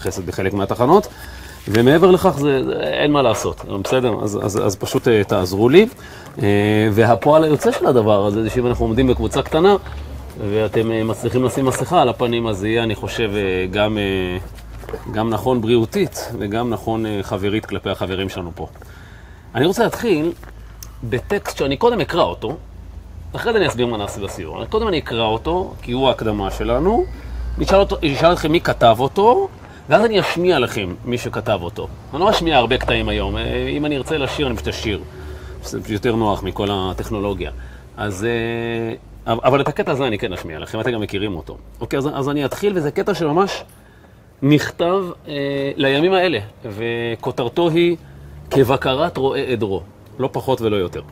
בחסד בחלק מהתחנות, ומעבר לכך אין מה לעשות, בסדר? אז פשוט תעזרו לי. והפועל היוצא של הדבר הזה, זה שאם אנחנו עומדים בקבוצה קטנה, ואתם מצליחים לשים מסכה על הפנים, אז יהיה, אני חושב, גם נכון בריאותית, וגם נכון חברית כלפי החברים שלנו פה. אני רוצה להתחיל בטקסט שאני קודם אקרא אותו, אחרי זה אני אסביר מה נעשה בסיור. קודם אני אקרא אותו, כי הוא ההקדמה שלנו, נשאל אתכם מי כתב אותו, ואז אני אשמיע לכם מי שכתב אותו. אני לא אשמיע הרבה קטעים היום, אם אני ארצה לשיר, אני פשוט אשיר. זה יותר נוח מכל הטכנולוגיה. אבל את הקטע הזה אני כן אשמיע לכם, אתם גם מכירים אותו. אוקיי, אז אני אתחיל, וזה קטע שממש נכתב לימים האלה, וכותרתו היא כבקרת רואה עדרו, לא פחות ולא יותר.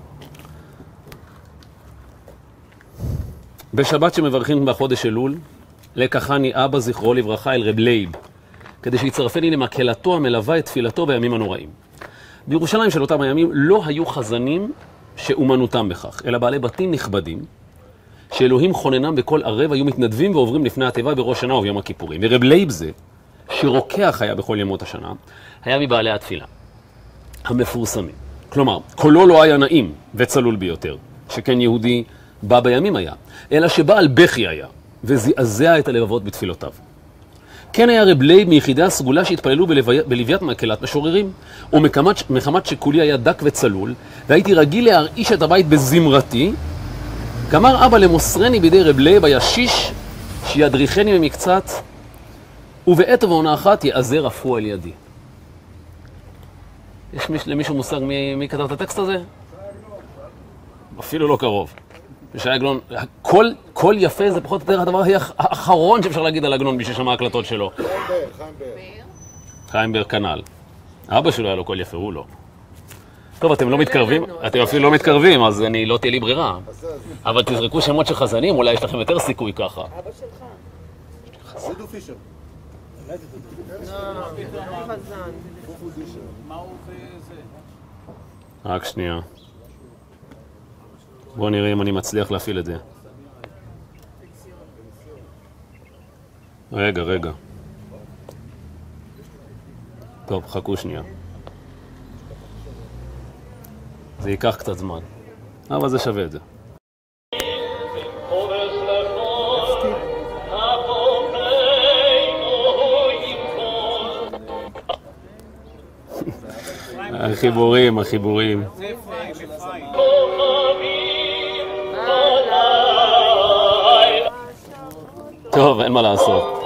בשבת שמברכים בחודש אלול, לקחני אבא זכרו לברכה אל רב לייב, כדי שיצרפני למקהלתו המלווה את תפילתו בימים הנוראים. בירושלים של אותם הימים לא היו חזנים שאומנותם בכך, אלא בעלי בתים נכבדים, שאלוהים חוננם בכל ערב, היו מתנדבים ועוברים לפני התיבה בראש שנה וביום הכיפורים. ורב לייב זה, שרוקח היה בכל ימות השנה, היה מבעלי התפילה המפורסמים. כלומר, קולו לא היה נעים וצלול ביותר, שכן יהודי בא בימים היה, אלא שבעל בכי היה, וזעזע את הלבבות בתפילותיו. כן היה רב לייב מיחידי הסגולה שהתפללו בלוויית מקהלת משוררים, ומחמת שקולי היה דק וצלול, והייתי רגיל להרעיש את הבית בזמרתי, גמר אבא למוסרני בידי רב לייב הישיש, שידריכני ממקצת, ובעת ובעונה אחת יעזר אף הוא על ידי. יש למישהו מושג מי כתב את הטקסט הזה? אפילו לא קרוב. שי עגנון, קול יפה זה פחות או יותר הדבר האחרון שאפשר להגיד על עגנון בשביל ששמע ההקלטות שלו. חיים בר כנ"ל. אבא שלו היה לו קול יפה, הוא לא. טוב, אתם לא מתקרבים, אתם אפילו לא מתקרבים, אז אני לא תהיה לי ברירה. אבל תזרקו שמות של חזנים, אולי יש לכם יותר סיכוי ככה. אבא שלך. דודו פישר. רק שנייה. בואו נראה אם אני מצליח להפעיל את זה. רגע. טוב, חכו שנייה. זה ייקח קצת זמן, אבל זה שווה את זה. החיבורים. טוב, אין מה לעשות.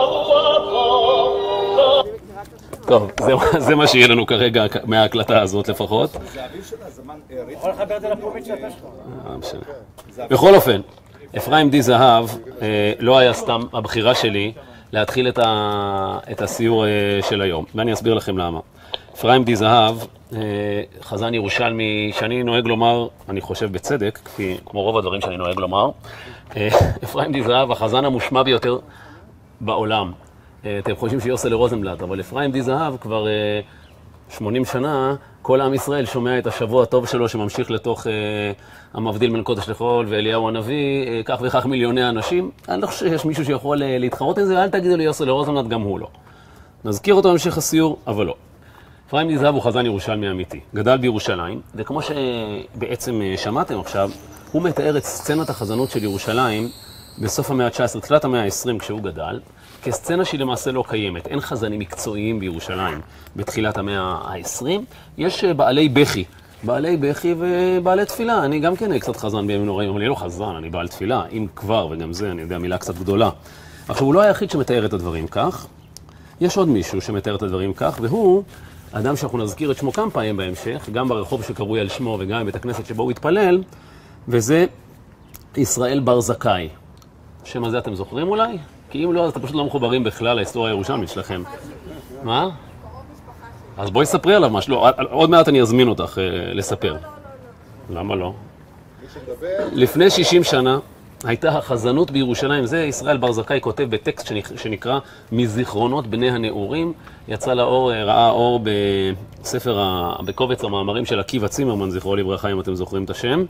טוב, זה מה שיהיה לנו כרגע מההקלטה הזאת לפחות. זה אביב של הזמן יכול לחבר את זה לפרומית שאתה שלך. בכל אופן, אפרים די זהב לא היה סתם הבחירה שלי להתחיל את הסיור של היום, ואני אסביר לכם למה. אפרים די זהב, חזן ירושלמי, שאני נוהג לומר, אני חושב בצדק, כמו רוב הדברים שאני נוהג לומר, אפרים די זהב, החזן המושמע ביותר בעולם. אתם חושבים שיוסל רוזנבלט, אבל אפרים די זהב כבר 80 שנה, כל עם ישראל שומע את השבוע הטוב שלו שממשיך לתוך המבדיל בין קודש לחול ואליהו הנביא, כך וכך מיליוני אנשים. אני לא חושב שיש מישהו שיכול להתחרות עם זה, ואל תגידו לי יוסל רוזנבלט, גם הוא לא. נזכיר אותו במשך הסיור, אבל לא. אפרים די זהב הוא חזן ירושלמי אמיתי, גדל בירושלים, וכמו שבעצם שמעתם עכשיו, הוא מתאר את סצנת החזנות של ירושלים בסוף המאה ה-19, תחילת המאה ה-20 כשהוא גדל, כסצנה שהיא למעשה לא קיימת. אין חזנים מקצועיים בירושלים בתחילת המאה ה-20, יש בעלי בכי ובעלי תפילה. אני גם כן קצת חזן בימים נוראים, אבל אני לא חזן, אני בעל תפילה, אם כבר, וגם זה, אני יודע, מילה קצת גדולה. עכשיו, הוא לא היחיד שמתאר את הדברים כך, יש עוד מישהו שמתאר את הדברים כך, והוא אדם שאנחנו נזכיר את שמו כמה פעמים בהמשך, גם ברחוב שקרוי על שמו וגם בבית הכנסת שבו הוא התפלל, וזה ישראל בר זכאי. השם הזה אתם זוכרים אולי? כי אם לא, אז אתם פשוט לא מחוברים בכלל להיסטוריה הירושלמית שלכם. מה? אז בואי ספרי עליו משהו. לא, עוד מעט אני אזמין אותך לספר. למה לא? לפני 60 שנה הייתה החזנות בירושלים. זה ישראל בר זכאי כותב בטקסט שנקרא מזיכרונות בני הנעורים. יצא לאור, ראה אור בספר, בקובץ המאמרים של עקיבא צימרמן, זכרו לברכה, אם אתם זוכרים את השם.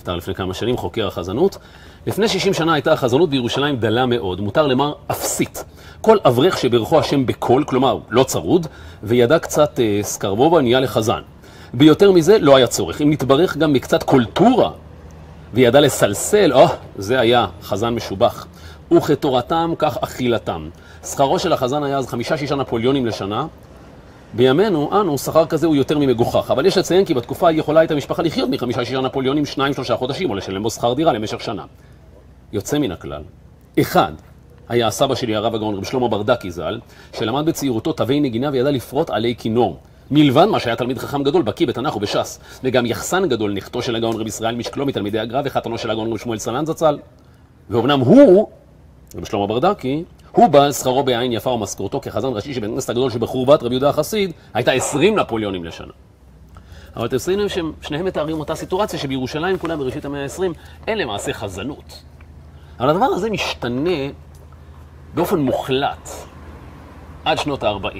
נפטר לפני כמה שנים, חוקר החזנות. לפני 60 שנה הייתה החזנות בירושלים דלה מאוד, מותר למר אפסית. כל אברך שברכו השם בקול, כלומר לא צרוד, וידע קצת סקרבובה, נהיה לחזן. ביותר מזה לא היה צורך. אם נתברך גם מקצת קולטורה, וידע לסלסל, זה היה חזן משובח. וכתורתם כך אכילתם. שכרו של החזן היה אז 5-6 נפוליונים לשנה. בימינו, שכר כזה הוא יותר ממגוחך. אבל יש לציין כי בתקופה יכולה הייתה המשפחה לחיות מ5-6 נפוליונים 2-3 חודשים, או לשלם בו שכר דירה למשך שנה. יוצא מן הכלל. אחד, היה הסבא שלי, הרב הגאון רב שלמה ברדקי ז"ל, שלמד בצעירותו תווי נגינה וידע לפרוט עלי כינור. מלבד מה שהיה תלמיד חכם גדול, בקיא בתנ"ך ובש"ס, וגם יחסן גדול, נכתו של הגאון רב ישראל משקלו מתלמידי הגר"א וחתנו של הגאון רב שמואל סלנט זצ"ל. ואומנם הוא, רב שלמה ברדקי, הוא בעל שכרו בעין יפה ומשכורתו כחזן ראשי שבית הכנסת הגדול שבחורבת רבי יהודה החסיד הייתה 20 נפוליונים לשנה. אבל אתם שמים שהם שניהם מתארים אותה סיטואציה שבירושלים כולם בראשית המאה ה-20 אין למעשה חזנות. אבל הדבר הזה משתנה באופן מוחלט עד שנות ה-40.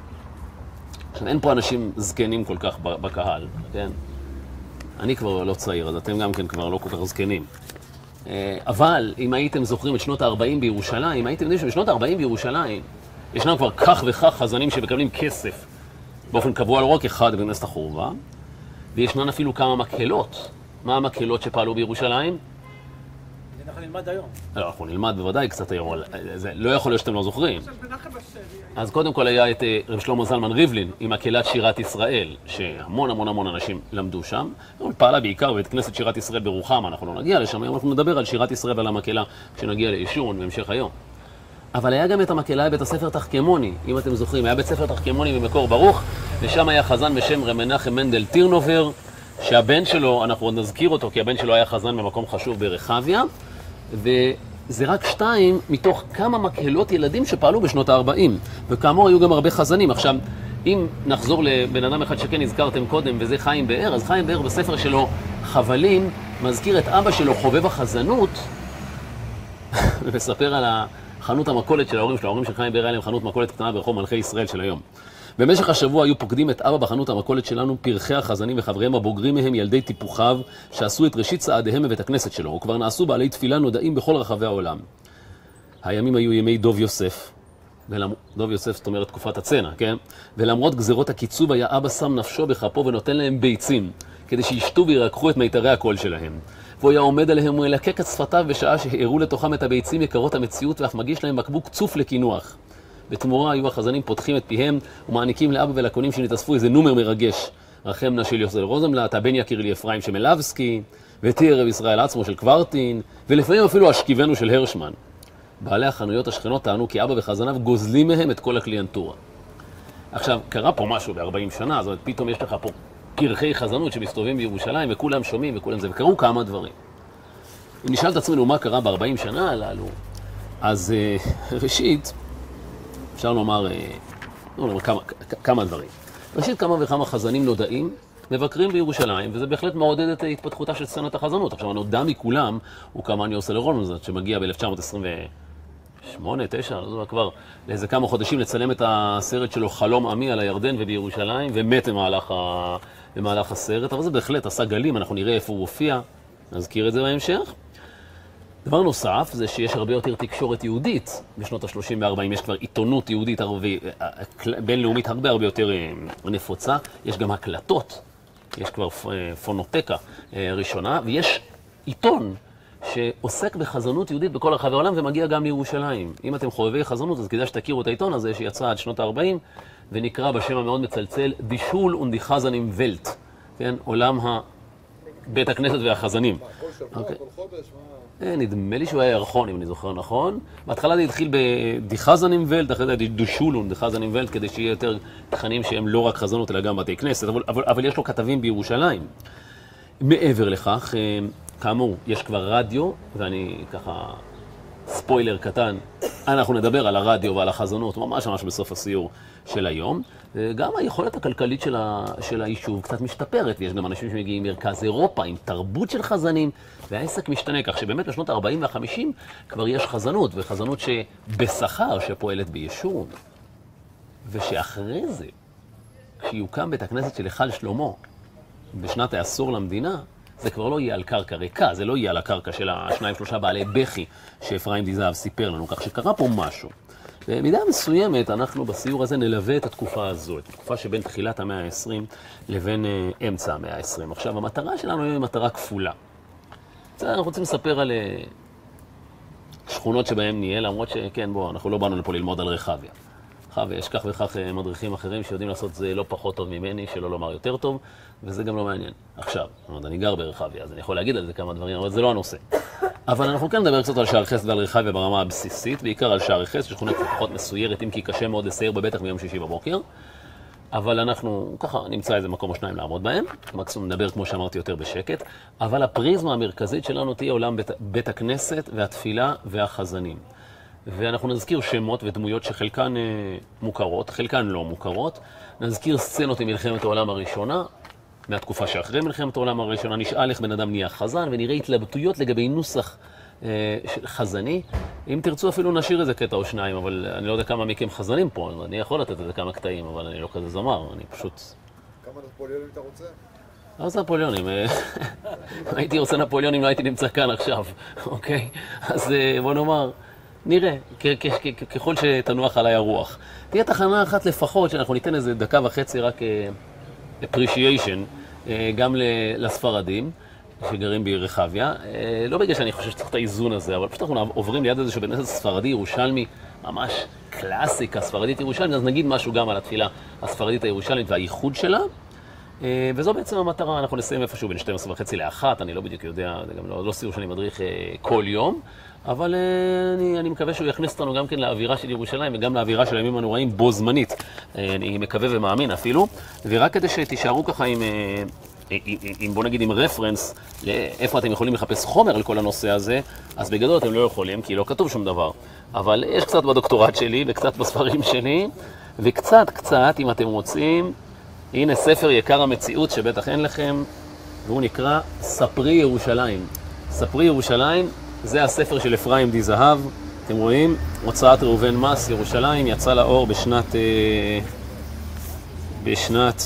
אין פה אנשים זקנים כל כך בקהל, כן? אני כבר לא צעיר, אז אתם גם כן כבר לא כל כך זקנים. אבל אם הייתם זוכרים את שנות ה-40 בירושלים, הייתם יודעים שבשנות ה-40 בירושלים ישנם כבר כך וכך חזנים שמקבלים כסף באופן קבוע, לא רק אחד בכנסת החורבה, וישנן אפילו כמה מקהלות. מה המקהלות שפעלו בירושלים? אנחנו נלמד היום. לא, אנחנו נלמד בוודאי קצת היום, אבל זה לא יכול להיות שאתם לא זוכרים. אז קודם כל היה את רב שלמה זלמן ריבלין עם מקהלת שירת ישראל, שהמון אנשים למדו שם. הוא פעלה בעיקר בבית כנסת שירת ישראל ברוחמה, אנחנו לא נגיע לשם, היום אנחנו נדבר על שירת ישראל ועל המקהלה כשנגיע לאישון בהמשך היום. אבל היה גם את המקהלה בבית הספר תחכמוני, אם אתם זוכרים, היה בית ספר תחכמוני במקור ברוך, ושם היה חזן בשם רב מנחם מנדל טירנובר, שהבן שלו, אנחנו עוד נזכיר אותו, כי הבן שלו היה חזן במקום חשוב ברחביה, וזה רק 2 מתוך כמה מקהלות ילדים שפעלו בשנות ה-40. וכאמור היו גם הרבה חזנים. עכשיו, אם נחזור לבן אדם אחד שכן הזכרתם קודם, וזה חיים באר, אז חיים באר בספר שלו, חבלים, מזכיר את אבא שלו, חובב החזנות, ומספר על חנות המכולת של ההורים שלו. ההורים של חיים באר היה להם חנות מכולת קטנה ברחוב מלכי ישראל של היום. במשך השבוע היו פוקדים את אבא בחנות המכולת שלנו פרחי החזנים וחבריהם הבוגרים מהם ילדי טיפוחיו שעשו את ראשית צעדיהם בבית הכנסת שלו, וכבר נעשו בעלי תפילה נודעים בכל רחבי העולם. הימים היו ימי דוב יוסף, דוב יוסף זאת אומרת תקופת הצנע, כן? ולמרות גזרות הקיצוב היה אבא שם נפשו בכפו ונותן להם ביצים, כדי שישתו וירקחו את מיתרי הקול שלהם. והוא היה עומד עליהם ולקק את שפתיו בשעה שהראו לתוכם את הביצים יקרות המציאות, ואף מגיש להם בקבוק צוף לקינוח. בתמורה היו החזנים פותחים את פיהם ומעניקים לאבא ולקונים שנתאספו איזה נומר מרגש. רחם נא של יוסל רוזנבלט, הבן יקיר לי אפרים שמלבסקי, ותהיה רב ישראל עצמו של קוורטין, ולפעמים אפילו השכיבנו של הרשמן. בעלי החנויות השכנות טענו כי אבא וחזניו גוזלים מהם את כל הקליינטורה. עכשיו, קרה פה משהו ב-40 שנה, זאת אומרת, פתאום יש לך פה פרחי חזנות שמסתובבים בירושלים, וכולם שומעים וכולם זה, וקראו כמה דברים. אם נשאל את עצמנו מה קרה ב-40 שנה הללו, אז ראשית, אפשר לומר כמה דברים. ראשית, כמה וכמה חזנים נודעים מבקרים בירושלים, וזה בהחלט מעודד את התפתחותה של סצנת החזנות. עכשיו, הנודע מכולם הוא כמובן יוסל רוזנבלט, שמגיע ב-1928-9, זה כבר לאיזה כמה חודשים לצלם את הסרט שלו חלום עמי על הירדן ובירושלים, ומת במהלך הסרט, אבל זה בהחלט עשה גלים, אנחנו נראה איפה הוא הופיע, נזכיר את זה בהמשך. דבר נוסף זה שיש הרבה יותר תקשורת יהודית בשנות ה-30 ו-40, יש כבר עיתונות יהודית בינלאומית הרבה יותר נפוצה, יש גם הקלטות, יש כבר פונוטקה ראשונה, ויש עיתון שעוסק בחזנות יהודית בכל רחבי העולם ומגיע גם לירושלים. אם אתם חובבי חזנות, אז כדאי שתכירו את העיתון הזה שיצא עד שנות ה-40, ונקרא בשם המאוד מצלצל די שול und die Chazanim Welt, כן? עולם בית הכנסת והחזנים. כל חודש, מה? נדמה לי שהוא היה ירחון, אם אני זוכר נכון. בהתחלה זה התחיל בדי חזנים ולט, אחרי זה די שולון, די חזנים ולט, כדי שיהיה יותר תכנים שהם לא רק חזנות, אלא גם בתי כנסת, אבל יש לו כתבים בירושלים. מעבר לכך, כאמור, יש כבר רדיו, ואני ככה ספוילר קטן, אנחנו נדבר על הרדיו ועל החזנות, ממש בסוף הסיור של היום. גם היכולת הכלכלית של היישוב קצת משתפרת, ויש גם אנשים שמגיעים מרכז אירופה עם תרבות של חזנים, והעסק משתנה כך שבאמת בשנות ה-40 וה-50 כבר יש חזנות, וחזנות שבשכר שפועלת ביישוב. ושאחרי זה, כשיוקם בית הכנסת של היכל שלמה, בשנת העשור למדינה, זה כבר לא יהיה על קרקע ריקה, זה לא יהיה על הקרקע של השניים שלושה בעלי בכי שאפרים דיזהב סיפר לנו, כך שקרה פה משהו. במידה מסוימת אנחנו בסיור הזה נלווה את התקופה הזו, את התקופה שבין תחילת המאה ה-20 לבין אמצע המאה ה-20. עכשיו, המטרה שלנו היא מטרה כפולה. אנחנו רוצים לספר על שכונות שבהן נהיה, למרות שכן, בוא, אנחנו לא באנו לפה ללמוד על רחביה. רחביה, יש כך וכך מדריכים אחרים שיודעים לעשות זה לא פחות טוב ממני, שלא לומר יותר טוב, וזה גם לא מעניין. עכשיו, אני גר ברחביה, אז אני יכול להגיד על זה כמה דברים, אבל זה לא הנושא. אבל אנחנו כאן נדבר קצת על שער חסד ועל רחביה ברמה הבסיסית, בעיקר על שער חסד, שכונה קצת פחות מסוירת, אם כי קשה מאוד לסייר בבטח ביום שישי בבוקר. אבל אנחנו ככה נמצא איזה מקום או שניים לעמוד בהם, מקסימום נדבר כמו שאמרתי יותר בשקט, אבל הפריזמה המרכזית שלנו תהיה עולם בית הכנסת והתפילה והחזנים. ואנחנו נזכיר שמות ודמויות שחלקן מוכרות, חלקן לא מוכרות. נזכיר סצנות ממלחמת העולם הראשונה, מהתקופה שאחרי מלחמת העולם הראשונה, נשאל איך בן אדם נהיה חזן, ונראה התלבטויות לגבי נוסח חזני. אם תרצו אפילו נשאיר איזה קטע או שניים, אבל אני לא יודע כמה מכם חזנים פה, אני יכול לתת איזה כמה קטעים, אבל אני לא כזה זמר, אני פשוט... כמה נפוליונים אתה רוצה? לא זה נפוליונים, הייתי רוצה נפוליונים, לא הייתי נמצא כאן עכשיו, אוקיי? אז בוא נאמר, נראה, ככל שתנוח עליי הרוח. תהיה תחנה אחת לפחות, שאנחנו ניתן איזה דקה וחצי רק appreciation, גם לספרדים. שגרים ברחביה, לא בגלל שאני חושב שצריך את האיזון הזה, אבל פשוט אנחנו עוברים ליד איזשהו בית כנסת ספרדי ירושלמי, ממש קלאסיקה ספרדית ירושלמית, אז נגיד משהו גם על התפילה הספרדית הירושלמית והייחוד שלה, וזו בעצם המטרה. אנחנו נסיים איפשהו בין 12:30 ל-1, אני לא בדיוק יודע, זה גם לא סיור שאני מדריך כל יום, אבל אני מקווה שהוא יכניס אותנו גם כן לאווירה של ירושלים וגם לאווירה של הימים הנוראים בו זמנית. אני מקווה ומאמין אפילו, ורק כדי שתישארו ככה עם בוא נגיד עם רפרנס לאיפה אתם יכולים לחפש חומר על כל הנושא הזה, אז בגדול אתם לא יכולים, כי לא כתוב שום דבר. אבל יש קצת בדוקטורט שלי וקצת בספרים שלי, וקצת, אם אתם רוצים, הנה ספר יקר המציאות שבטח אין לכם, והוא נקרא ספרי ירושלים. ספרי ירושלים, זה הספר של אפרים דיזהב, אתם רואים, הוצאת ראובן מס, ירושלים, יצא לאור בשנת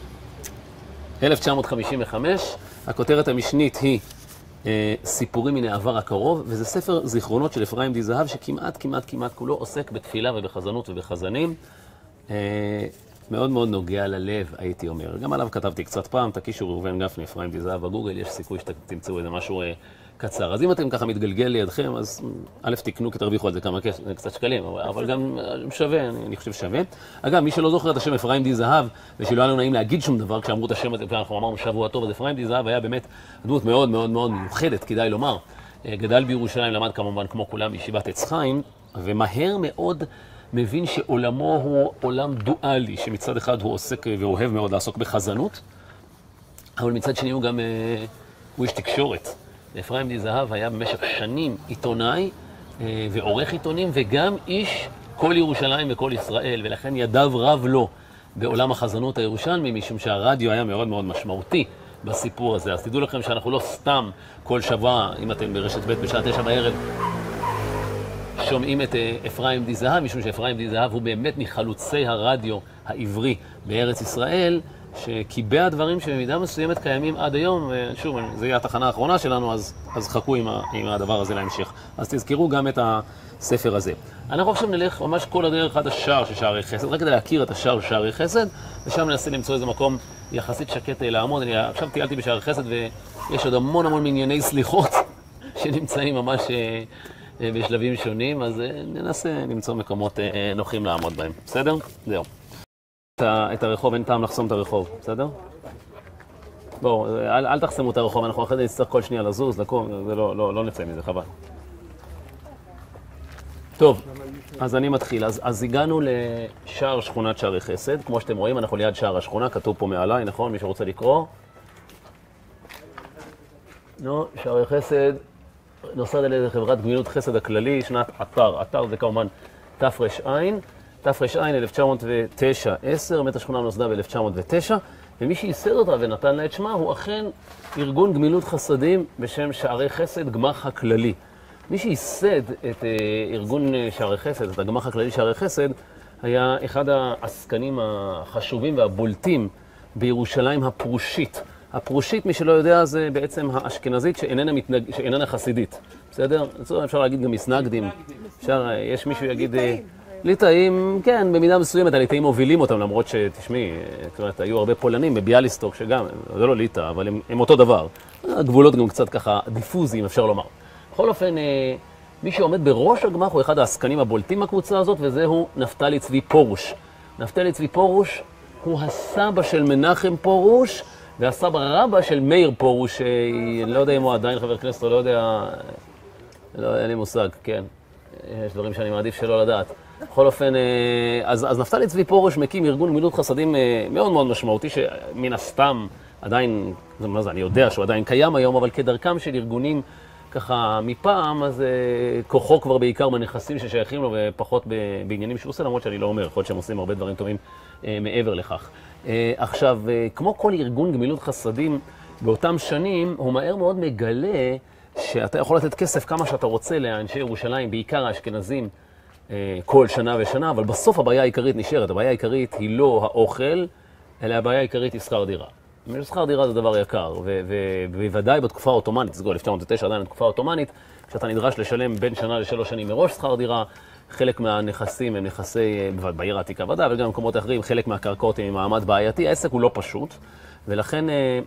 1955, הכותרת המשנית היא סיפורים מן העבר הקרוב, וזה ספר זיכרונות של אפרים דיזהב שכמעט כולו עוסק בתפילה ובחזנות ובחזנים. מאוד מאוד נוגע ללב, הייתי אומר. גם עליו כתבתי קצת פעם, תקישו ראובן גפני, אפרים דיזהב בגוגל, יש סיכוי שתמצאו איזה משהו קצר. אז אם אתם ככה מתגלגל לידכם, אז א' תקנו כי תרוויחו על זה קצת שקלים, אבל גם שווה, אני חושב שווה. אגב, מי שלא זוכר את השם אפרים דיזהב, ושלא היה לנו נעים להגיד שום דבר, כשאמרו את השם הזה, אנחנו אמרנו שבוע טוב, אז אפרים דיזהב היה באמת דמות מאוד מאוד מאוד מיוחדת, כדאי לומר. גדל בירושלים, למד כמובן כמו כולם בישיבת עץ חיים, ומהר מאוד מבין שעולמו הוא עולם דואלי, שמצד אחד הוא עוסק ואוהב מאוד לעסוק בחזנות, אבל מצד שני הוא גם, הוא איש תקשורת. אפרים דיזהב היה במשך שנים עיתונאי ועורך עיתונים, וגם איש כל ירושלים וכל ישראל, ולכן ידיו רב לו בעולם החזנות הירושלמי, משום שהרדיו היה מאוד מאוד משמעותי בסיפור הזה. אז תדעו לכם שאנחנו לא סתם כל שבוע, אם אתם ברשת ב' בשעה 9 בערב, שומעים את אפרים דיזהב, משום שאפרים דיזהב הוא באמת מחלוצי הרדיו העברי בארץ ישראל, שקיבע דברים שבמידה מסוימת קיימים עד היום, ושוב, זו יהיה התחנה האחרונה שלנו, אז חכו עם הדבר הזה להמשך. אז תזכרו גם את הספר הזה. אנחנו עכשיו נלך ממש כל הדרך עד השער של שערי חסד, רק כדי להכיר את השער של שערי חסד, ושם ננסה למצוא איזה מקום יחסית שקט לעמוד. אני עכשיו טיילתי בשערי חסד, ויש עוד המון מנייני סליחות שנמצאים ממש בשלבים שונים, אז ננסה למצוא מקומות נוחים לעמוד בהם. בסדר? זהו. את הרחוב, אין טעם לחסום את הרחוב, בסדר? בואו, אל תחסמו את הרחוב, אנחנו אחרי זה נצטרך כל שנייה לזוז, לקום, זה לא נצא מזה, חבל. טוב, אז אני מתחיל. אז הגענו לשער שכונת שערי חסד, כמו שאתם רואים, אנחנו ליד שער השכונה, כתוב פה מעליי, נכון? מי שרוצה לקרוא? שערי חסד, נוסד על ידי חברת גמילות חסד הכללי, שנת אתר. אתר זה כמובן תר"ע. תר"ע 1909, באמת השכונה נוסדה ב-1909, ומי שייסד אותה ונתן לה את שמה הוא אכן ארגון גמילות חסדים בשם שערי חסד גמ"ח הכללי. מי שייסד את ארגון שערי חסד, את הגמ"ח הכללי שערי חסד, היה אחד העסקנים החשובים והבולטים בירושלים הפרושית, הפרושית, מי שלא יודע, זה בעצם האשכנזית שאיננה חסידית. בסדר? אפשר להגיד גם מסנגדים. יש מישהו יגיד... ליטאים, כן, במידה מסוימת, הליטאים מובילים אותם, למרות שתשמעי, זאת אומרת, היו הרבה פולנים בביאליסטוק, שגם, זה לא ליטא, אבל הם אותו דבר. הגבולות גם קצת ככה דיפוזיים, אפשר לומר. בכל אופן, מי שעומד בראש הגמ"ח הוא אחד העסקנים הבולטים בקבוצה הזאת, וזהו נפתלי צבי פרוש. נפתלי צבי פרוש הוא הסבא של מנחם פרוש, והסבא רבא של מאיר פרוש, אני לא יודע אם הוא עדיין חבר כנסת, או לא יודע, אין לי מושג, כן. יש דברים שאני מעדיף שלא לדעת. בכל אופן, אז נפתלי צבי פרוש מקים ארגון גמילות חסדים מאוד מאוד משמעותי, שמן הסתם עדיין, מה זה, אני יודע שהוא עדיין קיים היום, אבל כדרכם של ארגונים ככה מפעם, אז כוחו כבר בעיקר בנכסים ששייכים לו ופחות בעניינים שהוא עושה, למרות שאני לא אומר, יכול להיות שהם עושים הרבה דברים טובים מעבר לכך. עכשיו, כמו כל ארגון גמילות חסדים באותם שנים, הוא מהר מאוד מגלה שאתה יכול לתת כסף כמה שאתה רוצה לאנשי ירושלים, בעיקר האשכנזים, כל שנה ושנה, אבל בסוף הבעיה העיקרית נשארת. הבעיה העיקרית היא לא האוכל, אלא הבעיה העיקרית היא שכר דירה. שכר דירה זה דבר יקר, ובוודאי בתקופה האוטומנית, זה 1909 עדיין בתקופה האוטומנית, כשאתה נדרש לשלם בין שנה ל3 שנים מראש שכר דירה, חלק מהנכסים הם נכסי, בעיר העתיקה ודאי, אבל גם במקומות אחרים, חלק מהקרקעות הם מעמד בעייתי, העסק הוא לא פשוט, ולכן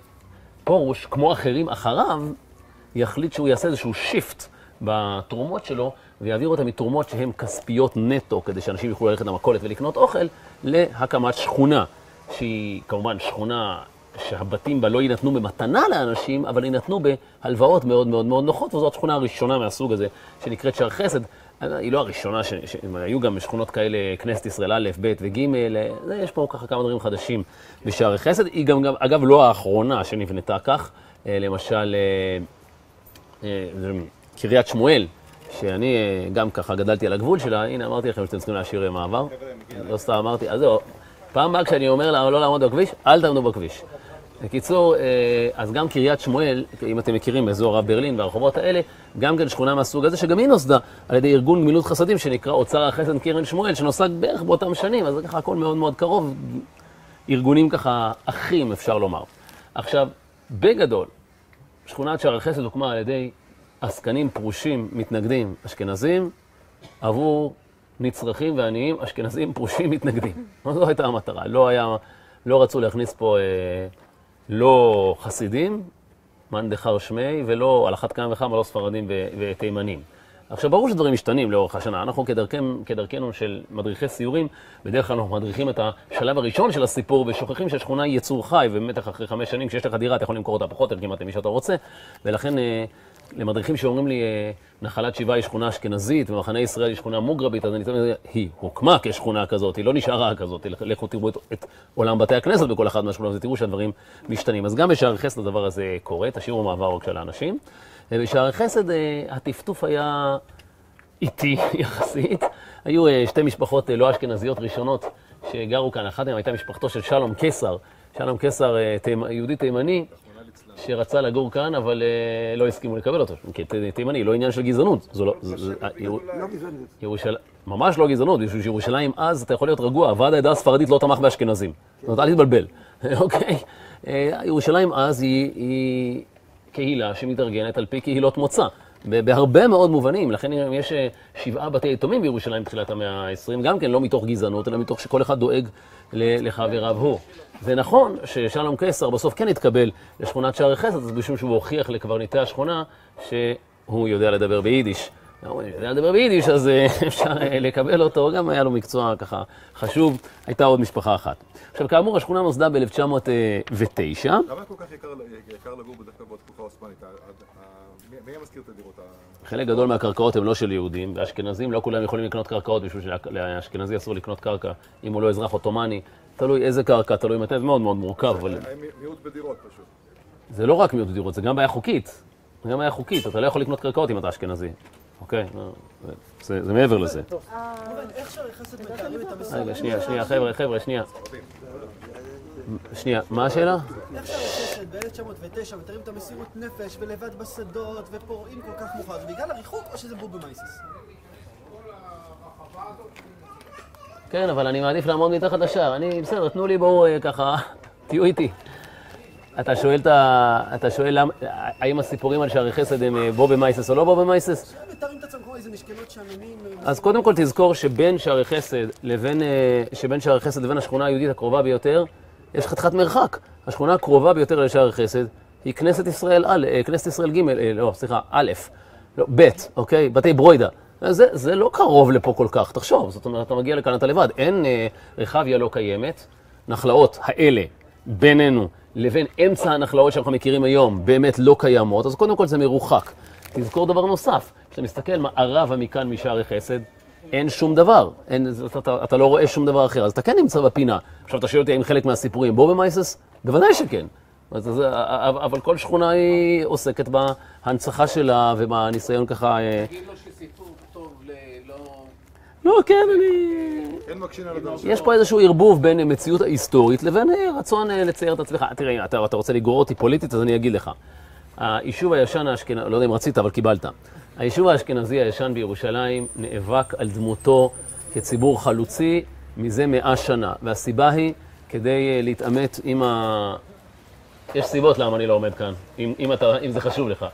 פרוש, כמו אחרים אחריו, יחליט שהוא יעשה איזשהו שיפט בתרומות שלו, ויעביר אותם מתרומות שהן כספיות נטו, כדי שאנשים יוכלו ללכת למכולת ולקנות אוכל, להקמת שכונה, שהיא כמובן שכונה שהבתים בה לא יינתנו במתנה לאנשים, אבל יינתנו בהלוואות מאוד מאוד מאוד נוחות, וזאת שכונה הראשונה מהסוג הזה, שנקראת שער חסד. היא לא הראשונה, היו גם שכונות כאלה, כנסת ישראל א', ב' וג', יש פה ככה כמה דברים חדשים בשער חסד. היא גם, אגב, לא האחרונה שנבנתה כך, למשל, קריית שמואל, שאני גם ככה גדלתי על הגבול שלה, הנה אמרתי לכם שאתם צריכים להשאיר מעבר. לא סתם אמרתי, אז זהו, פעם הבאה כשאני אומר לה לא לעמוד בכביש, אל תעמדו בכביש. בקיצור, אז גם קריית שמואל, אם אתם מכירים באזור רב ברלין והרחובות האלה, גם כן שכונה מהסוג הזה, שגם היא נוסדה על ידי ארגון גמילות חסדים שנקרא אוצר החסד קרן שמואל, שנוסד בערך באותם שנים, אז זה ככה הכל מאוד מאוד קרוב, ארגונים ככה אחים אפשר לומר. עכשיו, בגדול, שכונת שער החסד הוקמה על ידי עסקנים פרושים מתנגדים אשכנזים עבור נצרכים ועניים אשכנזים פרושים מתנגדים. זו הייתה המטרה. לא רצו להכניס פה לא חסידים, מאן דכר שמי, ולא על אחת כמה וכמה, לא ספרדים ותימנים. עכשיו, ברור שדברים משתנים לאורך השנה. אנחנו כדרכנו של מדריכי סיורים, בדרך כלל אנחנו מדריכים את השלב הראשון של הסיפור, ושוכחים שהשכונה היא יצור חי, ובאמת אחרי 5 שנים, כשיש לך דירה, אתה יכול למכור אותה פחות, כמעט למי שאתה רוצה, ולכן למדריכים שאומרים לי, נחלת שבעה היא שכונה אשכנזית, ומחנה ישראל היא שכונה מוגרבית, אז אני אתן לזה, היא הוקמה כשכונה כזאת, היא לא נשארה כזאת, לכו תראו את עולם בתי הכנסת בכל אחד מהשכונות, ותראו שהדברים משתנים. אז גם בשער חסד הדבר הזה קורה, תשאירו מעבר רק של האנשים. בשער חסד הטפטוף היה איטי יחסית. היו 2 משפחות לא אשכנזיות ראשונות שגרו כאן. אחת מהן הייתה משפחתו של שלום קיסר. שלום קיסר יהודי תימני שרצה לגור כאן, אבל לא הסכימו לקבל אותו. תימני, לא עניין של גזענות. לא גזענות. ממש לא גזענות. בירושלים אז אתה יכול להיות רגוע. ועד העדה הספרדית לא תמך באשכנזים. זאת אומרת, אל תתבלבל. אוקיי? ירושלים אז היא קהילה שמתארגנת על פי קהילות מוצא, בהרבה מאוד מובנים. לכן יש 7 בתי יתומים בירושלים בתחילת המאה ה-20, גם כן לא מתוך גזענות, אלא מתוך שכל אחד דואג לחבריו הוא. זה נכון ששלום קיסר בסוף כן התקבל לשכונת שער חסד, אז בשביל שהוא הוכיח לקברניטי השכונה שהוא יודע לדבר ביידיש. הוא יודע לדבר ביידיש, אז אפשר לקבל אותו, גם היה לו מקצוע ככה חשוב. הייתה עוד משפחה אחת. עכשיו, כאמור, השכונה נוסדה ב-1909. למה כל כך יקר לגור בדווקא בתקופה העות'מאנית? מי מזכיר את הדירות? חלק גדול מהקרקעות הם לא של יהודים, ואשכנזים לא כולם יכולים לקנות קרקעות, בשביל שלאשכנזי אסור לקנות קרקע אם הוא לא אזרח אוטומני. תלוי איזה קרקע, תלוי מתי, זה מאוד מאוד מורכב. מיעוט בדירות פשוט. זה לא רק מיעוט בדירות, זה גם בעיה חוקית. זה גם בעיה חוקית, אתה לא יכול לקנות קרקעות אם אתה אשכנזי. אוקיי? זה מעבר לזה. איך שער חסד מתארים את המסירות? שנייה, חבר'ה, שנייה, מה השאלה? איך שער חסד ב-1909 מתארים את המסירות נפש ולבד בשדות ופורעים כל כך מאוחר? זה בגלל הריחוק או שזה בובה מייסס? כן, אבל אני מעדיף לעמוד מתחת לשער. בסדר, תנו לי בואו ככה, תהיו איתי. אתה שואל האם הסיפורים על שערי חסד הם בו במייסס או לא בו במייסס? מתארים את עצמם כמו איזה משכנות שעננים. אז קודם כל תזכור שבין שערי חסד לבין השכונה היהודית הקרובה ביותר, יש חתיכת מרחק. השכונה הקרובה ביותר לשערי חסד היא כנסת ישראל א', לא, ב', אוקיי? בתי ברוידה. זה לא קרוב לפה כל כך, תחשוב. זאת אומרת, אתה מגיע לכאן, אתה לבד. אין רחביה לא קיימת. נחלאות האלה בינינו לבין אמצע הנחלאות שאנחנו מכירים היום באמת לא קיימות, אז קודם כל זה מרוחק. תזכור דבר נוסף, כשאתה מסתכל מערבה מכאן משערי חסד, אין שום דבר, אתה לא רואה שום דבר אחר, אז אתה כן נמצא בפינה. עכשיו אתה שואל אותי אם חלק מהסיפורים בו במייסס? בוודאי שכן. אבל כל שכונה היא עוסקת בהנצחה שלה ובניסיון ככה... תגיד לו שסיפור טוב לא, כן, אין מקשין על הדבר. יש פה איזשהו ערבוב בין מציאות ההיסטורית לבין רצון לצייר את עצמך. תראה, אתה רוצה לגרור אותי פוליטית, אז אני אגיד לך. היישוב הישן האשכנזי, לא יודע אם רצית, אבל קיבלת. היישוב האשכנזי הישן בירושלים נאבק על דמותו כציבור חלוצי מזה 100 שנה. והסיבה היא כדי להתעמת עם יש סיבות למה אני לא עומד כאן, אם זה חשוב לך.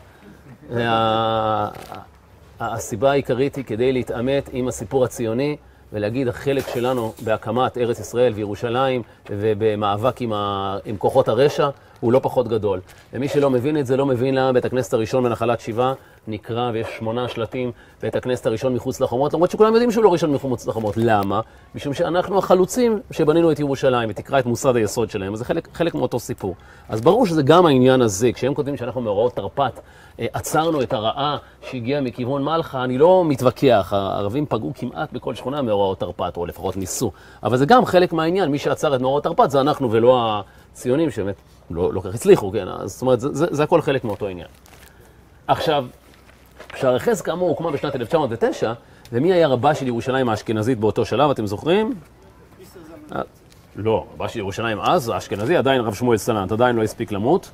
הסיבה העיקרית היא כדי להתעמת עם הסיפור הציוני ולהגיד החלק שלנו בהקמת ארץ ישראל וירושלים ובמאבק עם כוחות הרשע הוא לא פחות גדול. ומי שלא מבין את זה לא מבין למה בית הכנסת הראשון בנחלת שבעה נקרא ויש 8 שלטים בית הכנסת הראשון מחוץ לחומות, למרות שכולם יודעים שהוא לא ראשון מחוץ לחומות. למה? משום שאנחנו החלוצים שבנינו את ירושלים ותקרא את מוסד היסוד שלהם, אז זה חלק מאותו סיפור. אז ברור שזה גם העניין הזה, כשהם כותבים שאנחנו מאורעות תרפ"ט, עצרנו את הרעה שהגיעה מכיוון מלכה, אני לא מתווכח, הערבים פגעו כמעט בכל שכונה מאורעות תרפ"ט, או לפחות ניסו. אבל זה גם חלק מהעניין, מי שעצר את מאורעות תרפ"ט זה אנחנו ולא הציונים שבאמת לא כך הצליחו, כן? אז זאת אומרת, זה הכל חלק מאותו עניין. עכשיו, שערי חסד כאמור הוקמה בשנת 1909, ומי היה רבה של ירושלים האשכנזית באותו שלב, אתם זוכרים? לא, רבה של ירושלים אז, האשכנזי, עדיין רב שמואל סלנט, עדיין לא הספיק למות.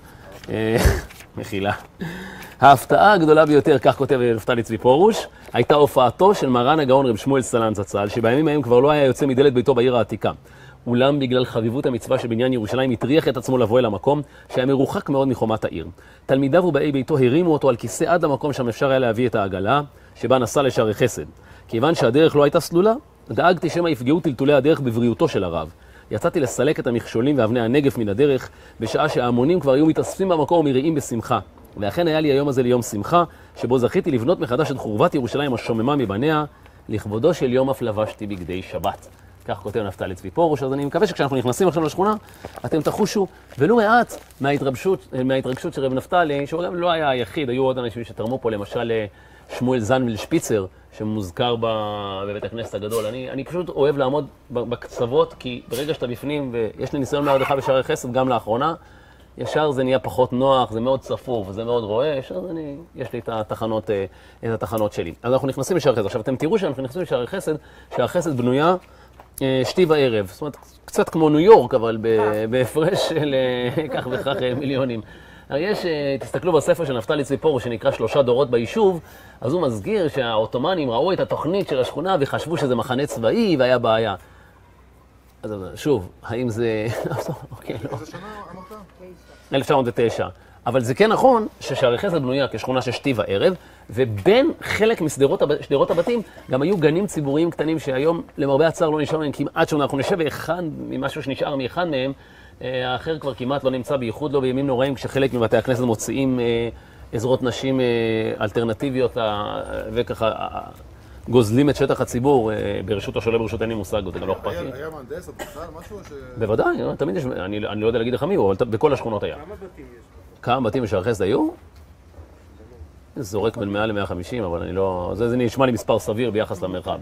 מחילה. ההפתעה הגדולה ביותר, כך כותב נפתלי צבי פרוש, הייתה הופעתו של מרן הגאון רב שמואל סלנט זצ"ל, שבימים ההם כבר לא היה יוצא מדלת ביתו בעיר העתיקה. אולם בגלל חביבות המצווה של בניין ירושלים הטריח את עצמו לבוא אל המקום שהיה מרוחק מאוד מחומת העיר. תלמידיו ובאי ביתו הרימו אותו על כיסא עד המקום שם אפשר היה להביא את העגלה שבה נסע לשערי חסד. כיוון שהדרך לא הייתה סלולה, דאגתי שמא יפגעו טלטולי הדרך בבריאותו של הרב. יצאתי לסלק את המכשולים ואבני הנגף מן הדרך בשעה שההמונים כבר היו מתאספים במקום ומריעים בשמחה. ואכן היה לי היום הזה ליום שמחה שבו זכיתי לבנות מחדש את חורבת ירושלים השוממה מבניה, לכבודו של יום אף לבשתי בגדי שבת. כך כותב נפתלי צבי פרוש, אז אני מקווה שכשאנחנו נכנסים עכשיו לשכונה, אתם תחושו ולו מעט מההתרגשות של רב נפתלי, שהוא גם לא היה היחיד, היו עוד אנשים שתרמו פה, למשל שמואל זנבל שפיצר, שמוזכר בבית הכנסת הגדול. אני פשוט אוהב לעמוד בקצוות, כי ברגע שאתה בפנים, ויש לי ניסיון מהרדך בשערי חסד גם לאחרונה, ישר זה נהיה פחות נוח, זה מאוד צפוף וזה מאוד רועש, אז יש לי את התחנות שלי. אז אנחנו נכנסים לשערי חסד. עכשיו אתם תראו שאנחנו נכנסים לשערי חסד, שערי חסד בנויה שתי וערב, זאת אומרת, קצת כמו ניו יורק, אבל בהפרש של כך וכך מיליונים. תסתכלו בספר של נפתלי צבי פרוש, שנקרא 3 דורות ביישוב, אז הוא מזכיר שהעות'מאנים ראו את התוכנית של השכונה וחשבו שזה מחנה צבאי והיה בעיה. אז שוב, האם זה... איזה שנה אמרת? 1909. אבל זה כן נכון ששערי חסד בנויה כשכונה של שתי וערב, ובין חלק משדרות הבתים גם היו גנים ציבוריים קטנים שהיום למרבה הצער לא נשאר מהם כמעט שום. אנחנו נשב באחד ממשהו שנשאר מאחד מהם, האחר כבר כמעט לא נמצא, בייחוד לא בימים נוראים כשחלק מבתי הכנסת מוציאים עזרות נשים אלטרנטיביות וככה גוזלים את שטח הציבור ברשות או שלא ברשות, אין לי מושג, זה גם לא אכפת לי. היה מהנדס, בכלל, משהו ש... בוודאי, תמיד יש, אני לא יודע להגיד לך מי הוא, אבל בכל השכונות היה. כמה בתים יש? כמה בתים בשערי חסד היו? זה זורק בין 100 ל-150, אבל אני לא... זה נשמע לי מספר סביר ביחס למרחב.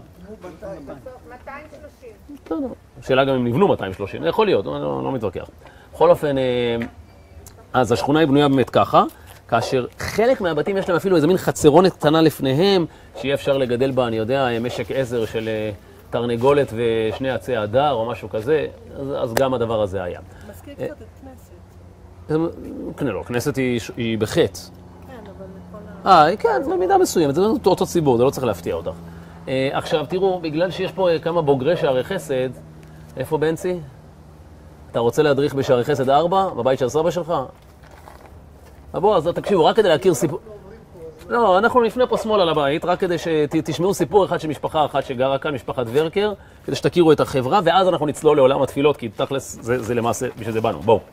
230. השאלה גם אם נבנו 230, יכול להיות, לא מתווכח. בכל אופן, אז השכונה היא בנויה באמת ככה, כאשר חלק מהבתים יש להם אפילו איזה מין חצרונת קטנה לפניהם, שיהיה אפשר לגדל בה, אני יודע, משק עזר של תרנגולת ושני עצי הדר או משהו כזה, אז גם הדבר הזה היה. מזכיר קצת את כנסת. לא, כנסת היא בחטא. כן, אבל לכל כן, במידה מסוימת, זה אותו ציבור, זה לא צריך להפתיע אותך. עכשיו, תראו, בגלל שיש פה כמה בוגרי שערי חסד, איפה בנצי? אתה רוצה להדריך בשערי חסד 4, בבית של סבא שלך? בוא, אז תקשיבו, רק כדי להכיר סיפור... לא, אנחנו נפנה פה שמאל על הבית, רק כדי שתשמעו סיפור אחד של משפחה אחת שגרה כאן, משפחת ורקר, כדי שתכירו את החברה, ואז אנחנו נצלול לעולם התפילות, כי תכלס זה למעשה בשביל זה באנו. בואו.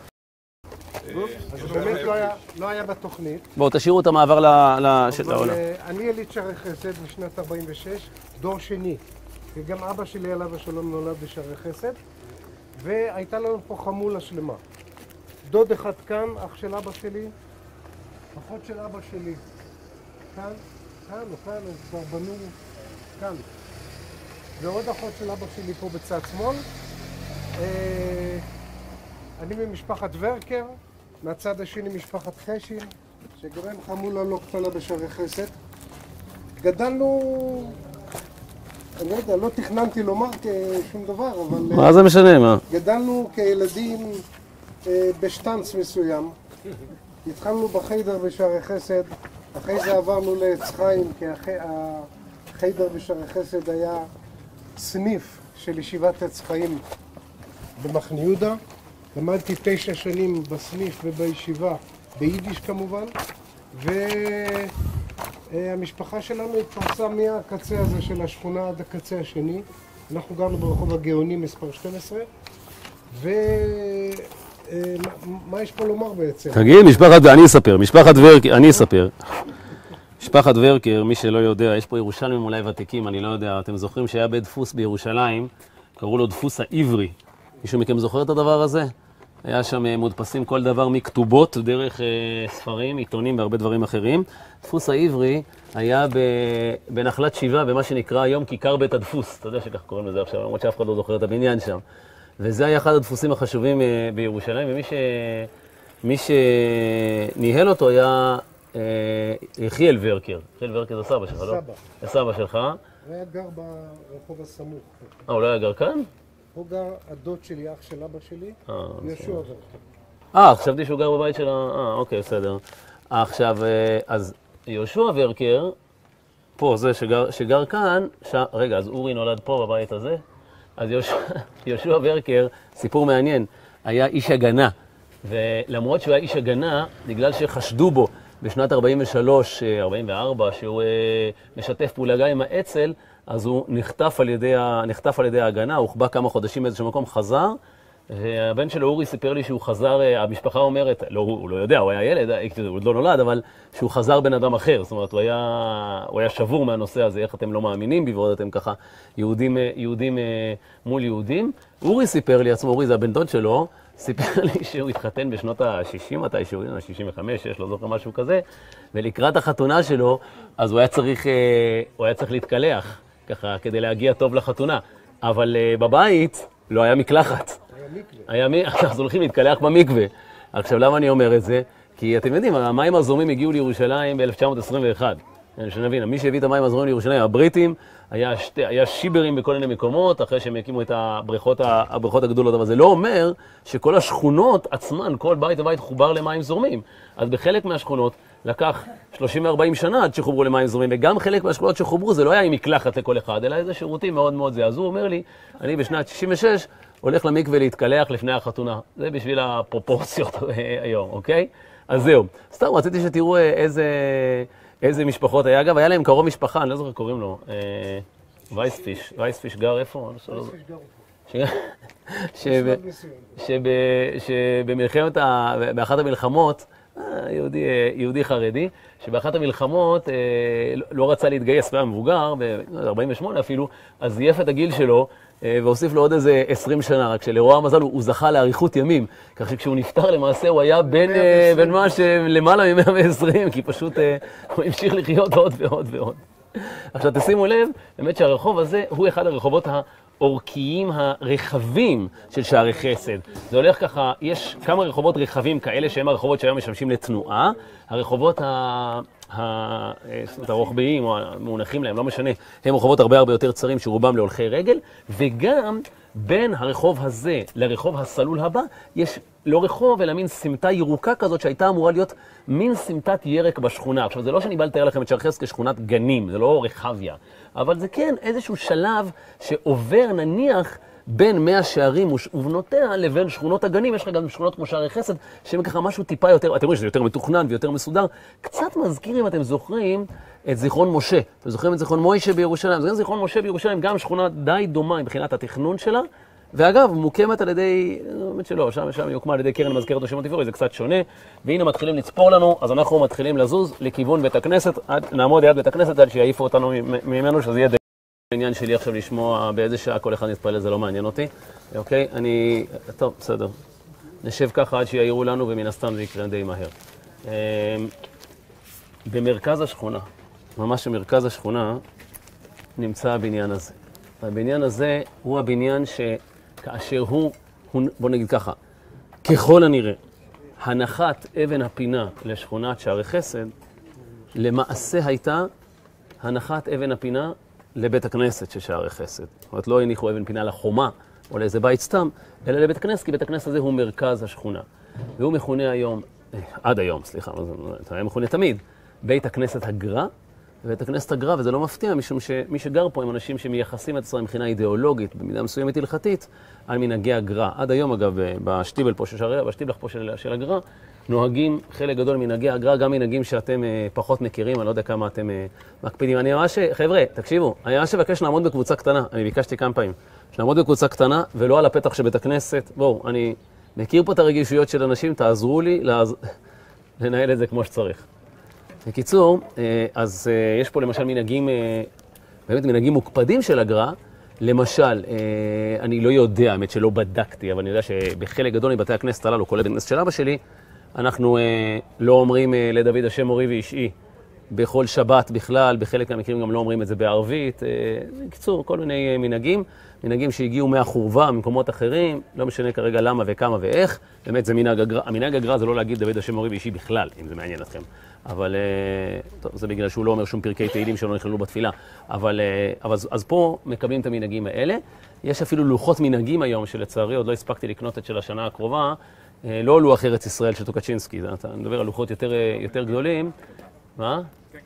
אז באמת לא היה בתוכנית. בואו, תשאירו את המעבר לעולם. אני יליד שערי חסד משנת 46, דור שני. וגם אבא שלי עליו השלום נולד בשערי חסד, והייתה לנו פה חמולה שלמה. דוד אחד כאן, אח של אבא שלי, אחות של אבא שלי. כאן, כאן, הם כבר בנו כאן. ועוד אחות של אבא שלי פה בצד שמאל. אני ממשפחת ורקר, מהצד השני משפחת חשין, שגם חמולה לא קטנה בשערי חסד. גדלנו, אני לא יודע, לא תכננתי לומר שום דבר, אבל... מה זה משנה, מה? גדלנו כילדים בשטנץ מסוים. התחלנו בחיידר בשערי חסד, אחרי זה עברנו לעץ חיים, כי החיידר בשערי חסד היה סניף של ישיבת עץ חיים במחנה יהודה. למדתי 9 שנים בסניף ובישיבה, ביידיש כמובן, והמשפחה שלנו התפרסה מהקצה הזה של השכונה עד הקצה השני. אנחנו גרנו ברחוב הגאוני מספר 12, מה יש פה לומר בעצם? תגיד, אני אספר. משפחת ורקר, מי שלא יודע, יש פה ירושלמים אולי ותיקים, אני לא יודע, אתם זוכרים שהיה בית דפוס בירושלים, קראו לו דפוס העברי. מישהו מכם זוכר את הדבר הזה? היה שם מודפסים כל דבר מכתובות דרך ספרים, עיתונים והרבה דברים אחרים. דפוס העברי היה בנחלת שבעה, במה שנקרא היום כיכר בית הדפוס. אתה יודע שכך קוראים לזה עכשיו, למרות שאף אחד לא זוכר את הבניין שם. וזה היה אחד הדפוסים החשובים בירושלים, ומי שניהל אותו היה יחיאל ורקר. יחיאל ורקר זה סבא שלך, לא? זה סבא שלך. הוא היה גר ברחוב הסמוך. הוא לא היה גר כאן? הוא גר, הדוד שלי, אח של אבא שלי, יהושע ורקר. חשבתי שהוא גר בבית של אוקיי, בסדר. עכשיו, אז יהושע ורקר, פה, זה שגר כאן, רגע, אז אורי נולד פה בבית הזה, אז יהושע ורקר, סיפור מעניין, היה איש הגנה, ולמרות שהוא היה איש הגנה, בגלל שחשדו בו בשנת 43, 44, שהוא משתף פעולה גם עם האצ"ל, אז הוא נחטף על ידי ההגנה, הוא הוחבא כמה חודשים באיזשהו מקום, חזר, והבן שלו אורי סיפר לי שהוא חזר, המשפחה אומרת, לא, הוא לא יודע, הוא היה ילד, הוא עוד לא נולד, אבל שהוא חזר בן אדם אחר, זאת אומרת, הוא היה שבור מהנושא הזה, איך אתם לא מאמינים בי, ועוד אתם ככה יהודים מול יהודים. אורי סיפר לי עצמו, אורי זה הבן דוד שלו, סיפר לי שהוא התחתן בשנות ה-60, מתישהו, 65, 6, לא זוכר משהו כזה, ולקראת החתונה שלו, אז הוא היה צריך להתקלח, ככה, כדי להגיע טוב לחתונה. אבל בבית לא היה מקלחת. אז הולכים להתקלח במקווה. עכשיו, למה אני אומר את זה? כי אתם יודעים, המים הזורמים הגיעו לירושלים ב-1921. שנבין, מי שהביא את המים הזורמים לירושלים, הבריטים, היה שיברים בכל מיני מקומות, אחרי שהם הקימו את הבריכות הגדולות. אבל זה לא אומר שכל השכונות עצמן, כל בית ובית חובר למים זורמים. אז בחלק מהשכונות לקח 30-40 שנה עד שחוברו למים זורמים, וגם חלק מהשכונות שחוברו זה לא היה עם מקלחת לכל אחד, אלא איזה שירותים מאוד מאוד זה. אז הוא אומר לי, אני בשנת 66 הולך למקווה להתקלח לפני החתונה. זה בשביל הפרופורציות היום, אוקיי? אז זהו. סתם רציתי שתראו איזה משפחות היה. אגב, היה להם קרוב משפחה, אני לא זוכר קוראים לו, וייספיש. וייספיש גר איפה? וייספיש גר איפה? שבמלחמת, באחת המלחמות, יהודי חרדי, שבאחת המלחמות לא רצה להתגייס, היה מבוגר, ב-48 אפילו, אז זייף את הגיל שלו, והוסיף לו עוד איזה 20 שנה, רק שלרוע המזל הוא זכה לאריכות ימים, כך שכשהוא נפטר למעשה הוא היה בין מה שלמעלה מ-120, כי פשוט הוא המשיך לחיות עוד ועוד ועוד. עכשיו תשימו לב, באמת שהרחוב הזה הוא אחד הרחובות האורכיים הרחבים של שערי חסד. זה הולך ככה, יש כמה רחובות רחבים כאלה שהם הרחובות שהיום משמשים לתנועה, הרחובות הרוחביים או המונחים להם, לא משנה, הם רחובות הרבה יותר צרים שרובם להולכי רגל, וגם בין הרחוב הזה לרחוב הסלול הבא יש לא רחוב אלא מין סמטה ירוקה כזאת שהייתה אמורה להיות מין סמטת ירק בשכונה. עכשיו זה לא שאני בא לתאר לכם את שערי חסד כשכונת גנים, זה לא רחביה, אבל זה כן איזשהו שלב שעובר נניח בין 100 שערים ובנותיה לבין שכונות הגנים. יש לך גם שכונות כמו שערי חסד, שהם ככה משהו טיפה יותר, אתם רואים שזה יותר מתוכנן ויותר מסודר. קצת מזכיר, אם אתם זוכרים, את זיכרון משה. אתם זוכרים את זיכרון מוישה בירושלים? זיכרון משה בירושלים, גם שכונה די דומה מבחינת התכנון שלה. ואגב, מוקמת על ידי, באמת שלא, שם היא הוקמה על ידי קרן מזכרת השם הטבעי, זה קצת שונה. והנה מתחילים לצפור לנו, אז אנחנו מתחילים לזוז לכיוון בית הכנסת, נעמוד ליד בית הכנסת עד שיעיפו אותנו ממנו, שזה יהיה העניין שלי עכשיו לשמוע באיזה שעה כל אחד נתפלל, זה לא מעניין אותי. אוקיי? טוב, בסדר. נשב ככה עד שיעירו לנו, ומן הסתם זה יקרה די מהר. במרכז השכונה, ממש במרכז השכונה, נמצא הבניין הזה. הבניין הזה הוא הבניין שכאשר בוא נגיד ככה, ככל הנראה, הנחת אבן הפינה לשכונת שערי חסד, למעשה הייתה הנחת אבן הפינה לבית הכנסת של שערי חסד. זאת אומרת, לא הניחו אבן פינה לחומה או לאיזה בית סתם, אלא לבית הכנסת, כי בית הכנסת הזה הוא מרכז השכונה. והוא מכונה היום, עד היום, סליחה, זה היה מכונה תמיד, בית הכנסת הגר"א, ובית הכנסת הגר"א, וזה לא מפתיע, משום שמי שגר פה הם אנשים שמייחסים את עצמם מבחינה אידיאולוגית, במידה מסוימת הלכתית, על מנהגי הגר"א. עד היום, אגב, בשטיבל פה של שערי, בשטיבלח פה של הגר"א, נוהגים חלק גדול מנהגי הגר"א, גם מנהגים שאתם פחות מכירים, אני לא יודע כמה אתם מקפידים. אני ממש, חבר'ה, תקשיבו, אני ממש מבקש לעמוד בקבוצה קטנה, אני ביקשתי כמה פעמים, לעמוד בקבוצה קטנה ולא על הפתח של בית הכנסת. בואו, אני מכיר פה את הרגישויות של אנשים, תעזרו לי לנהל את זה כמו שצריך. בקיצור, אז יש פה למשל מנהגים, באמת מנהגים מוקפדים של הגר"א. למשל, אני לא יודע, האמת שלא בדקתי, אבל אני יודע שבחלק גדול מבתי הכנסת הללו, כולל בית הכנסת של אבא שלי, אנחנו לא אומרים לדוד השם מורי ואישי בכל שבת בכלל, בחלק מהמקרים גם לא אומרים את זה בערבית. בקיצור, כל מיני מנהגים שהגיעו מהחורבה, ממקומות אחרים, לא משנה כרגע למה וכמה ואיך. באמת זה מנהג הגר"א. המנהג הגר"א זה לא להגיד דוד השם מורי ואישי בכלל, אם זה מעניין אתכם. אבל טוב, זה בגלל שהוא לא אומר שום פרקי תהילים שלא נכללו בתפילה. אבל אז פה מקבלים את המנהגים האלה. יש אפילו לוחות מנהגים היום, שלצערי עוד לא הספקתי לקנות את של השנה הקרובה, לא לוח ארץ ישראל של טוקצ'ינסקי, אתה מדבר על לוחות יותר גדולים, מה?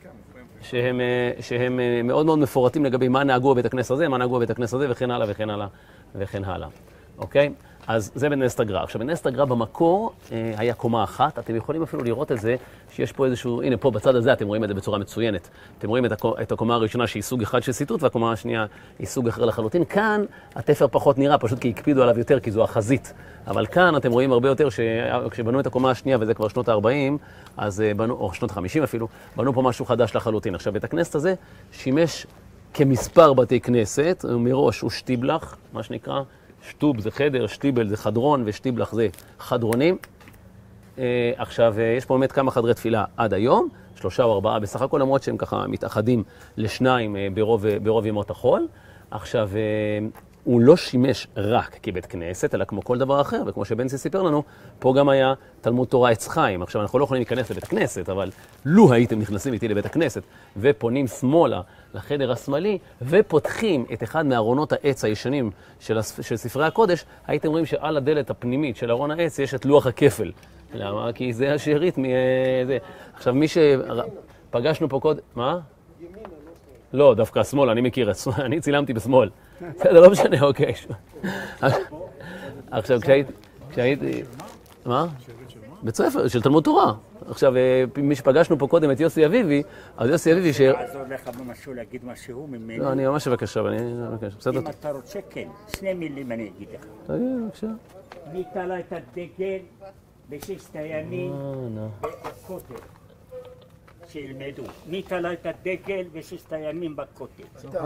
שהם מאוד מאוד מפורטים לגבי מה נהגו בבית הכנסת הזה, מה נהגו בבית הכנסת הזה, וכן הלאה וכן הלאה וכן הלאה. אוקיי? אז זה בית הכנסת הגר"א. עכשיו, בית הכנסת הגר"א במקור היה קומה אחת. אתם יכולים אפילו לראות את זה, שיש פה איזשהו, הנה פה בצד הזה אתם רואים את זה בצורה מצוינת. אתם רואים את הקומה הראשונה שהיא סוג אחד של סיטוט, והקומה השנייה היא סוג אחר לחלוטין. כאן התפר פחות נראה, פשוט כי הקפידו עליו יותר, כי זו החזית. אבל כאן אתם רואים הרבה יותר שכשבנו את הקומה השנייה, וזה כבר שנות ה-40, אז בנו, או שנות ה-50 אפילו, בנו פה משהו חדש לחלוטין. עכשיו, בית הכנסת הזה שימש כמספר בתי כנסת, מראש הוא שטיבלח, מה שנקרא, שטוב זה חדר, שטיבל זה חדרון, ושטיבלח זה חדרונים. עכשיו, יש פה באמת כמה חדרי תפילה עד היום, 3 או 4 בסך הכל, למרות שהם ככה מתאחדים לשניים ברוב ימות החול. עכשיו, הוא לא שימש רק כבית כנסת, אלא כמו כל דבר אחר, וכמו שבנצי סיפר לנו, פה גם היה תלמוד תורה עץ חיים. עכשיו, אנחנו לא יכולים להיכנס לבית הכנסת, אבל לו הייתם נכנסים איתי לבית הכנסת, ופונים שמאלה לחדר השמאלי, ופותחים את אחד מארונות העץ הישנים של ספרי הקודש, הייתם רואים שעל הדלת הפנימית של ארון העץ יש את לוח הכפל. למה? כי זה השארית מזה. עכשיו, מי שפגשנו פה קודם... מה? לא, דווקא שמאל, אני מכיר את שמאל, אני צילמתי בשמאל. זה לא משנה, אוקיי. עכשיו, כשהייתי... מה? בית ספר, של תלמוד תורה. עכשיו, מי שפגשנו פה קודם את יוסי אביבי, אז יוסי אביבי לעזור לך במשהו, להגיד משהו ממנו. לא, אני ממש מבקש, אבל אני מבקש. בסדר? אם אתה רוצה, כן. 2 מילים אני אגיד לך. תגיד, בבקשה. מי תלה את הדגל בששת הימים בכותל? שילמדו. מי תלה את הדגל בששת הימים בכותל?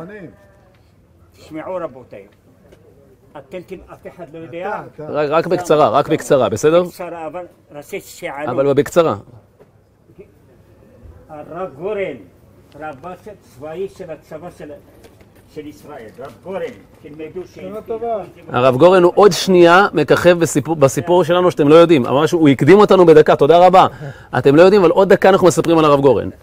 תשמעו רבותיי. אתם אף אחד לא יודע? רק בקצרה, בסדר? בקצרה, אבל רצית שענו. אבל בקצרה. הרב גורן, רבה צבאי של הצבא של ישראל, רב גורן, תלמדו הרב גורן הוא עוד שנייה מככב בסיפור שלנו שאתם לא יודעים. ממש הוא הקדים אותנו בדקה, תודה רבה. אתם לא יודעים, אבל עוד דקה אנחנו מספרים על הרב גורן.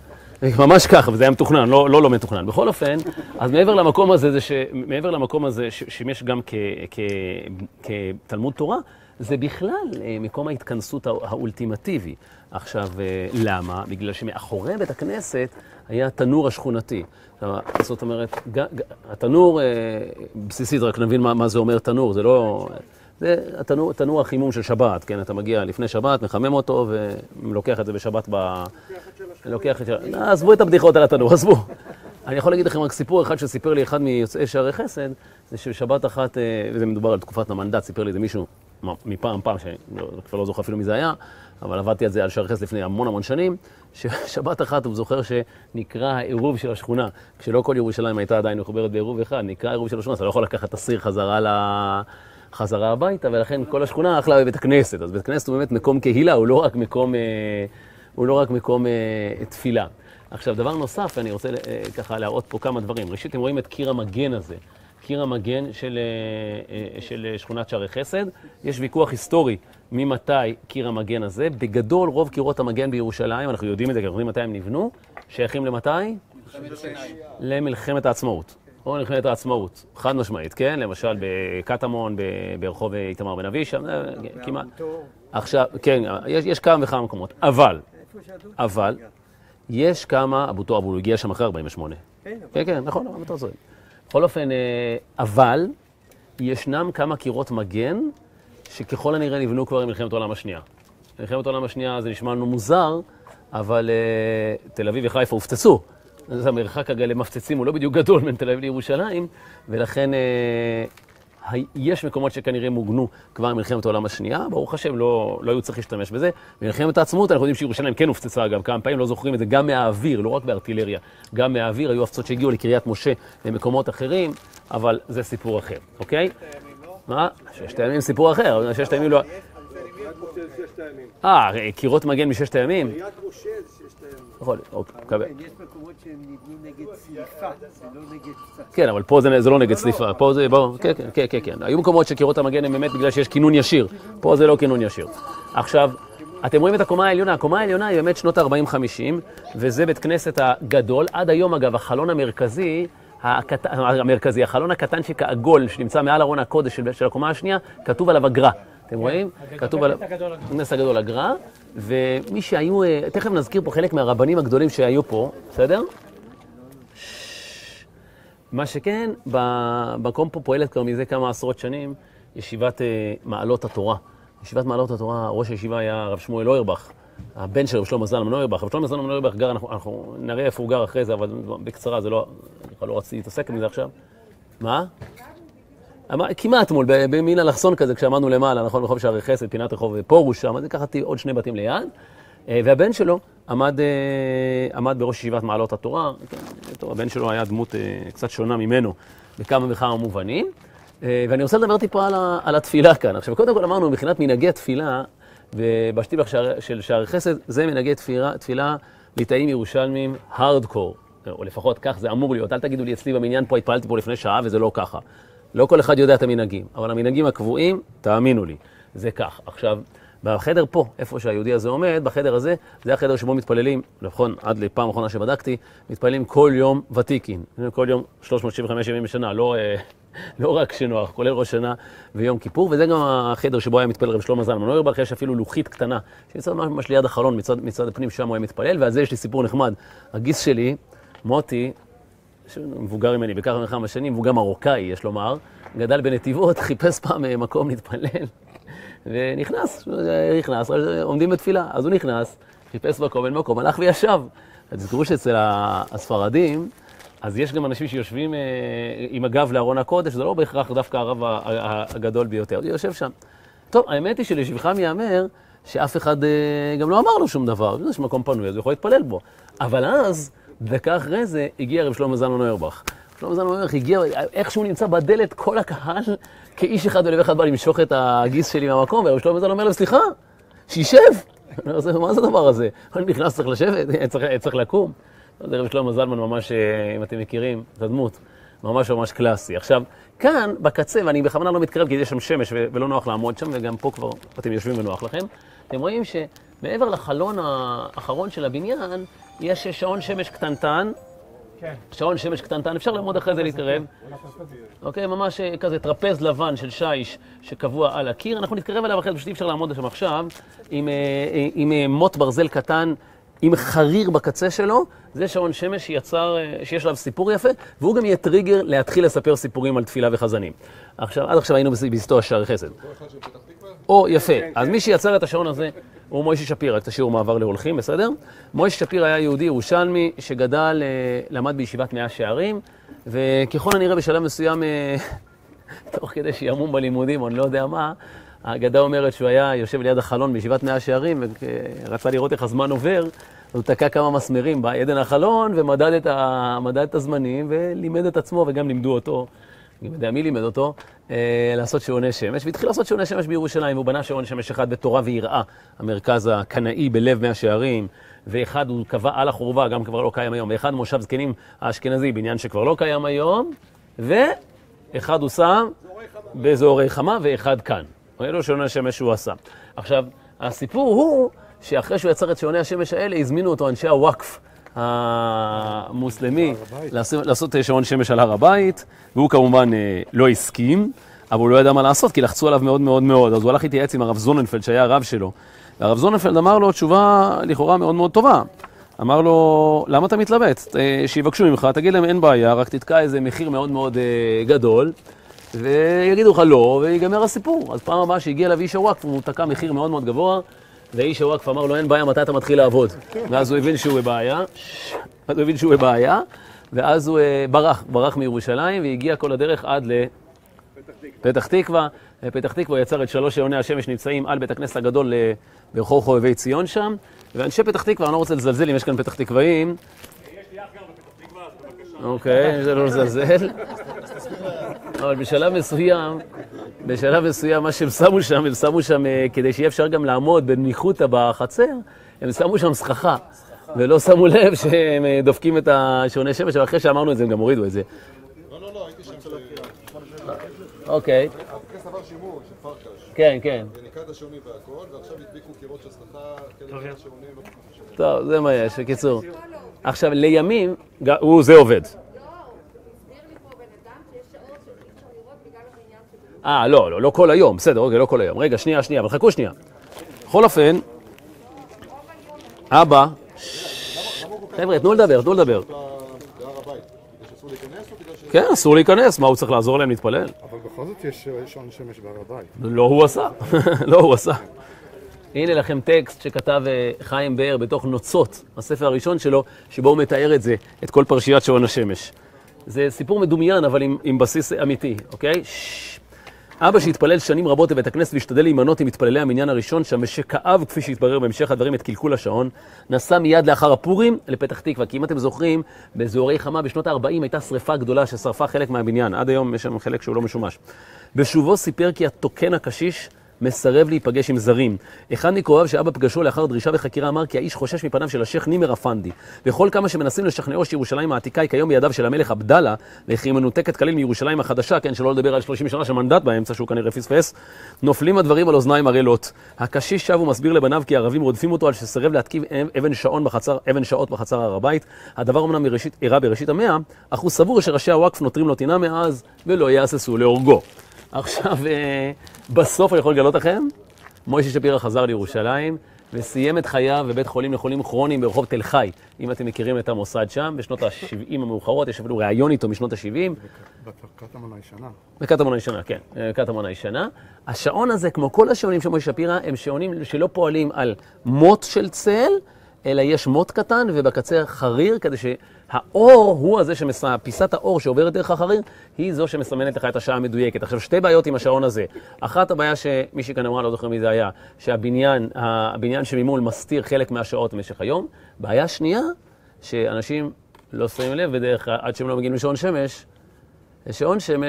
ממש ככה, וזה היה מתוכנן, לא מתוכנן. בכל אופן, אז מעבר למקום הזה, שימש גם כתלמוד תורה, זה בכלל מקום ההתכנסות האולטימטיבי. עכשיו, למה? בגלל שמאחורי בית הכנסת היה התנור השכונתי. זאת אומרת, התנור, בסיסית, רק נבין מה זה אומר תנור, זה לא... זה תנור החימום של שבת, כן? אתה מגיע לפני שבת, מחמם אותו ולוקח את זה בשבת לוקח את זה... עזבו את הבדיחות על התנור, עזבו. אני יכול להגיד לכם רק סיפור אחד שסיפר לי אחד מיוצאי שערי חסד, זה ששבת אחת, וזה מדובר על תקופת המנדט, סיפר לי זה מישהו מפעם, שאני כבר לא זוכר אפילו מי זה היה, אבל עבדתי על זה על שערי חסד לפני המון שנים, ששבת אחת הוא זוכר שנקרא העירוב של השכונה, כשלא כל ירושלים הייתה עדיין מחוברת בעירוב אחד, נקרא העירוב של השכונה, אתה לא יכול לקחת את הסיר חזרה הביתה, ולכן כל השכונה אכלה בבית הכנסת. אז בית הכנסת הוא באמת מקום קהילה, הוא לא רק מקום תפילה. עכשיו, דבר נוסף, אני רוצה ככה להראות פה כמה דברים. ראשית, אתם רואים את קיר המגן הזה, קיר המגן של שכונת שערי חסד. יש ויכוח היסטורי ממתי קיר המגן הזה. בגדול, רוב קירות המגן בירושלים, אנחנו יודעים את זה, כי אנחנו יודעים מתי הם נבנו, שייכים למתי? למלחמת העצמאות. או מלחמת העצמאות, חד משמעית, כן? למשל בקטמון, ברחוב איתמר בן אבי, שם, כמעט. עכשיו, כן, יש כמה וכמה מקומות, אבל, יש כמה, אבו תור, הוא הגיע שם אחרי 48. כן, נכון, אבל אתה צודק. בכל אופן, אבל, ישנם כמה קירות מגן, שככל הנראה נבנו כבר עם מלחמת העולם השנייה. מלחמת העולם השנייה זה נשמע לנו מוזר, אבל תל אביב וחיפה הופצצו. אז המרחק למפצצים הוא לא בדיוק גדול בין תל אביב לירושלים, ולכן יש מקומות שכנראה מוגנו כבר מלחמת העולם השנייה, ברוך השם לא היו צריך להשתמש בזה. במלחמת העצמאות אנחנו יודעים שירושלים כן הופצצה גם כמה פעמים, לא זוכרים את זה, גם מהאוויר, לא רק בארטילריה, גם מהאוויר, היו הפצצות שהגיעו לקריית משה למקומות אחרים, אבל זה סיפור אחר, אוקיי? מה? ששת הימים סיפור אחר, ששת הימים לא... קירות מגן מששת הימים? קריית משה זה ששת הימים. יכול להיות, אוקיי. יש מקומות שהם נבנו נגד צליפה, זה לא נגד פצצה. כן, אבל פה זה לא נגד צליפה, פה זה, בואו, כן. היו מקומות שקירות המגן הם באמת בגלל שיש כינון ישיר, פה זה לא כינון ישיר. עכשיו, אתם רואים את הקומה העליונה, הקומה העליונה היא באמת שנות ה-40-50, וזה בית כנסת הגדול. עד היום, אגב, החלון המרכזי, החלון הקטנצ'יק העגול שנמצא מעל ארון הקודש של הקומה השנייה, כתוב עליו אגרה. אתם רואים? כתוב עליו נס הגדול אגרה, ומי שהיו, תכף נזכיר פה חלק מהרבנים הגדולים שהיו פה, בסדר? מה שכן, במקום פה פועלת כבר מזה כמה עשרות שנים, ישיבת מעלות התורה. ישיבת מעלות התורה, ראש הישיבה היה הרב שמואל אוירבך, הבן של רב שלמה זלמן אוירבך. רב שלמה זלמן אוירבך גר, אנחנו נראה איפה הוא גר אחרי זה, אבל בקצרה, זה לא רציתי להתעסק עם זה עכשיו. מה? כמעט מול, במין אלכסון כזה, כשעמדנו למעלה, נכון, רחוב שערי חסד, פינת רחוב פורוש שם, אז לקחתי עוד 2 בתים ליד, והבן שלו עמד בראש ישיבת מעלות התורה. הבן שלו היה דמות קצת שונה ממנו בכמה וכמה מובנים, ואני רוצה לדבר טיפה על התפילה כאן. עכשיו, קודם כל אמרנו, מבחינת מנהגי התפילה, ובשטיבלך של שערי חסד, זה מנהגי תפילה ליטאים ירושלמים הארדקור, או לפחות כך זה אמור להיות. אל תגידו לי, אצלי במניין פה, התפעלתי פה לפני שעה, וזה לא ככה. לא כל אחד יודע את המנהגים, אבל המנהגים הקבועים, תאמינו לי, זה כך. עכשיו, בחדר פה, איפה שהיהודי הזה עומד, בחדר הזה, זה החדר שבו מתפללים, נכון, עד לפעם האחרונה שבדקתי, מתפללים כל יום ותיקין, כל יום 375 ימים בשנה, לא רק שנוח, כולל ראש שנה ויום כיפור, וזה גם החדר שבו היה מתפלל רב שלמה זלמן אוירבך. יש אפילו לוחית קטנה, שנמצא ממש ליד החלון, מצד הפנים, שם הוא היה מתפלל, ועל זה יש לי סיפור נחמד. הגיס שלי, מוטי, מבוגר ממני בכך וכמה שנים, והוא גם מרוקאי, יש לומר, גדל בנתיבות, חיפש פעם מקום להתפלל, ונכנס, עומדים בתפילה, אז הוא נכנס, חיפש מקום, אין מקום, הלך וישב. תזכרו שאצל הספרדים, אז יש גם אנשים שיושבים עם הגב לארון הקודש, זה לא בהכרח דווקא הרב הגדול ביותר, הוא יושב שם. טוב, האמת היא שלשבחם ייאמר, שאף אחד גם לא אמר לו שום דבר, יש מקום פנוי, אז הוא יכול להתפלל בו. אבל אז, דקה אחרי זה, הגיע רב שלמה זלמן אוירבך. שלמה זלמן אוירבך הגיע, איך שהוא נמצא בדלת, כל הקהל, כאיש אחד ולב אחד בא למשוך את הגיס שלי מהמקום, ורב שלמה זלמן אומר לו, סליחה, שישב. מה זה הדבר הזה? אני נכנס, צריך לשבת, צריך לקום. זה רב שלמה זלמן ממש, אם אתם מכירים, את הדמות, ממש קלאסי. עכשיו, כאן, בקצה, ואני בכוונה לא מתקרב כי יש שם שמש ולא נוח לעמוד שם, וגם פה כבר אתם יושבים ונוח לכם, אתם רואים שמעבר לחלון האחרון של הבניין, יש שעון שמש קטנטן, שעון שמש קטנטן, אפשר לעמוד אחרי זה להתקרב. אוקיי, ממש כזה טרפז לבן של שיש שקבוע על הקיר. אנחנו נתקרב אליו אחרי זה, פשוט אי אפשר לעמוד שם עכשיו, עם מוט ברזל קטן, עם חריר בקצה שלו. זה שעון שמש שיש עליו סיפור יפה, והוא גם יהיה טריגר להתחיל לספר סיפורים על תפילה וחזנים. עכשיו, עד עכשיו היינו בהיסטוריה שערי חסד. או, יפה. אז מי שיצר את השעון הזה הוא מוישה שפירא, רק תשאירו מעבר להולכים, בסדר? מוישה שפירא היה יהודי ירושלמי שגדל, למד בישיבת מאה שערים, וככל הנראה בשלב מסוים, תוך כדי שימום בלימודים, או אני לא יודע מה, האגדה אומרת שהוא היה יושב ליד החלון בישיבת מאה שערים, ורצה לראות איך הזמן עובר, אז הוא תקע כמה מסמרים בעדן החלון, ומדד את הזמנים, ולימד את עצמו, וגם לימדו אותו, אני יודע מי לימד אותו, לעשות שעוני שמש, והתחיל לעשות שעוני שמש בירושלים, והוא בנה שעון שמש אחד בתורה ויראה, המרכז הקנאי בלב מאה שערים, ואחד הוא קבע על החורבה, גם כבר לא קיים היום, ואחד מושב זקנים האשכנזי, בניין שכבר לא קיים היום, ואחד הוא שם באזורי חמה, ואחד כאן. אלו שעוני השמש שהוא עשה. עכשיו, הסיפור הוא שאחרי שהוא יצר את שעוני השמש האלה, הזמינו אותו אנשי הוואקף המוסלמי לעשות שעון שמש על הר הבית, והוא כמובן לא הסכים, אבל הוא לא ידע מה לעשות, כי לחצו עליו מאוד מאוד מאוד. אז הוא הלך להתייעץ עם הרב זוננפלד, שהיה הרב שלו. והרב זוננפלד אמר לו תשובה לכאורה מאוד מאוד טובה. אמר לו, למה אתה מתלבט? שיבקשו ממך, תגיד להם אין בעיה, רק תתקע איזה מחיר מאוד מאוד גדול, ויגידו לך לא, ויגמר הסיפור. אז פעם הבאה שהגיע אליו איש הוואקף, הוא תקע מחיר מאוד מאוד גבוה, ואיש הוואקף אמר לו, אין בעיה, מתי אתה מתחיל לעבוד? ואז הוא הבין שהוא בבעיה, ואז הוא ברח מירושלים, והגיע כל הדרך עד לפתח תקווה. פתח תקווה יצר את 3 שעוני השמש נמצאים על בית הכנסת הגדול ברחוב חובבי ציון שם, ואנשי פתח תקווה, אני לא רוצה לזלזל אם יש כאן פתח תקוואים. יש לי אח גר בפתח תקווה, אז בבקשה. אוקיי, זה לא לזלזל. אבל בשלב מסוים, מה שהם שמו שם, כדי שיהיה אפשר גם לעמוד בניחותא בחצר, הם שמו שם סככה, ולא שמו לב שהם דופקים את השעוני שמש, אבל אחרי שאמרנו את זה, הם גם הורידו את זה. לא, הייתי שם אוקיי. הכס עבר שימור של פרקש. כן, כן. וניקה את השעונים והכל, ועכשיו הדביקו קירות של סככה, כאלה שעונים, לא כל כך. טוב, זה מה יש, בקיצור. עכשיו, לימים, זה עובד. לא כל היום, בסדר, אוקיי, לא כל היום. רגע, שנייה, אבל חכו שנייה. בכל אופן, אבא, חבר'ה, תנו לדבר. בהר הבית, בגלל שאסור להיכנס או בגלל ש... כן, אסור להיכנס, מה הוא צריך לעזור להם להתפלל? אבל בכל זאת יש שעון שמש בהר הבית. לא הוא עשה. הנה לכם טקסט שכתב חיים באר בתוך נוצות, הספר הראשון שלו, שבו הוא מתאר את זה, את כל פרשיית שעון השמש. זה סיפור מדומיין, אבל עם בסיס אמיתי, אוקיי? אבא שהתפלל שנים רבות בבית הכנסת והשתדל להימנות עם מתפללי המניין הראשון, שם שכאב, כפי שהתברר בהמשך הדברים, את קלקול השעון, נסע מיד לאחר הפורים לפתח תקווה. כי אם אתם זוכרים, באזורי חמה בשנות ה-40 הייתה שריפה גדולה ששרפה חלק מהבניין. עד היום יש שם חלק שהוא לא משומש. בשובו סיפר כי התוקן הקשיש מסרב להיפגש עם זרים. אחד מקרוביו שאבא פגשו לאחר דרישה וחקירה אמר כי האיש חושש מפניו של השייך נימר אפנדי. וכל כמה שמנסים לשכנעו שירושלים העתיקה היא כיום בידיו של המלך עבדאללה, וכי היא מנותקת כליל מירושלים החדשה, כן, שלא לדבר על 30 שנה של מנדט באמצע שהוא כנראה פספס, נופלים הדברים על אוזניים ערלות. הקשיש שב ומסביר לבניו כי הערבים רודפים אותו על שסרב להתקיף אבן שעות בחצר הר הבית. הדבר אמנם אירע בראשית המאה, אך הוא סבור שראשי הוואקף נותרים לו טינה מאז ולא יהססו להורגו. עכשיו, בסוף אני יכול לגלות לכם, מוישה שפירא חזר לירושלים וסיים את חייו בבית חולים לחולים כרוניים ברחוב תל חי. אם אתם מכירים את המוסד שם, בשנות ה-70 המאוחרות, יש אפילו ראיון איתו משנות ה-70. בקטמון הישנה. בקטמון הישנה, כן, בקטמון הישנה. השעון הזה, כמו כל השעונים של מוישה שפירא, הם שעונים שלא פועלים על מוט של צל, אלא יש מוט קטן ובקצה חריר, כדי שהאור הוא הזה, פיסת האור שעוברת דרך החריר, היא זו שמסמנת לך את השעה המדויקת. עכשיו, 2 בעיות עם השעון הזה. אחת הבעיה שמישהי כאן אמרה, לא זוכר מי זה היה, שהבניין שממול מסתיר חלק מהשעות במשך היום. בעיה שנייה, שאנשים לא שמים לב בדרך עד שהם לא מגיעים לשעון שמש, שעון שמש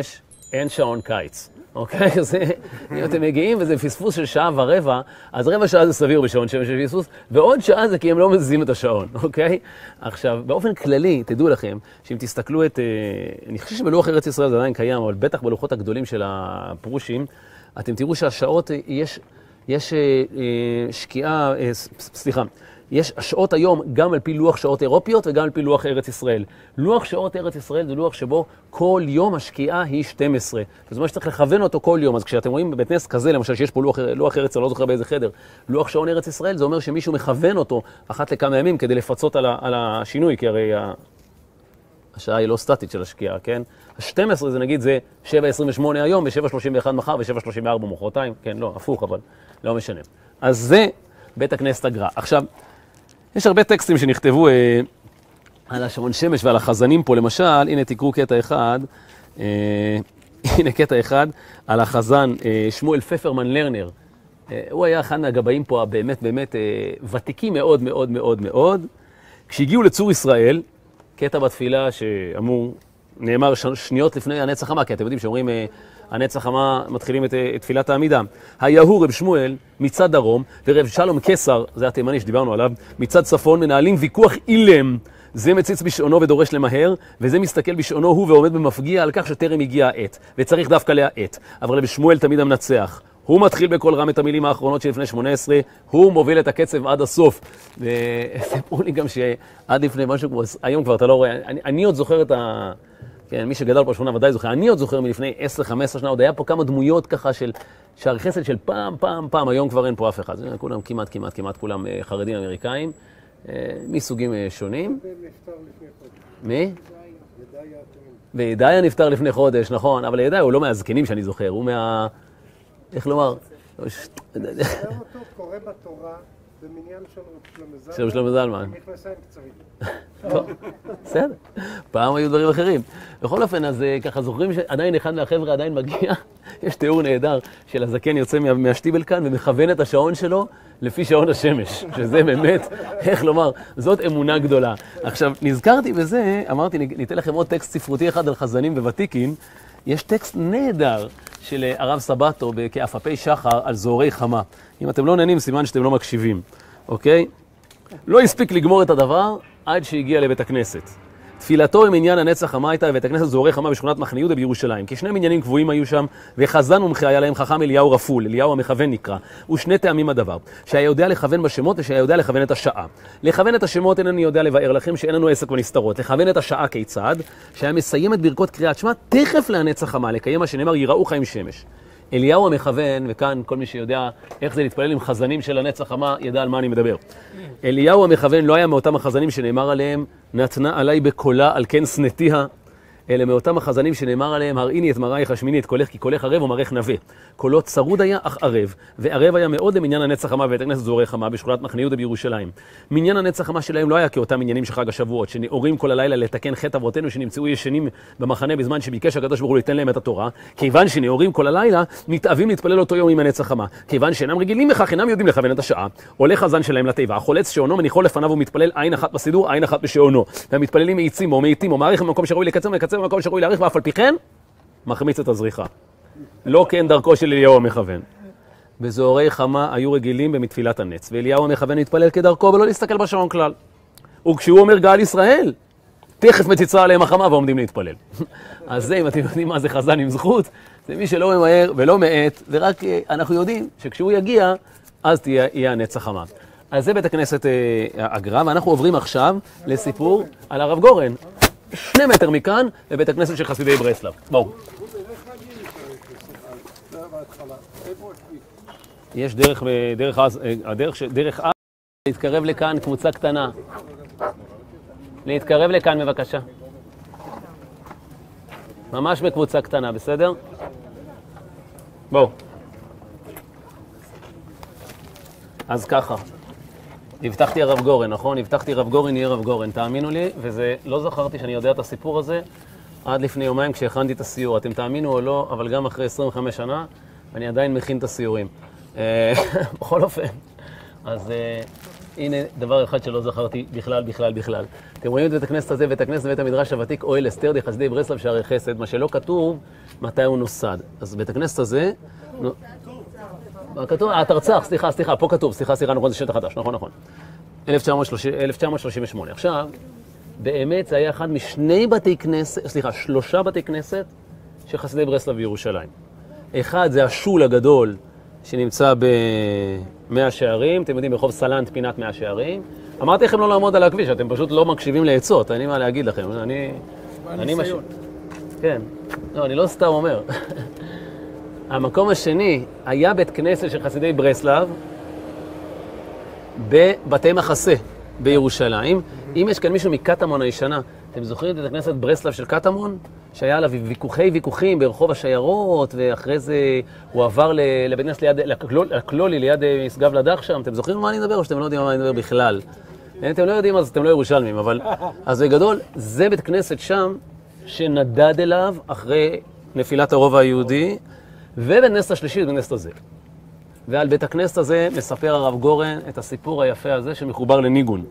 אין שעון קיץ. אוקיי? אם אתם מגיעים וזה פספוס של שעה ורבע, אז רבע שעה זה סביר בשעון שמש של פספוס, ועוד שעה זה כי הם לא מזיזים את השעון, אוקיי? עכשיו, באופן כללי, תדעו לכם, שאם תסתכלו אני חושב שבלוח ארץ ישראל זה עדיין קיים, אבל בטח בלוחות הגדולים של הפרושים, אתם תראו שהשעות, יש שקיעה, יש השעות היום גם על פי לוח שעות אירופיות וגם על פי לוח ארץ ישראל. לוח שעות ארץ ישראל זה לוח שבו כל יום השקיעה היא 12. זאת אומרת שצריך לכוון אותו כל יום. אז כשאתם רואים בבית נס כזה, למשל שיש פה לוח ארץ, אני לא זוכר באיזה חדר, לוח שעון ארץ ישראל, זה אומר שמישהו מכוון אותו אחת לכמה ימים כדי לפצות על השינוי, כי הרי השעה היא לא סטטית של השקיעה, כן? ה-12 זה נגיד זה 7:28 היום ו-7:31 מחר ו-7:34 מחרתיים. כן, לא, הפוך, אבל לא משנה. אז זה בית הכנסת הגר"א. עכשיו, יש הרבה טקסטים שנכתבו על השעון שמש ועל החזנים פה, למשל, הנה תקראו קטע אחד, הנה קטע אחד על החזן שמואל פפרמן לרנר. הוא היה אחד מהגבאים פה באמת ותיקים מאוד מאוד מאוד מאוד. כשהגיעו לצור ישראל, קטע בתפילה שאמור, נאמר שניות לפני הנץ החמה, כי אתם יודעים שאומרים הנץ החמה מתחילים את תפילת העמידה. היהו רב שמואל מצד דרום, ורב שלום קסר, זה התימני שדיברנו עליו, מצד צפון מנהלים ויכוח אילם. זה מציץ בשעונו ודורש למהר, וזה מסתכל בשעונו הוא ועומד במפגיע על כך שטרם הגיע העת, וצריך דווקא להעת. אבל רב שמואל תמיד המנצח. הוא מתחיל בקול רם את המילים האחרונות שלפני 18, הוא מוביל את הקצב עד הסוף. וסיפרו לי גם שעד לפני משהו כמו, היום כבר אתה לא רואה, אני עוד זוכר את כן, מי שגדל פה בשכונה ודאי זוכר, אני עוד זוכר מלפני 10-15 שנה, עוד היה פה כמה דמויות ככה של שער חסד של פעם, היום כבר אין פה אף אחד. כולם כמעט כולם חרדים אמריקאים, מסוגים שונים. מי? וידעיה נפטר לפני חודש, נכון, אבל ידעיה הוא לא מהזקנים שאני זוכר, הוא איך לומר? זוכר אותו קורא בתורה במניין של שלמה זלמן. מכנסיים קצרים. בסדר, פעם היו דברים אחרים. בכל אופן, אז ככה זוכרים שעדיין אחד מהחבר'ה עדיין מגיע, יש תיאור נהדר של הזקן יוצא מהשטיבל כאן ומכוון את השעון שלו לפי שעון השמש, שזה באמת, איך לומר, זאת אמונה גדולה. עכשיו, נזכרתי בזה, אמרתי, ניתן לכם עוד טקסט ספרותי אחד על חזנים וותיקין, יש טקסט נהדר של הרב סבתו כאפפי שחר על זוהרי חמה. אם אתם לא נהנים, סימן שאתם לא מקשיבים, אוקיי? לא הספיק לגמור את הדבר עד שהגיע לבית הכנסת. תפילתו עם עניין הנצח חמה הייתה בבית הכנסת זוהרי חמה בשכונת מחנה יהודה בירושלים. כי שני מניינים קבועים היו שם, וחזן ומומחה היה להם חכם אליהו רפול, אליהו המכוון נקרא. ושני טעמים הדבר, שהיה יודע לכוון בשמות ושהיה יודע לכוון את השעה. לכוון את השמות אינני יודע לבאר לכם שאין לנו עסק ונסתרות. לכוון את השעה כיצד, שהיה מסיים את ברכות קריאת שמע תכף להנצח חמה, לקיים מה שנאמר יראוך עם שמש. אליהו המכוון, וכאן כל מי שיודע איך זה להתפלל עם חזנים של הנצח חמה, ידע על מה אני מדבר. אליהו המכוון לא היה מאותם החזנים שנאמר עליהם, נתנה עליי בקולה על כן שנתיה, אלא מאותם החזנים שנאמר עליהם, הראיני את מראייך השמיני את קולך, כי קולך ערב ומראייך נווה. קולו צרוד היה אך ערב, וערב היה מאוד למניין הנצח חמה בבית הכנסת זוהרי חמה בשכונת מחנה יהודה בירושלים. מניין הנצח חמה שלהם לא היה כאותם מניינים של חג השבועות, שנאורים כל הלילה לתקן חטא אבותינו שנמצאו ישנים במחנה בזמן שביקש הקדוש ברוך הוא ליתן להם את התורה. כיוון שנאורים כל הלילה, מתאבים להתפלל אותו יום עם הנצח חמה. כיוון שאינם רגילים לכך, אינם יודעים לכוון את השעה. עולה חזן שלהם לתיבה, חולץ שעונו מניחו לפניו ומתפלל עין אחת בסידור, עין אחת בשעונו. והמתפללים מאיצים או מאיטים או מאריך במקום שראוי לקצר ומקצר במקום שראוי להאריך, ואף על פי כן מחמיץ את הזריחה. לא כן דרכו של אליהו המכוון. בזוהרי חמה היו רגילים במתפילת הנץ, ואליהו המכוון להתפלל כדרכו ולא להסתכל בשעון כלל. וכשהוא אומר גאל ישראל, תכף מציצה עליהם החמה ועומדים להתפלל. אז זה, אם אתם יודעים מה זה חזן עם זכות, זה מי שלא ממהר ולא מעט, ורק אנחנו יודעים שכשהוא יגיע, אז תהיה הנץ החמה. אז זה בית הכנסת הגר"א, ואנחנו עוברים עכשיו לסיפור על הרב גורן. 2 מטר מכאן, לבית הכנסת של חסידי ברסלב. בואו. יש דרך להתקרב לכאן, קבוצה קטנה. להתקרב לכאן, בבקשה. ממש בקבוצה קטנה, בסדר? בואו. אז ככה. הבטחתי הרב גורן, נכון? הבטחתי רב גורן יהיה רב גורן, תאמינו לי, וזה לא זכרתי שאני יודע את הסיפור הזה עד לפני יומיים כשהכנתי את הסיור. אתם תאמינו או לא, אבל גם אחרי 25 שנה אני עדיין מכין את הסיורים. בכל אופן, אז הנה דבר אחד שלא זכרתי בכלל. אתם רואים את בית הכנסת הזה, בית הכנסת בית המדרש הוותיק, אוהל אסתר דחסידי ברסלב שערי חסד, מה שלא כתוב, מתי הוא נוסד. אז בית הכנסת הזה... כתוב, התרצח, סליחה, פה כתוב, נכון, זה שטח חדש, נכון. 1938. עכשיו, באמת זה היה אחד משני בתי כנסת, שלושה בתי כנסת של חסידי ברסלב בירושלים. אחד זה השול הגדול שנמצא במאה שערים, אתם יודעים, ברחוב סלנט, פינת מאה שערים. אמרתי לכם לא לעמוד על הכביש, אתם פשוט לא מקשיבים לעצות, אני מה להגיד לכם, אני כן, לא, אני לא סתם אומר. המקום השני היה בית כנסת של חסידי ברסלב בבתי מחסה בירושלים. אם יש כאן מישהו מקטמון הישנה, אתם זוכרים את הכנסת ברסלב של קטמון? שהיה עליו ויכוחים ברחוב השיירות, ואחרי זה הוא עבר לבית כנסת לכלולי, ליד מסגב לדח שם. אתם זוכרים מה אני מדבר או שאתם לא יודעים מה אני מדבר בכלל? אתם לא יודעים אז אתם לא ירושלמים, אבל... אז בגדול, זה בית כנסת שם שנדד אליו אחרי נפילת הרובע היהודי, ובית הכנסת השלישי, בית הכנסת הזה. ועל בית הכנסת הזה מספר הרב גורן את הסיפור היפה הזה שמחובר לניגון.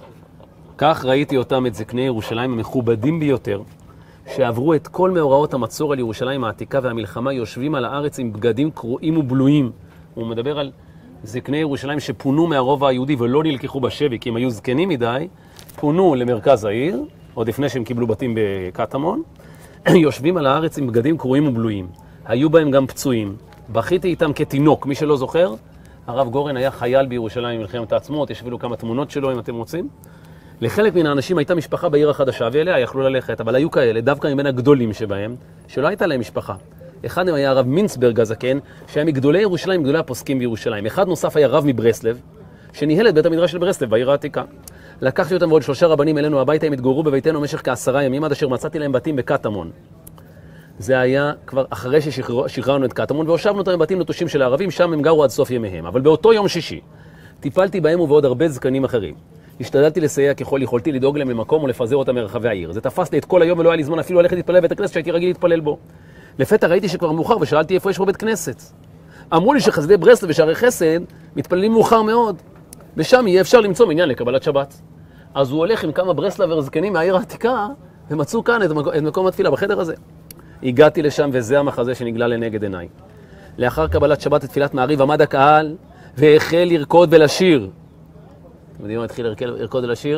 כך ראיתי אותם, את זקני ירושלים המכובדים ביותר, שעברו את כל מאורעות המצור על ירושלים העתיקה והמלחמה, יושבים על הארץ עם בגדים קרועים ובלויים. הוא מדבר על זקני ירושלים שפונו מהרובע היהודי ולא נלקחו בשבי, כי הם היו זקנים מדי, פונו למרכז העיר, עוד לפני שהם קיבלו בתים בקטמון, יושבים על הארץ עם בגדים קרועים ובלויים. היו בהם גם פצועים. בכיתי איתם כתינוק, מי שלא זוכר, הרב גורן היה חייל בירושלים במלחמת העצמאות, יש אפילו כמה תמונות שלו אם אתם רוצים. לחלק מן האנשים הייתה משפחה בעיר החדשה, ואליה יכלו ללכת, אבל היו כאלה, דווקא מבין הגדולים שבהם, שלא הייתה להם משפחה. אחד מהם היה הרב מינסברג הזקן, שהיה מגדולי ירושלים, מגדולי הפוסקים בירושלים. אחד נוסף היה רב מברסלב, שניהל את בית המדרש של ברסלב, בעיר העתיקה. לקחתי אותם ועוד 3 רבנים אלינו הביתה, הם התגוררו בביתנו במשך כ10 ימים, עד אשר מצאתי להם בתים בקטמון. זה היה כבר אחרי ששחררנו את קטמון, והושבנו אותם בבתים נטושים של הערבים, שם הם גרו עד סוף ימיהם. אבל באותו יום שישי, טיפלתי בהם ובעוד הרבה זקנים אחרים. השתדלתי לסייע ככל יכולתי, לדאוג להם למקום ולפזר אותם מרחבי העיר. זה תפס לי את כל היום ולא היה לי זמן אפילו ללכת להתפלל בבית הכנסת שהייתי רגיל להתפלל בו. לפתע ראיתי שכבר מאוחר ושאלתי איפה יש פה בית כנסת. אמרו לי שחסידי ברסלב ושערי חסד מתפללים מאוחר מאוד, ושם יהיה אפשר למצוא מניין לקבלת שבת. אז הוא הולך עם כמה ברסלבר זקנים מהעיר העתיקה, ומצאו כאן את מקום התפילה בחדר הזה. הגעתי לשם וזה המחזה שנגלה לנגד עיניי. לאחר קבלת שבת ותפילת מעריב עמד הקהל והחל לרקוד ולשיר. אתם יודעים מה התחיל לרקוד ולשיר?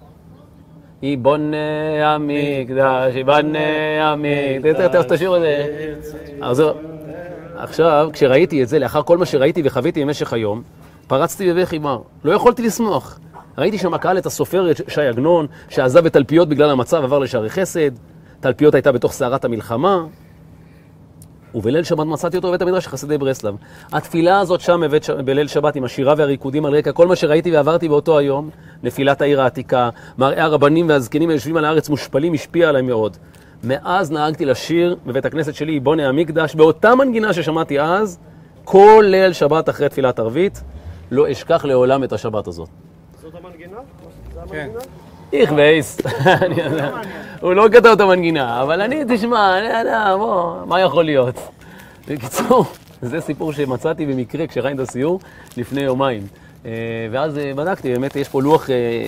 יבונה המקדש, יבונה המקדש, תשאירו את זה. עכשיו, כשראיתי את זה, לאחר כל מה שראיתי וחוויתי במשך היום, פרצתי בבכי מר. לא יכולתי לשמוח. ראיתי שם הקהל את הסופר שי עגנון, שעזב את תלפיות בגלל המצב, עבר לשערי חסד. תלפיות הייתה בתוך סערת המלחמה, ובליל שבת מצאתי אותו בבית המדרש של חסידי ברסלב. התפילה הזאת שם בליל שבת עם השירה והריקודים על רקע, כל מה שראיתי ועברתי באותו היום, נפילת העיר העתיקה, מראה הרבנים והזקנים היושבים על הארץ מושפלים, השפיע עליי מאוד. מאז נהגתי לשיר בבית הכנסת שלי, יבונה המקדש, באותה מנגינה ששמעתי אז, כל ליל שבת אחרי תפילת ערבית, לא אשכח לעולם את השבת הזאת. זאת המנגינה? כן. איך וייס, הוא לא כתב את המנגינה, אבל אני, תשמע, אני יודע, בוא, מה יכול להיות? בקיצור, זה סיפור שמצאתי במקרה כשראיתי את הסיור לפני יומיים. ואז בדקתי, באמת יש פה לוח...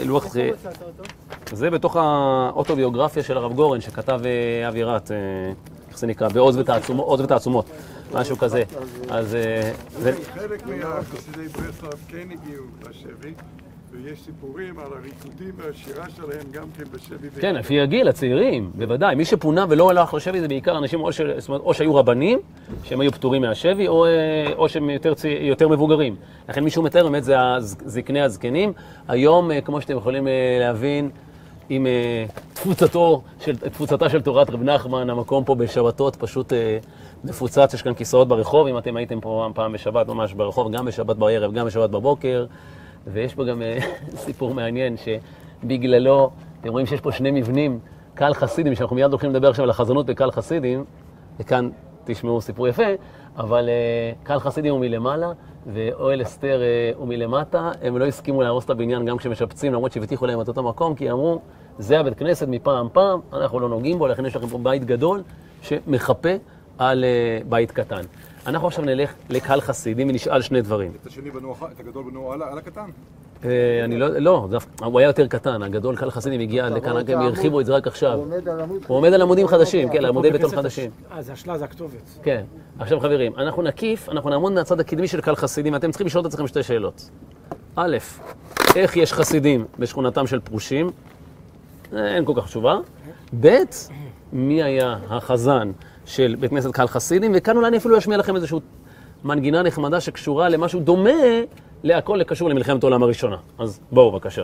זה בתוך האוטוביוגרפיה של הרב גורן שכתב אבירת, איך זה נקרא, בעוז ותעצומות, משהו כזה. אז... חלק מהחסידי ברסלב כן הגיעו לשבי. ויש סיפורים על הריקודים והשירה שלהם גם כן בשבי. כן, לפי הגיל, הצעירים, בוודאי. מי שפונה ולא הלך לשבי זה בעיקר אנשים או שהיו רבנים, שהם היו פטורים מהשבי, או שהם יותר מבוגרים. לכן מישהו מתאר, באמת זה זקני הזקנים. היום, כמו שאתם יכולים להבין, עם תפוצתה של תורת רב נחמן, המקום פה בשבתות פשוט מפוצץ, יש כאן כיסאות ברחוב, אם אתם הייתם פה פעם בשבת ממש ברחוב, גם בשבת בערב, גם בשבת בבוקר. ויש פה גם סיפור מעניין שבגללו, אתם רואים שיש פה 2 מבנים, קהל חסידים, שאנחנו מיד הולכים לדבר עכשיו על החזנות בקהל חסידים, וכאן תשמעו סיפור יפה, אבל קהל חסידים הוא מלמעלה, ואוהל אסתר הוא מלמטה, הם לא הסכימו להרוס את הבניין גם כשמשפצים, למרות שהבטיחו להם את אותו מקום, כי אמרו, זה הבית כנסת מפעם פעם, אנחנו לא נוגעים בו, לכן יש לכם פה בית גדול שמחפה על בית קטן. אנחנו עכשיו נלך לקהל חסידים ונשאל 2 דברים. את השני בנו, את הגדול בנו על הקטן? אני לא, הוא היה יותר קטן, הגדול קהל חסידים הגיע לכאן, הם הרחיבו את זה רק עכשיו. הוא עומד על עמודים חדשים, כן, על עמודי בטון חדשים. זה השלה, זה הכתובת. כן. עכשיו חברים, אנחנו נקיף, אנחנו נעמוד מהצד הקדמי של קהל חסידים, ואתם צריכים לשאול את עצמכם שתי שאלות. א', איך יש חסידים בשכונתם של פרושים? אין כל כך תשובה. ב', מי היה החזן של בית כנסת קהל חסידים? וכאן אולי אני אפילו אשמיע לכם איזושהי מנגינה נחמדה שקשורה למשהו דומה להכל לקשור למלחמת העולם הראשונה. אז בואו בבקשה.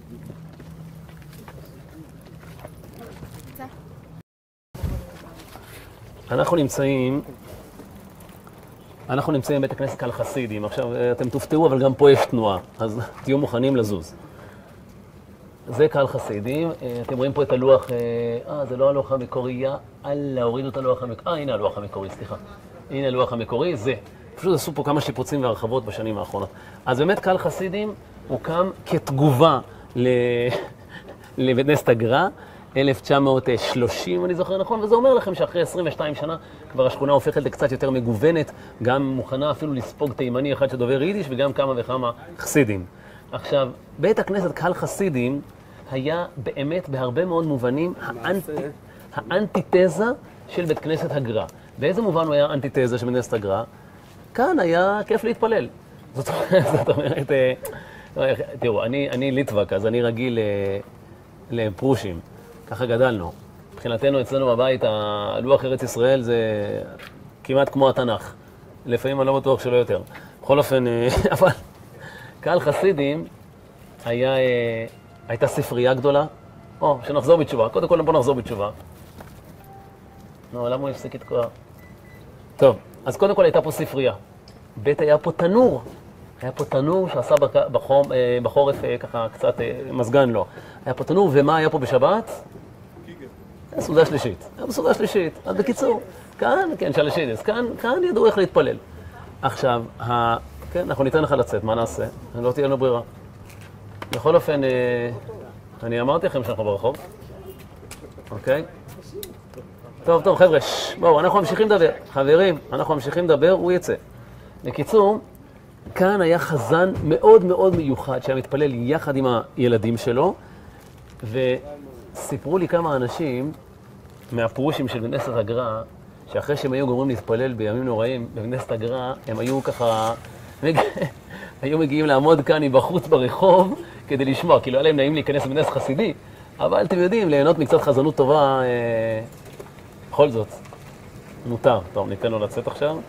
אנחנו נמצאים בבית הכנסת קהל חסידים. עכשיו אתם תופתעו, אבל גם פה יש תנועה, אז תהיו מוכנים לזוז. זה קהל חסידים, אתם רואים פה את הלוח, זה לא הלוח המקורי, אללה, הורידו את הלוח המקורי, הנה הלוח המקורי, סליחה. הנה הלוח המקורי, זה. פשוט עשו פה כמה שיפוצים והרחבות בשנים האחרונות. אז באמת קהל חסידים הוקם כתגובה לבית כנסת הגר"א, 1930, אני זוכר נכון, וזה אומר לכם שאחרי 22 שנה כבר השכונה הופכת לקצת יותר מגוונת, גם מוכנה אפילו לספוג תימני אחד שדובר יידיש וגם כמה וכמה חסידים. עכשיו, בית הכנסת קהל חסידים היה באמת בהרבה מאוד מובנים האנטיתזה של בית כנסת הגר"א. באיזה מובן הוא היה אנטיתזה של בית כנסת הגר"א? כאן היה כיף להתפלל. זאת אומרת, תראו, אני ליטבק, אז אני רגיל לפרושים. ככה גדלנו. מבחינתנו אצלנו בבית, הלוח ארץ ישראל זה כמעט כמו התנ"ך. לפעמים אני לא בטוח שלא יותר. בכל אופן, אבל קהל חסידים הייתה ספרייה גדולה. שנחזור בתשובה. קודם כל בוא נחזור בתשובה. למה הוא הפסיק את כל... טוב, אז קודם כל הייתה פה ספרייה. ב' היה פה תנור. היה פה תנור שעשה בחורף ככה קצת מזגן לו. היה פה תנור, ומה היה פה בשבת? סעודה שלישית. היה בסעודה שלישית. אז בקיצור, כאן, כן, שלשידס, כאן ידעו איך להתפלל. עכשיו, כן, אנחנו ניתן לך לצאת, מה נעשה? לא תהיה לנו ברירה. בכל אופן, אני אמרתי לכם שאנחנו ברחוב. אוקיי? טוב, חבר'ה, בואו, אנחנו ממשיכים לדבר. חברים, אנחנו ממשיכים לדבר, הוא יצא. בקיצור, כאן היה חזן מאוד מאוד מיוחד שהיה מתפלל יחד עם הילדים שלו, וסיפרו לי כמה אנשים מהפרושים של בית כנסת הגר"א, שאחרי שהם היו גומרים להתפלל בימים נוראים בבית כנסת הגר"א, הם היו ככה, היו מגיעים לעמוד כאן מבחוץ ברחוב כדי לשמוע, כי לא היה להם נעים להיכנס לבית כנסת חסידי, אבל אתם יודעים, ליהנות מקצת חזנות טובה, בכל זאת, מותר. טוב, ניתן לו לצאת עכשיו.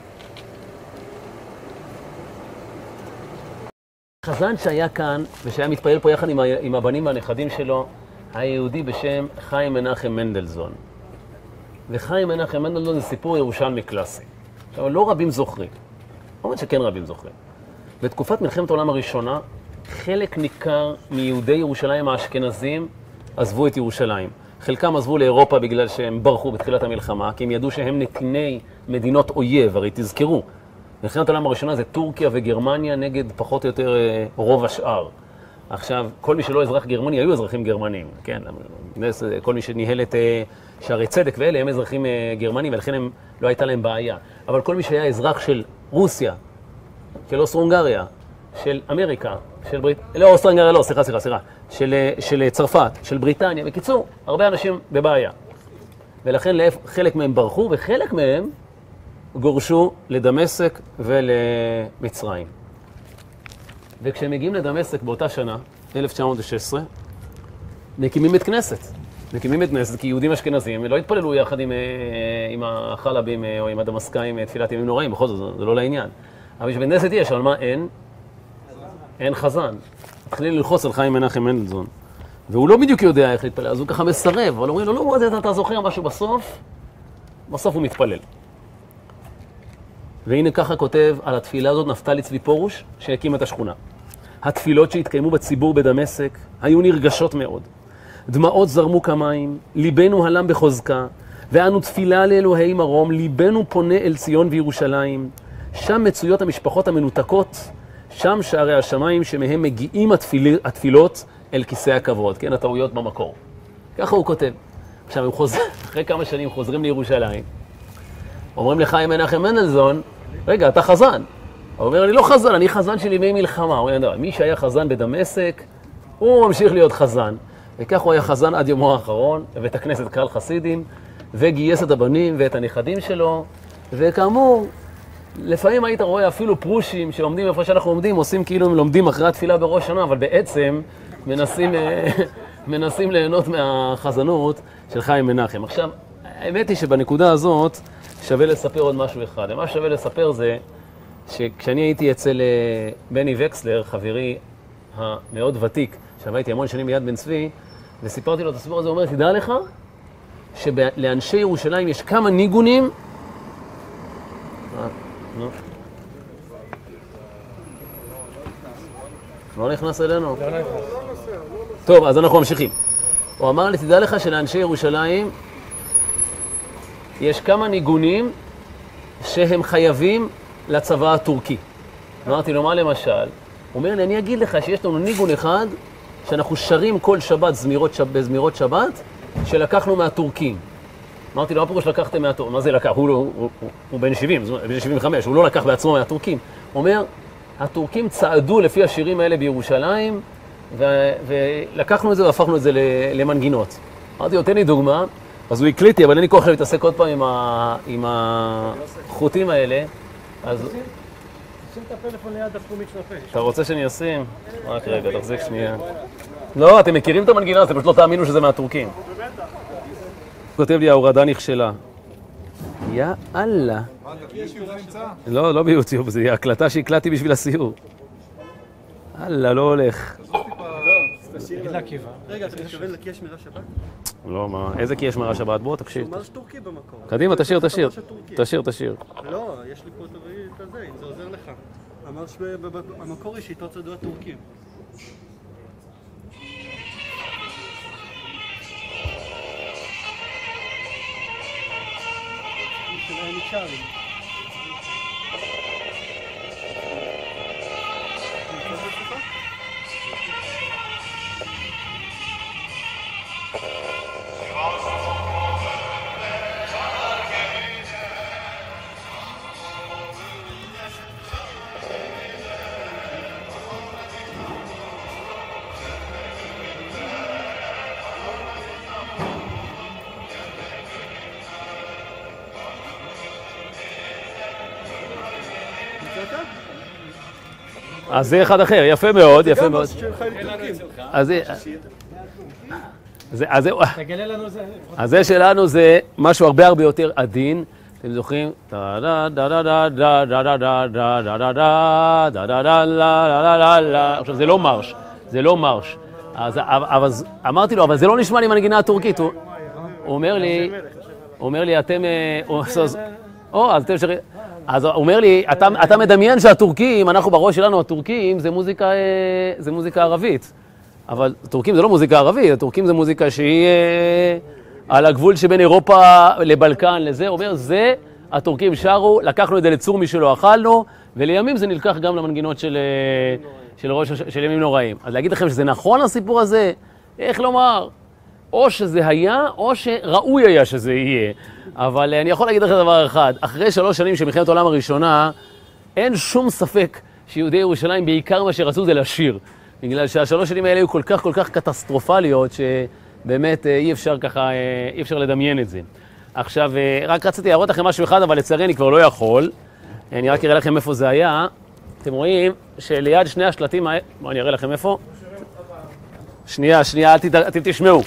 חזן שהיה כאן, ושהיה מתפעל פה יחד עם הבנים והנכדים שלו, היה יהודי בשם חיים מנחם מנדלזון. וחיים מנחם מנדלזון זה סיפור ירושלמי קלאסי. עכשיו, לא רבים זוכרים. אומרת שכן רבים זוכרים. בתקופת מלחמת העולם הראשונה, חלק ניכר מיהודי ירושלים האשכנזים עזבו את ירושלים. חלקם עזבו לאירופה בגלל שהם ברחו בתחילת המלחמה, כי הם ידעו שהם נתיני מדינות אויב, הרי תזכרו. מלחמת העולם הראשונה זה טורקיה וגרמניה נגד פחות או יותר רוב השאר. עכשיו, כל מי שלא אזרח גרמני, היו אזרחים גרמנים, כן? כל מי שניהל את שערי צדק ואלה, הם אזרחים גרמנים, ולכן הם, לא הייתה להם בעיה. אבל כל מי שהיה אזרח של רוסיה, של אוסטרו-הונגריה, של אמריקה, של לא, אוסטרו-הונגריה לא, סליחה, של צרפת, של בריטניה, בקיצור, הרבה אנשים בבעיה. ולכן חלק מהם ברחו, וחלק מהם גורשו לדמשק ולמצרים. וכשהם מגיעים לדמשק באותה שנה, 1916, מקימים בית כנסת. מקימים בית כנסת כי יהודים אשכנזים לא התפללו יחד עם החלבים או עם הדמסקאים תפילת ימים נוראים, בכל זאת, זה לא לעניין. אבל שבית כנסת יש, אבל מה אין? אין חזן. התחילים ללחוץ על חיים מנחם מנדלזון. והוא לא בדיוק יודע איך להתפלל, אז הוא ככה מסרב, אבל אומרים לו, לא, אתה זוכר משהו בסוף הוא מתפלל. והנה ככה כותב על התפילה הזאת נפתלי צבי פורוש, שהקים את השכונה. התפילות שהתקיימו בציבור בדמשק היו נרגשות מאוד. דמעות זרמו כמים, ליבנו הלם בחוזקה, ואנו תפילה לאלוהי מרום, ליבנו פונה אל ציון וירושלים. שם מצויות המשפחות המנותקות, שם שערי השמיים שמהם מגיעים התפילות אל כיסא הכבוד, כן, הטעויות במקור. ככה הוא כותב. עכשיו, הם אחרי כמה שנים חוזרים לירושלים, אומרים לחיים מנחם מנדלזון, רגע, אתה חזן. הוא אומר, אני לא חזן, אני חזן של ימי מלחמה. הוא אומר, מי שהיה חזן בדמשק, הוא ממשיך להיות חזן. וכך הוא היה חזן עד יומו האחרון, בבית הכנסת קהל חסידים, וגייס את הבנים ואת הנכדים שלו, וכאמור, לפעמים היית רואה אפילו פרושים שלומדים איפה שאנחנו לומדים, עושים כאילו הם לומדים אחרי התפילה בראש שנה, אבל בעצם מנסים ליהנות מהחזנות של חיים מנחם. עכשיו, האמת היא שבנקודה הזאת שווה לספר עוד משהו אחד. מה שווה לספר זה שכשאני הייתי אצל בני וקסלר, חברי המאוד ותיק, שעבדתי המון שנים ביד בן צבי, וסיפרתי לו את הסיפור הזה, הוא אומר, תדע לך שלאנשי ירושלים יש כמה ניגונים. לא נכנס אלינו? לא נכנס. טוב, אז אנחנו ממשיכים. הוא אמר לי, תדע לך שלאנשי ירושלים יש כמה ניגונים שהם חייבים לצבא הטורקי. אמרתי לו, מה למשל? הוא אומר לי, אני אגיד לך שיש לנו ניגון אחד שאנחנו שרים כל שבת בזמירות שבת שלקחנו מהטורקים. אמרתי לו, מה פירוש לקחתם מהטורקים? מה זה לקח? הוא בן 70, בן 75, הוא לא לקח בעצמו מהטורקים. הוא אומר, הטורקים צעדו לפי השירים האלה בירושלים, ולקחנו את זה והפכנו את זה למנגינות. אמרתי לו, תן לי דוגמה, אז הוא הקליטי, אבל אין לי כוח להתעסק עוד פעם עם החוטים האלה. אז... שים את הפלאפון ליד הפרומית של הפה. אתה רוצה שאני אשים? רק רגע, תחזיק שנייה. לא, אתם מכירים את המנגינה, אתם פשוט לא תאמינו שזה מהטורקים. כותב לי, ההורדה נכשלה. יא אללה. מה, ביוטיוב נמצא? לא ביוטיוב, זה הקלטה שהקלטתי בשביל הסיור. אללה, לא הולך. תגיד לה קיבה. רגע, אתה מתכוון לקיה שמירה שבת? לא, מה? איזה קיה שמירה שבת? בוא, תקשיב. הוא מרש טורקי במקור. קדימה, תשיר. לא, יש לי פה את הזה, אם זה עוזר לך. המרש במקור יש איתו צדו הטורקים. שלהם נשארים. אז זה אחד אחר, יפה מאוד, יפה מאוד. אז זה שלנו זה משהו הרבה יותר עדין. אתם זוכרים? עכשיו זה לא מרש. אז אמרתי לו, אבל זה לא נשמע לי מנגינה הטורקית. הוא אומר לי, אתם... אז הוא אומר לי, אתה מדמיין שהטורקים, אנחנו בראש שלנו, הטורקים, זה מוזיקה ערבית. אבל הטורקים זה לא מוזיקה ערבית, הטורקים זה מוזיקה שהיא על הגבול שבין אירופה לבלקן, לזה. הוא אומר, זה הטורקים שרו, לקחנו את זה לצור משלו, אכלנו, ולימים זה נלקח גם למנגינות של ימים נוראים. אז להגיד לכם שזה נכון הסיפור הזה? איך לומר? או שזה היה, או שראוי היה שזה יהיה. אבל אני יכול להגיד לכם דבר אחד, אחרי 3 שנים של מלחמת העולם הראשונה, אין שום ספק שיהודי ירושלים בעיקר מה שרצו זה לשיר. בגלל שה3 שנים האלה היו כל כך קטסטרופליות, שבאמת אי אפשר לדמיין את זה. עכשיו, רק רציתי להראות לכם משהו אחד, אבל לצערי אני כבר לא יכול. אני רק אראה לכם איפה זה היה. אתם רואים שליד שני השלטים האלה... בואו אני אראה לכם איפה. שנייה, אתם תשמעו.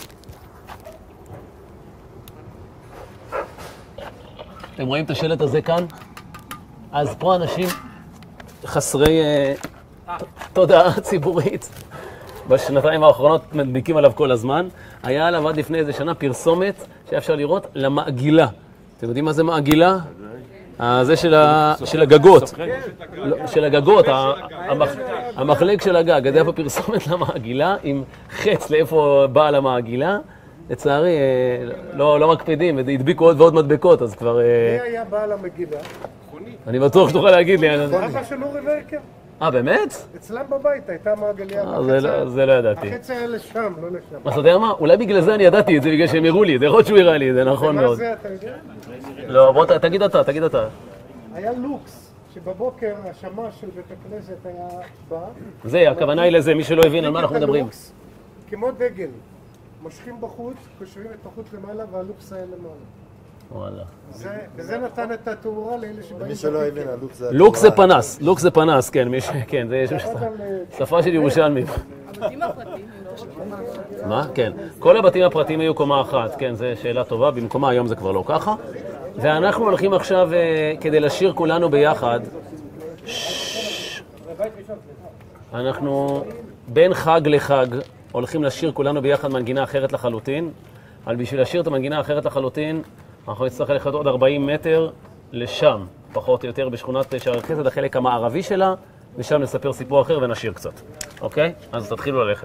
אתם רואים את השלט הזה כאן? אז פה אנשים חסרי תודעה ציבורית. בשנתיים האחרונות מדביקים עליו כל הזמן. היה עליו עד לפני איזה שנה פרסומת שהיה אפשר לראות למעגילה. אתם יודעים מה זה מעגילה? זה של הגגות. של הגגות, המחלק של הגג. אז היה פה פרסומת למעגילה עם חץ לאיפה בעל המעגילה. לצערי, לא מקפידים, הדביקו עוד ועוד מדבקות, אז כבר... מי היה בעל המגילה? אני בטוח שתוכל להגיד לי. אבא של אורי ורקר. באמת? אצלם בבית הייתה מעגליה. זה לא ידעתי. החץ היה לשם, לא לשם. אז אתה יודע מה? אולי בגלל זה אני ידעתי את זה, בגלל שהם הראו לי את זה. יכול להיות שהוא הראה לי את זה, נכון מאוד. מה זה, אתה יודע? לא, בוא, תגיד אתה. היה לוקס שבבוקר השמש של בית הכנסת היה בא. זה, הכוונה היא לזה, מי שלא הבין על מה אנחנו מדברים. כמו דגל, מושכים בחוץ, קושרים את החוץ למעלה והלוקס היה למעלה. וואלה. וזה נתן את התאורה לאלה שבאים... מי שלא הבין, הלוק זה... לוק זה פנס, לוק זה פנס, כן, כן, זה שפה של ירושלמים. הבתים הפרטיים היו מה? כן. כל הבתים הפרטיים היו קומה אחת, כן, זו שאלה טובה, במקומה היום זה כבר לא ככה. ואנחנו הולכים עכשיו כדי לשיר כולנו ביחד. אנחנו בין חג לחג הולכים לשיר כולנו ביחד מנגינה אחרת לחלוטין, אבל בשביל לשיר את המנגינה האחרת לחלוטין, אנחנו נצטרך ללכת עוד 40 מטר לשם, פחות או יותר בשכונת שערי חסד, החלק המערבי שלה, ושם נספר סיפור אחר ונשיר קצת. אוקיי? אז תתחילו ללכת.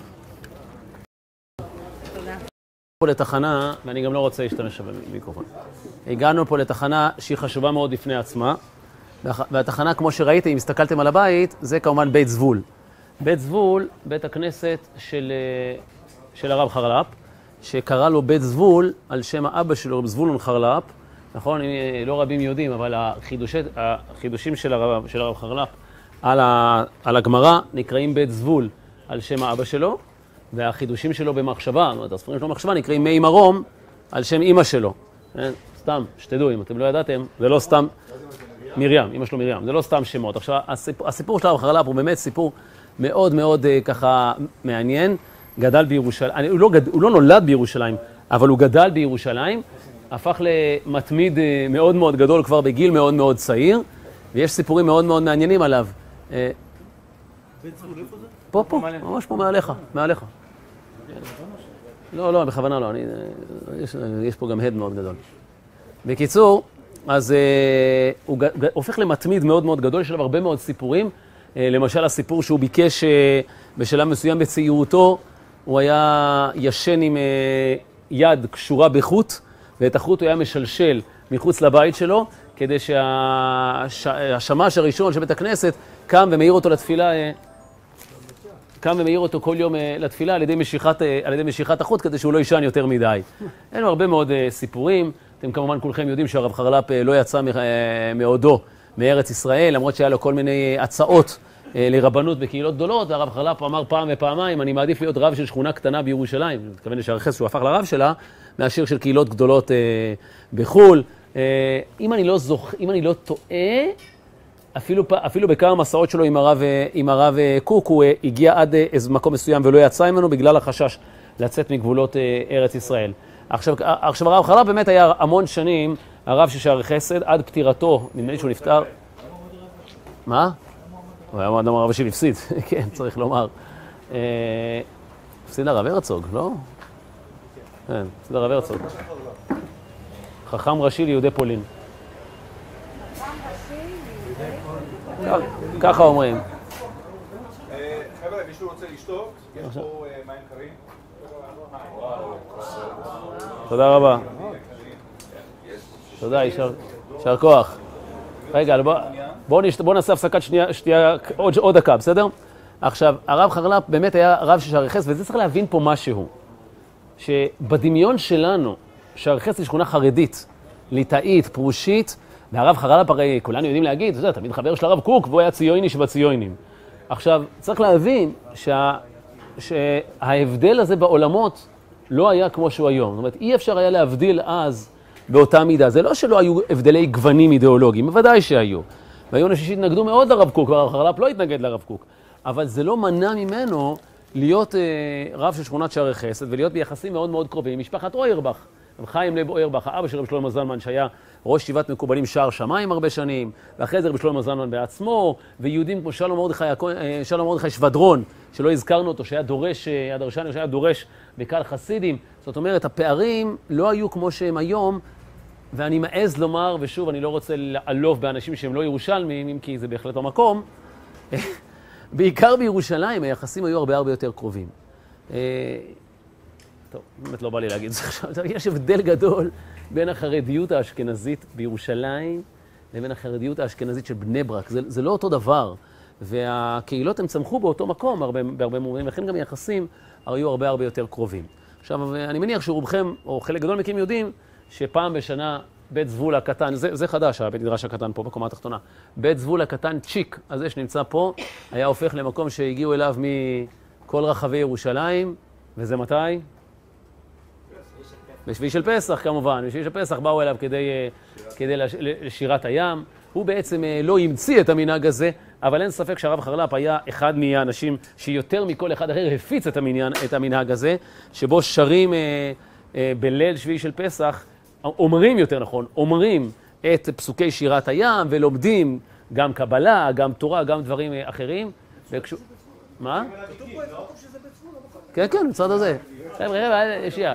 פה לתחנה, ואני גם לא רוצה להשתמש במיקרופון. הגענו פה לתחנה שהיא חשובה מאוד בפני עצמה, והתחנה, כמו שראיתם, אם הסתכלתם על הבית, זה כמובן בית זבול. בית זבול, בית הכנסת של הרב חרל"פ, שקרא לו בית זבול על שם האבא שלו, רב זבולון חרל"פ. נכון, לא רבים יודעים, אבל החידושים של הרב חרל"פ על הגמרא נקראים בית זבול על שם האבא שלו, והחידושים שלו במחשבה, זאת אומרת, הספרים שלו במחשבה נקראים מי מרום על שם אמא שלו. סתם, שתדעו, אם אתם לא ידעתם, זה לא סתם מרים, אמא שלו מרים, זה לא סתם שמות. עכשיו, הסיפור של הרב חרל"פ הוא באמת סיפור מאוד מאוד ככה מעניין. גדל בירושלים, הוא לא נולד בירושלים, אבל הוא גדל בירושלים, הפך למתמיד מאוד מאוד גדול כבר בגיל מאוד מאוד צעיר, ויש סיפורים מאוד מאוד מעניינים עליו. בית זבול, איפה זה? פה, ממש פה מעליך. לא, בכוונה לא, יש פה גם הד מאוד גדול. בקיצור, אז הוא הופך למתמיד מאוד מאוד גדול, יש עליו הרבה מאוד סיפורים, למשל הסיפור שהוא ביקש בשלב מסוים בצעירותו, הוא היה ישן עם יד קשורה בחוט, ואת החוט הוא היה משלשל מחוץ לבית שלו, כדי שהשמש הראשון של בית הכנסת קם ומאיר אותו לתפילה, כל יום לתפילה על ידי משיכת החוט, כדי שהוא לא יישן יותר מדי. אין לו הרבה מאוד סיפורים. אתם כמובן כולכם יודעים שהרב חרל"פ לא יצא מעודו מארץ ישראל, למרות שהיה לו כל מיני הצעות לרבנות בקהילות גדולות, והרב חרל"פ אמר פעם ופעמיים, אני מעדיף להיות רב של שכונה קטנה בירושלים, אני מתכוון לשערי חסד שהוא הפך לרב שלה, מאשר של קהילות גדולות בחו"ל. אם אני לא טועה, אפילו בכמה מסעות שלו עם הרב קוק, הוא הגיע עד איזה מקום מסוים ולא יצא ממנו בגלל החשש לצאת מגבולות ארץ ישראל. עכשיו הרב חרל"פ באמת היה המון שנים הרב של שערי חסד, עד פטירתו, נדמה לי שהוא נפטר. מה? הוא היה אדם הרב שלי הפסיד, כן, צריך לומר. הפסיד הרב הרצוג, לא? כן, הפסיד הרב הרצוג. חכם ראשי ליהודי פולין. ככה אומרים. חבר'ה, מישהו רוצה לשתות? יש פה מים קרים? תודה רבה. תודה, יישר כוח. רגע, בואו נעשה הפסקת שתייה עוד דקה, בסדר? עכשיו, הרב חרל"פ באמת היה רב של שערי חסד, וזה צריך להבין פה משהו. שבדמיון שלנו, שערי חסד היא שכונה חרדית, ליטאית, פרושית, והרב חרל"פ הרי כולנו יודעים להגיד, אתה יודע, תמיד חבר של הרב קוק, והוא היה ציוני שבציונים. עכשיו, צריך להבין שההבדל הזה בעולמות לא היה כמו שהוא היום. זאת אומרת, אי אפשר היה להבדיל אז באותה מידה. זה לא שלא היו הבדלי גוונים אידיאולוגיים, בוודאי שהיו. והיו אנשים שהתנגדו מאוד לרב קוק, והרב חרל"פ לא התנגד לרב קוק. אבל זה לא מנע ממנו להיות רב של שכונת שערי חסד, ולהיות ביחסים מאוד מאוד קרובים עם משפחת אוירבך. חיים לב אוירבך, האבא של רב שלמה זלמן, שהיה ראש ישיבת מקובלים שער שמיים הרבה שנים, ואחרי זה רב שלמה זלמן בעצמו, ויהודים כמו שלום מרדכי שבדרון, שלא הזכרנו אותו, שהיה דורש, הדרשני שהיה דורש בקהל חסידים. זאת אומרת, הפערים לא היו כמו שהם היום, ואני מעז לומר, ושוב, אני לא רוצה לעלוב באנשים שהם לא ירושלמים, אם כי זה בהחלט המקום, בעיקר בירושלים היחסים היו הרבה יותר קרובים. טוב, באמת לא בא לי להגיד את זה עכשיו. יש הבדל גדול בין החרדיות האשכנזית בירושלים לבין החרדיות האשכנזית של בני ברק. זה לא אותו דבר. והקהילות הם צמחו באותו מקום בהרבה מובנים, לכן גם היחסים היו הרבה יותר קרובים. עכשיו, אני מניח שרובכם, או חלק גדול מכם יודעים, שפעם בשנה בית זבול הקטן, זה חדש, הבית מדרש הקטן פה בקומה התחתונה. בית זבול הקטן צ'יק, הזה שנמצא פה, היה הופך למקום שהגיעו אליו מכל רחבי ירושלים, וזה מתי? בשביעי של פסח כמובן, בשביעי של פסח באו אליו כדי לשירת הים. הוא בעצם לא המציא את המנהג הזה, אבל אין ספק שהרב חרל"פ היה אחד מהאנשים שיותר מכל אחד אחר הפיץ את המנהג הזה, שבו שרים בליל שביעי של פסח, אומרים יותר נכון, אומרים את פסוקי שירת הים ולומדים גם קבלה, גם תורה, גם דברים אחרים. מה? כן, כן, בצד הזה. חבר'ה, שנייה.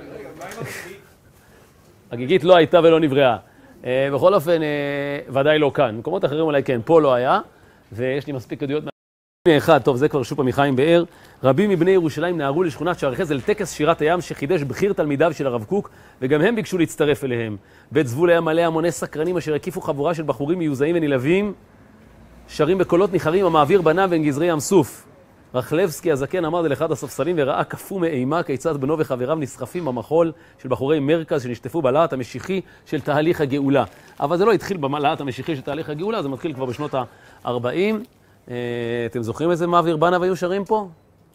הגיגית לא הייתה ולא נבראה. בכל אופן, ודאי לא כאן. במקומות אחרים אולי כן, פה לא היה, ויש לי מספיק עדויות. אחד, טוב, זה כבר שוב מחיים באר. רבים מבני ירושלים נהרו לשכונת שער חסד לטקס שירת הים שחידש בחיר תלמידיו של הרב קוק, וגם הם ביקשו להצטרף אליהם. בית זבול היה מלא המוני סקרנים אשר הקיפו חבורה של בחורים מיוזעים ונלהבים, שרים בקולות ניחרים המעביר בניו בין גזרי ים סוף. רחלבסקי הזקן עמד אל אחד הספסלים וראה קפוא מאימה כיצד בנו וחבריו נסחפים במחול של בחורי מרכז שנשטפו בלהט המשיחי של תהליך הגאולה. אבל זה לא התחיל בלהט המשיחי של תהליך הגאולה, זה מתחיל כבר בשנות ה-40. אתם זוכרים איזה מעביר בניו היו שרים פה?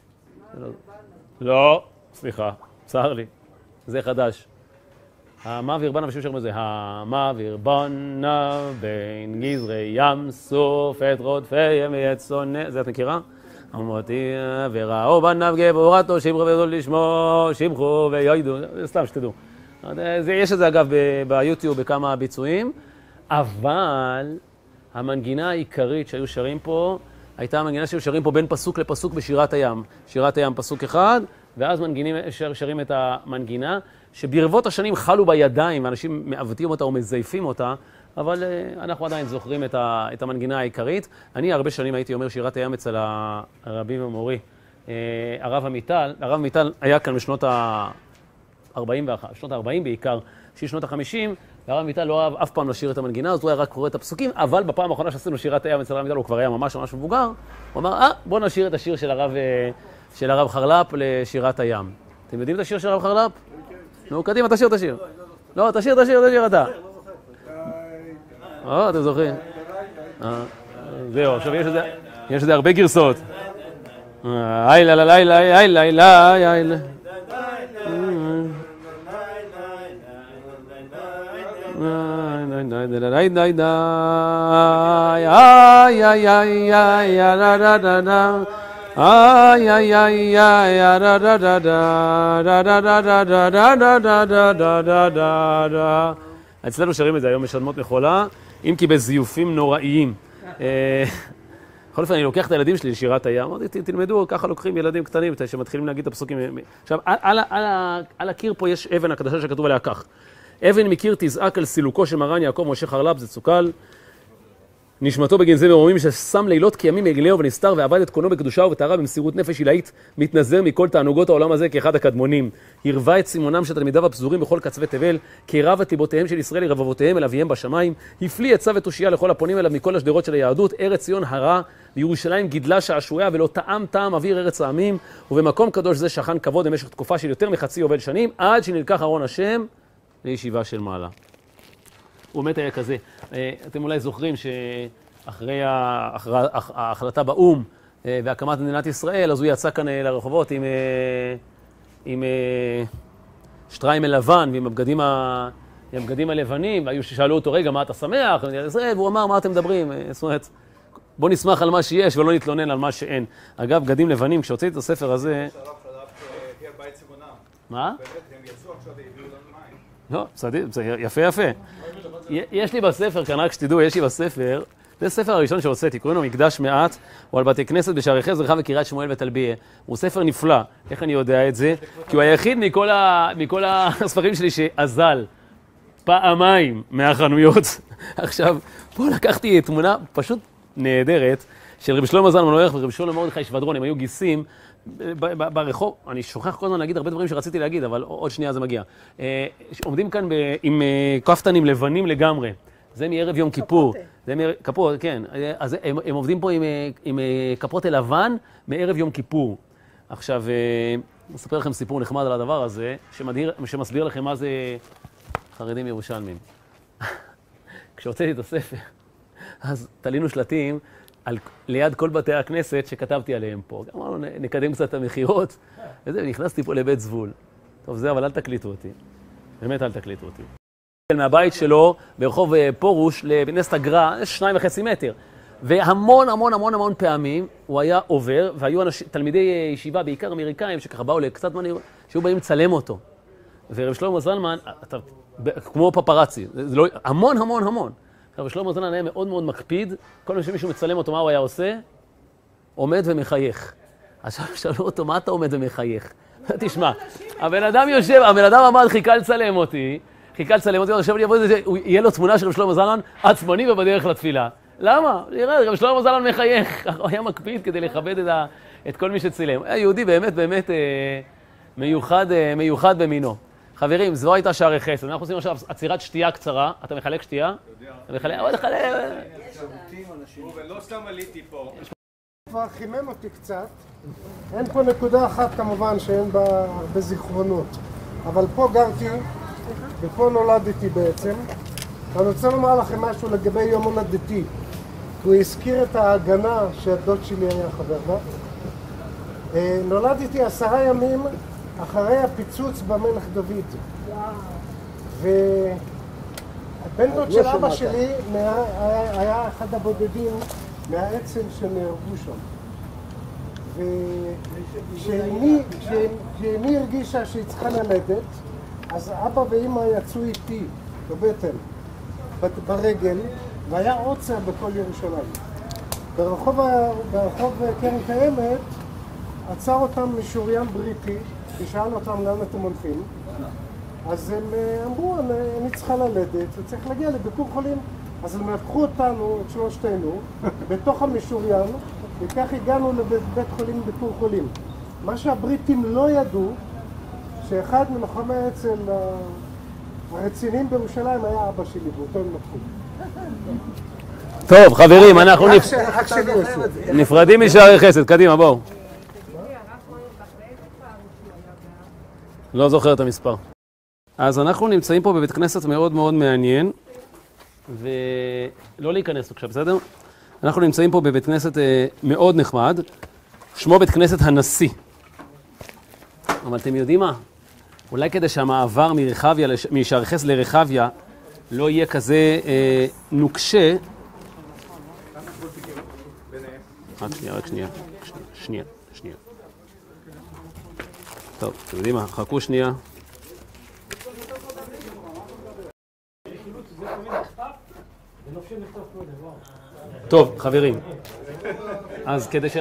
לא, סליחה, צער לי, זה חדש. המעביר בניו היו שרים את זה, המעביר בניו בין גזרי ים סוף את רודפיהם ואת שונא, זה את מכירה? אמרתי וראו בניו גבורתו שמחו ויודו לשמו שמחו ויודו, סתם שתדעו. יש את זה אגב ביוטיוב בכמה ביצועים, אבל המנגינה העיקרית שהיו שרים פה הייתה המנגינה שהיו שרים פה בין פסוק לפסוק בשירת הים. שירת הים פסוק אחד, ואז שרים את המנגינה, שברבות השנים חלו בידיים, ואנשים מעוותים אותה או מזייפים אותה, אבל אנחנו עדיין זוכרים את המנגינה העיקרית. אני הרבה שנים הייתי אומר שירת הים אצל הרבי ומורי, הרב עמיטל. הרב עמיטל היה כאן בשנות ה-40 בעיקר, שנות ה-50, והרב עמיטל לא אהב אף פעם לשיר את המנגינה, אז הוא היה רק קורא את הפסוקים, אבל בפעם האחרונה שעשינו שירת הים אצל הרב עמיטל, הוא כבר היה ממש מבוגר, הוא אמר, בוא נשיר את השיר של הרב חרל"פ לשירת הים. אתם יודעים את השיר של הרב חרל"פ? נו, קדימה, תשיר את השיר. לא, תשיר אתה. אתם זוכרים? זהו, עכשיו יש לזה הרבה גרסאות. איי אצלנו שרים את זה היום משלמות מחולה, אם כי בזיופים נוראיים. בכל אופן, אני לוקח את הילדים שלי לשירת הים, אמרתי, תלמדו, ככה לוקחים ילדים קטנים שמתחילים להגיד את הפסוקים. עכשיו, על הקיר פה יש אבן הקדשה שכתוב עליה כך. אבן מקיר תזעק על סילוקו של מרן יעקב משה חרל"פ, זה צוקל. נשמתו בגנזי מרומים ששם לילות כימים מעגלהו ונסתר ועבד את קונו בקדושה ובטהרה במסירות נפש עילאית, מתנזר מכל תענוגות העולם הזה כאחד הקדמונים. הרווה את סימונם של תלמידיו הפזורים בכל קצווי תבל, קרב את ליבותיהם של ישראל לרבבותיהם אל אביהם בשמיים, הפליא עצה ותושייה לכל הפונים אליו מכל השדרות של היהדות, ארץ ציון הרה, וירושלים גידלה שעשועיה ולא טעם אוויר ארץ העמים, ובמקום קדוש זה שכן כבוד במשך תקופה של יותר מחצי יובל שנים, עד שנלקח ארון השם לישיבה של מעלה. הוא באמת היה כזה. אתם אולי זוכרים שאחרי ההחלטה באום והקמת מדינת ישראל, אז הוא יצא כאן לרחובות עם שטריימל לבן ועם הבגדים הלבנים, והיו ששאלו אותו, רגע, מה אתה שמח? והוא אמר, מה אתם מדברים? זאת אומרת, בוא נשמח על מה שיש ולא נתלונן על מה שאין. אגב, בגדים לבנים, כשהוצאתי את הספר הזה... מה? הם יצאו עכשיו והביאו לנו מים. לא, בסדר, יפה. יש לי בספר, כאן רק שתדעו, יש לי בספר, זה הספר הראשון שהוצאתי, קוראים לו מקדש מעט, הוא על בתי כנסת בשערי חסד, רחב וקריית שמואל וטלביה. הוא ספר נפלא, איך אני יודע את זה? כי הוא היחיד מכל הספרים שלי שאזל פעמיים מהחנויות. עכשיו, פה לקחתי תמונה פשוט נהדרת של רב שלמה זלמן אוירבך ורב שלמה מרדכי שבדרון, הם היו גיסים ברחוב, אני שוכח כל הזמן להגיד הרבה דברים שרציתי להגיד, אבל עוד שנייה זה מגיע. עומדים כאן עם כפתנים לבנים לגמרי, זה מערב יום כיפור. כפות, כן. אז הם עובדים פה עם כפות לבן מערב יום כיפור. עכשיו, אני אספר לכם סיפור נחמד על הדבר הזה, שמסביר לכם מה זה חרדים ירושלמים. כשהוצאתי את הספר, אז תלינו שלטים ליד כל בתי הכנסת שכתבתי עליהם פה. אמרנו, נקדם קצת את המחירות, וזה, נכנסתי פה לבית זבול. טוב, זה, אבל אל תקליטו אותי. באמת אל תקליטו אותי. מהבית שלו, ברחוב פורוש, לנס תגרה, 2.5 מטר. והמון המון המון המון פעמים הוא היה עובר, והיו תלמידי ישיבה, בעיקר אמריקאים, שככה באו לקצת זמן, שהיו באים לצלם אותו. ורב שלמה זלמן, כמו פפרצי, זה לא, המון המון המון. רב שלמה זלמן היה מאוד מאוד מקפיד, כל פעם שמישהו מצלם אותו, מה הוא היה עושה? עומד ומחייך. עכשיו שאלו אותו, מה אתה עומד ומחייך? תשמע, הבן אדם יושב, הבן אדם אמר, חיכה לצלם אותי, עכשיו יהיה לו תמונה של רב שלמה זלמן, עצמוני ובדרך לתפילה. למה? רב שלמה זלמן מחייך, הוא היה מקפיד כדי לכבד את כל מי שצילם. היה יהודי באמת באמת מיוחד במינו. חברים, זו הייתה שערי חסד. אנחנו עושים עכשיו עצירת שתייה קצרה. אתה מחלק שתייה? אתה מחלק? ולא סתם עליתי פה. כבר חימם אותי קצת. אין פה נקודה אחת כמובן שאין בה הרבה זיכרונות. אבל פה גרתי, ופה נולדתי בעצם. ואני רוצה לומר לכם משהו לגבי יום הולדתי. הוא הזכיר את ההגנה שהדוד שלי היה חבר בה. נולדתי 10 ימים אחרי הפיצוץ במלך דוד. והבן דוד של אבא שלי היה אחד הבודדים מהאצ"ל שנהרגו שם. וכשאמי הרגישה שהיא צריכה ללדת, אז אבא ואמא יצאו איתי בבטן, ברגל, והיה עוצר בכל ירושלים. ברחוב קרן קיימת עצר אותם משוריין בריטי, ושאל אותם לאן אתם הולכים. אז הם אמרו, אני צריכה ללדת וצריך להגיע לביקור חולים. אז הם לקחו אותנו, את שלושתנו, בתוך המשוריין, וכך הגענו לבית חולים ביקור חולים. מה שהבריטים לא ידעו, שאחד מלוחמי האצ"ל הרציניים בירושלים היה אבא שלי, באותו הם לקחו. טוב, חברים, אנחנו נפרדים משערי חסד. קדימה, בואו. לא זוכר את המספר. אז אנחנו נמצאים פה בבית כנסת מאוד מאוד מעניין, ולא להיכנס עכשיו, בסדר? אנחנו נמצאים פה בבית כנסת מאוד נחמד, שמו בית כנסת הנשיא. אבל אתם יודעים מה? אולי כדי שהמעבר משערי חסד לרחביה לא יהיה כזה נוקשה. רק שנייה. טוב, אתם יודעים מה? חכו שנייה. טוב, חברים. אז כדי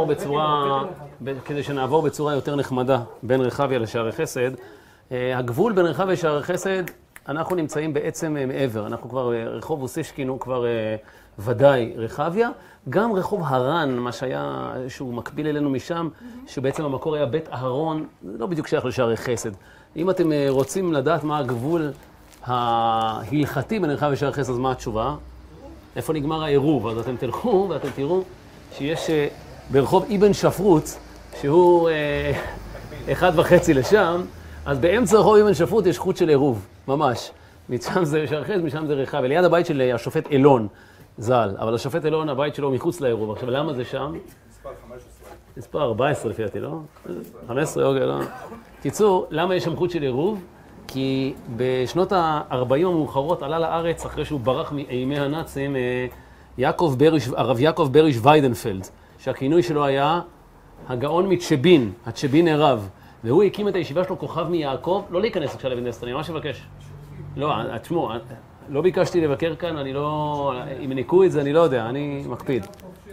שנעבור בצורה יותר נחמדה בין רחביה לשערי חסד, הגבול בין רחביה לשערי חסד, אנחנו נמצאים בעצם מעבר. אנחנו כבר, רחוב אוסישקין הוא כבר ודאי רחביה. גם רחוב הרן, מה שהיה, שהוא מקביל אלינו משם, שבעצם המקור היה בית אהרון, זה לא בדיוק שייך לשערי חסד. אם אתם רוצים לדעת מה הגבול ההלכתי בין רחביה לשערי חסד, אז מה התשובה? איפה נגמר העירוב? אז אתם תלכו ואתם תראו שיש ברחוב אבן שפרוט, שהוא 1.5 לשם, אז באמצע רחוב אבן שפרוט יש חוט של עירוב, ממש. משם זה שערי חסד, משם זה רחביה. ליד הבית של השופט אלון ז"ל, אבל השופט אלון, הבית שלו מחוץ לעירוב. עכשיו, למה זה שם? מספר 15. מספר 14 לפי דעתי, לא? 15, אוקיי, לא. קיצור, למה יש שם חוט של עירוב? כי בשנות ה-40 המאוחרות עלה לארץ, אחרי שהוא ברח מאימי הנאצים, הרב יעקב בריש ויידנפלד, שהכינוי שלו היה הגאון מצ'בין, הצ'בין הרב, והוא הקים את הישיבה שלו כוכב מיעקב, לא להיכנס עכשיו לבית כנסת, אני ממש מבקש. לא, תשמעו, לא ביקשתי לבקר כאן, אני לא, אם ניקו את זה, אני לא יודע, אני מקפיד.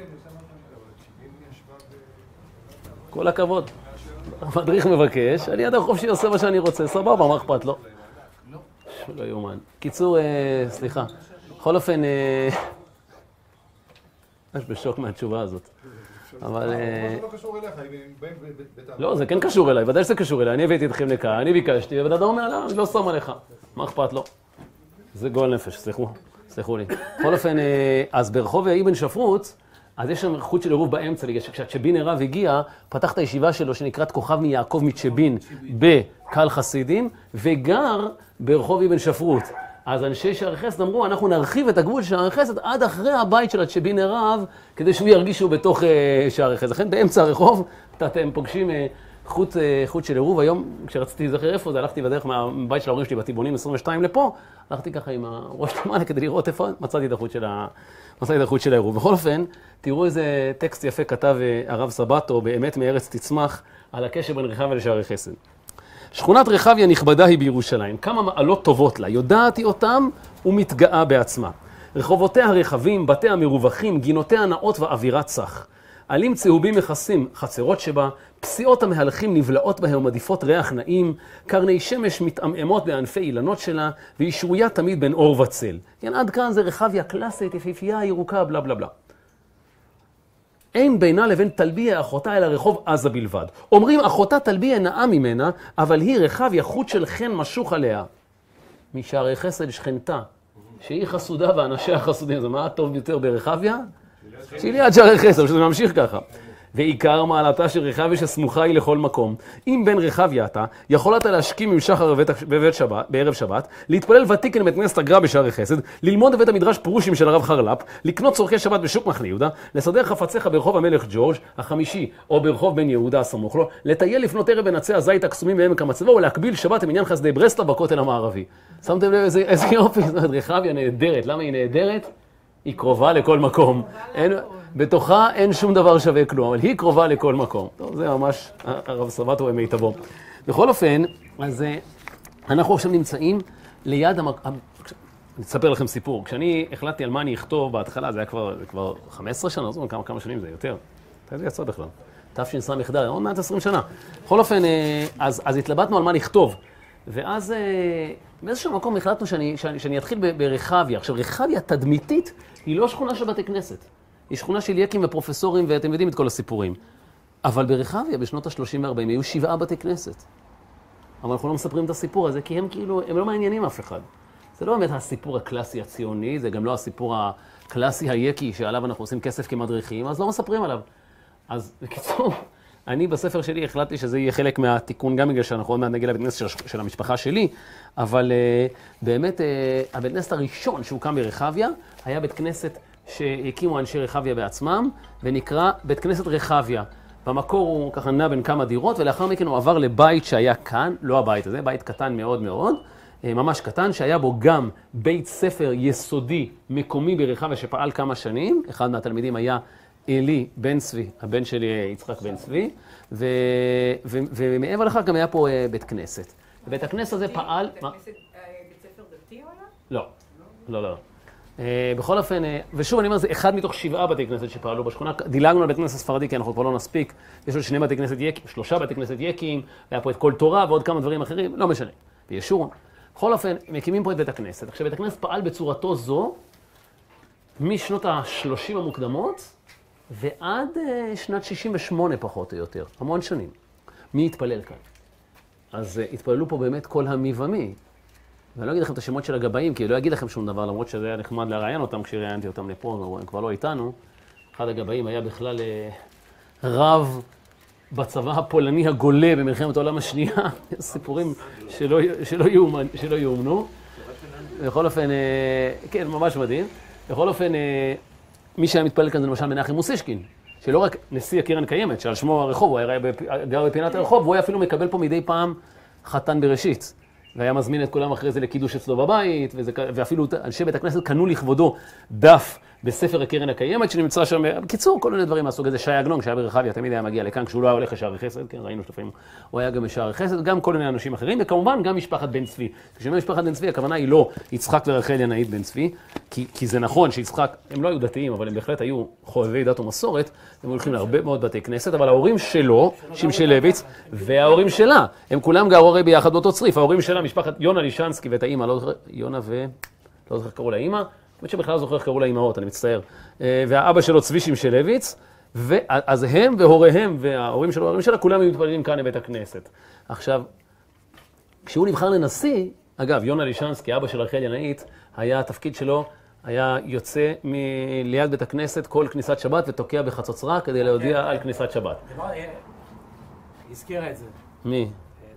כל הכבוד. המדריך מבקש, אני אדם חופשי עושה מה שאני רוצה, סבבה, מה אכפת לו? לא יומן. קיצור, סליחה. בכל אופן, יש בשוק מהתשובה הזאת. אבל... זה לא קשור אליך, לא, זה כן קשור אליי, ודאי שזה קשור אליי. אני הבאתי אתכם לכאן, אני ביקשתי, ובן אדם אומר, לא, אני לא שם עליך. מה אכפת לו? זה גועל נפש, סליחו לי. בכל אופן, אז ברחוב אבן שפרוט, אז יש שם חוט של עירוב באמצע, בגלל שכשהצ'בין הרב הגיע, פתח את הישיבה שלו שנקראת כוכב מיעקב מצ'בין בקהל חסידים, וגר ברחוב אבן שפרוט. אז אנשי שערי חסד אמרו, אנחנו נרחיב את הגבול של שערי חסד עד אחרי הבית של הצ'ביני רב, כדי שהוא ירגיש שהוא בתוך שערי חסד. לכן באמצע הרחוב, אתם פוגשים חוט של עירוב. היום, כשרציתי לזכר איפה זה, הלכתי בדרך מהבית של ההורים שלי בטיבונים 22 לפה, הלכתי ככה עם הראש למעלה כדי לראות איפה מצאתי את החוט של העירוב. בכל אופן, תראו איזה טקסט יפה כתב הרב סבתו, באמת מארץ תצמח, על הקשר בין רחביה לשערי חסד. שכונת רחביה נכבדה היא בירושלים, כמה מעלות טובות לה, יודעת היא אותם ומתגאה בעצמה. רחובותיה הרחבים, בתיה מרווחים, גינותיה נאות ואווירת צח. עלים צהובים מכסים, חצרות שבה, פסיעות המהלכים נבלעות בהם ומדיפות ריח נעים, קרני שמש מתעמעמות בענפי אילנות שלה, והיא שרויה תמיד בין אור וצל. כן, עד כאן זה רחביה קלאסית, יפיפייה, ירוקה, בלה בלה בלה. אין בינה לבין תלביה אחותה אלא רחוב עזה בלבד. אומרים אחותה תלביה נאה ממנה, אבל היא רחביה חוט של חן משוך עליה. משערי חסד שכנתה, שהיא חסודה ואנשיה חסודים. זה מה הטוב יותר ברחביה? שהיא ליד שערי חסד, שזה ממשיך ככה. ועיקר מעלתה של רחביה שסמוכה היא לכל מקום. אם בין רחביה אתה, יכולת להשכים עם שחר בערב שבת, להתפלל ותיקן בית כנסת הגר"א בשערי חסד, ללמוד בבית המדרש פרושים של הרב חרל"פ, לקנות צורכי שבת בשוק מחנה יהודה, לסדר חפציך ברחוב המלך ג'ורג' החמישי, או ברחוב בן יהודה הסמוך לו, לטייל לפנות ערב בין עצי הזית הקסומים בעמק המצבה, ולהקביל שבת למניין חסדי ברסלב בכותל המערבי. שמתם לב איזה יופי, זאת אומרת, רחביה נהדרת. למה היא נהדרת? היא קרובה לכל מקום. בתוכה אין שום דבר שווה כלום, אבל היא קרובה לכל מקום. טוב, זה ממש הרב סבתו ומיטבו. בכל אופן, אז אנחנו עכשיו נמצאים ליד אני אספר לכם סיפור. כשאני החלטתי על מה אני אכתוב בהתחלה, זה היה כבר 15 שנה, זאת אומרת כמה שנים זה יותר. זה יצא בכלל. תשס"ד, עוד מעט 20 שנה. בכל אופן, אז התלבטנו על מה נכתוב. ואז באיזשהו מקום החלטנו שאני אתחיל ברחביה. עכשיו, רחביה תדמיתית היא לא שכונה של בתי כנסת. היא שכונה של יקים ופרופסורים, ואתם יודעים את כל הסיפורים. אבל ברחביה, בשנות ה-30 ו-40, היו 7 בתי כנסת. אבל אנחנו לא מספרים את הסיפור הזה, כי הם כאילו, הם לא מעניינים אף אחד. זה לא באמת הסיפור הקלאסי הציוני, זה גם לא הסיפור הקלאסי היקי, שעליו אנחנו עושים כסף כמדריכים, אז לא מספרים עליו. אז בקיצור, אני בספר שלי החלטתי שזה יהיה חלק מהתיקון, גם בגלל שאנחנו עוד מעט נגיע לבית כנסת של המשפחה שלי, אבל באמת, הבית כנסת הראשון שהוקם ברחביה, היה בית כנסת שהקימו אנשי רחביה בעצמם, ונקרא בית כנסת רחביה. במקור הוא ככה נע בין כמה דירות, ולאחר מכן הוא עבר לבית שהיה כאן, לא הבית הזה, בית קטן מאוד מאוד, ממש קטן, שהיה בו גם בית ספר יסודי מקומי ברחביה שפעל כמה שנים. אחד מהתלמידים היה אלי בן צבי, הבן שלי יצחק בן צבי, ומעבר לכך גם היה פה בית כנסת. בית הכנסת הזה פעל... בית ספר דתי או לא? לא. בכל אופן, ושוב אני אומר, זה אחד מתוך 7 בתי כנסת שפעלו בשכונה. דילגנו על בית כנסת ספרדי כי אנחנו כבר לא נספיק. יש לו 2 בתי כנסת יקים, 3 בתי כנסת יקים, היה פה את כל תורה ועוד כמה דברים אחרים, לא משנה. בישורון. בכל אופן, מקימים פה את בית הכנסת. עכשיו, בית הכנסת פעל בצורתו זו, משנות ה-30 המוקדמות, ועד שנת 68 פחות או יותר, המון שנים. מי התפלל כאן? אז התפללו פה באמת כל המי ומי. ואני לא אגיד לכם את השמות של הגבאים, כי לא אגיד לכם שום דבר, למרות שזה היה נחמד לראיין אותם כשראיינתי אותם לפה, הם כבר לא איתנו. אחד הגבאים היה בכלל רב בצבא הפולני הגולה במלחמת העולם השנייה, סיפורים שלא יאומנו. בכל אופן, כן, ממש מדהים. בכל אופן, מי שהיה מתפלל כאן זה למשל מנחם מוסישקין, שלא רק נשיא הקרן קיימת, שעל שמו הרחוב, הוא היה גר בפינת הרחוב, והוא היה אפילו מקבל פה מדי פעם חתן בראשית. והיה מזמין את כולם אחרי זה לקידוש אצלו בבית, ואפילו אנשי בית הכנסת קנו לכבודו דף בספר הקרן הקיימת שנמצא שם. בקיצור, כל מיני דברים מהסוג הזה. שי עגנון, שהיה ברחביה, תמיד היה מגיע לכאן, כשהוא לא היה הולך לשערי חסד, כן, ראינו שלפעמים, הוא היה גם בשערי חסד, גם כל מיני אנשים אחרים, וכמובן גם משפחת בן צבי. כשאומר משפחת בן צבי, הכוונה היא לא יצחק ורחל ינאית בן צבי, כי זה נכון שיצחק, הם לא היו דתיים, אבל הם בהחלט היו חובבי דת ומסורת, הם הולכים להרבה מאוד בתי כנסת, אבל ההורים שלו, שמשי לויץ, וההורים שלה, הם כולם גרו הרי ביחד באותו צריף. ההורים שלה, משפחת יונה לישנסקי ואת האמא, יונה לא זוכר קראו לה אמא, באמת שבכלל זוכר קראו לה אמהות, אני מצטער. והאבא שלו צבי שמשי לויץ, אז הם והוריהם וההורים שלו, ההורים שלה, כולם מתפללים כאן לבית הכנסת. עכשיו, כשהוא נבחר לנשיא, אגב, יונה לישנסקי, אבא של רחל ינאית, היה התפקיד שלו, היה יוצא ליד בית הכנסת כל כניסת שבת ותוקע בחצוצרה כדי להודיע על כניסת שבת. הזכירה את זה. מי?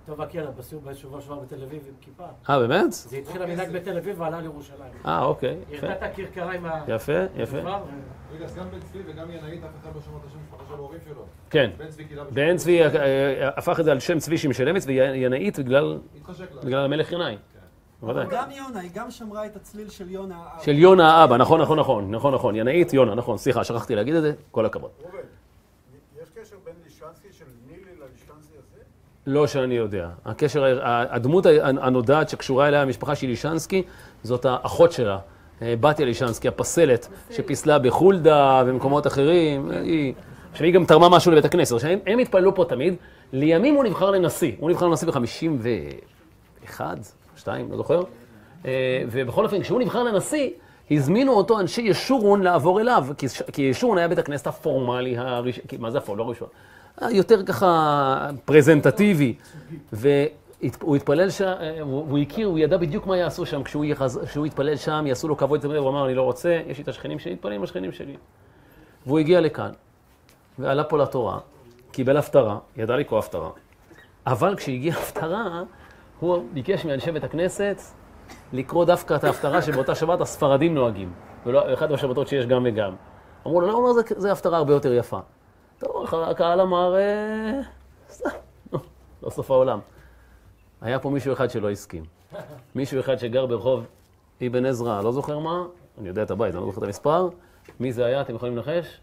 טוב הקרן, בסיור בשבוע שעבר בתל אביב עם כיפה. באמת? זה התחיל המנהג בתל אביב ועלה לירושלים. אוקיי. ירדה את הכרכרה עם ה... יפה. רגע, אז גם בן צבי וגם ינאית, אף אחד לא שמע את השם משפחה של ההורים שלו. כן. בן צבי קילה בן צבי הפך את זה על שם צבי שמשלמץ, וינאית בגלל המלך ינאי. גם יונה, היא גם שמרה את הצליל של יונה האבא. של יונה האבא, נכון. ינאית, יונה, נכון. סליחה, שכחתי להגיד את זה. כל הכבוד. ראובן, יש קשר בין לישנסקי של נילי ללישנסקי הזה? לא שאני יודע. הדמות הנודעת שקשורה אליה המשפחה של לישנסקי, זאת האחות שלה, בתיה לישנסקי, הפסלת, שפיסלה בחולדה ובמקומות אחרים. שהיא גם תרמה משהו לבית הכנסת. הם התפללו פה תמיד. לימים הוא נבחר לנשיא. הוא נבחר לנשיא ב-51, 2, לא זוכר. ובכל אופן, כשהוא נבחר לנשיא, הזמינו אותו אנשי ישורון לעבור אליו, כי ישורון היה בית הכנסת הפורמלי, מה זה הפורמלי? לא ראשון. יותר ככה פרזנטטיבי. והוא התפלל שם, הוא הכיר, הוא ידע בדיוק מה יעשו שם. כשהוא התפלל שם, יעשו לו כבוד, הוא אמר, אני לא רוצה, יש לי את השכנים שלי, התפלל עם השכנים שלי. והוא הגיע לכאן, ועלה פה לתורה, קיבל הפטרה, ידע לקרוא הפטרה. אבל כשהגיעה הפטרה, הוא ביקש מאנשי בית הכנסת לקרוא דווקא את ההפטרה שבאותה שבת הספרדים נוהגים. ולא, אחד השבתות שיש גם וגם. אמרו לו, לא, הוא אומר, זה הפטרה הרבה יותר יפה. טוב, הקהל אמר, לא סוף העולם. היה פה מישהו אחד שלא הסכים. מישהו אחד שגר ברחוב אבן עזרא, לא זוכר מה, אני יודע את הבית, אני לא זוכר את המספר. מי זה היה? אתם יכולים לנחש?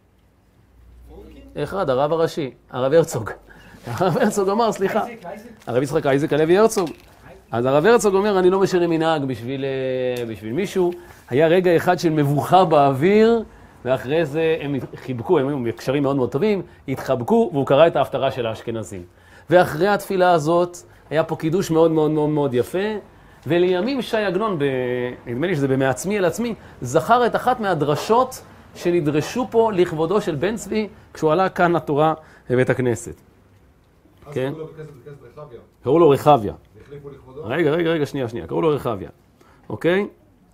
אחד, הרב הראשי, הרב הרצוג. הרב הרצוג אמר, סליחה, הרב יצחק אייזק הלוי הרצוג. אז הרב הרצוג אומר, אני לא משנה מנהג בשביל מישהו. היה רגע אחד של מבוכה באוויר, ואחרי זה הם חיבקו, הם היו בקשרים מאוד מאוד טובים, התחבקו, והוא קרא את ההפטרה של האשכנזים. ואחרי התפילה הזאת, היה פה קידוש מאוד מאוד מאוד מאוד יפה, ולימים שי עגנון, נדמה לי שזה במעצמי אל עצמי, זכר את אחת מהדרשות שנדרשו פה לכבודו של בן צבי, כשהוא עלה כאן לתורה בבית הכנסת. כן? קראו לו רחביה. רגע, שנייה. קראו לו רחביה. אוקיי?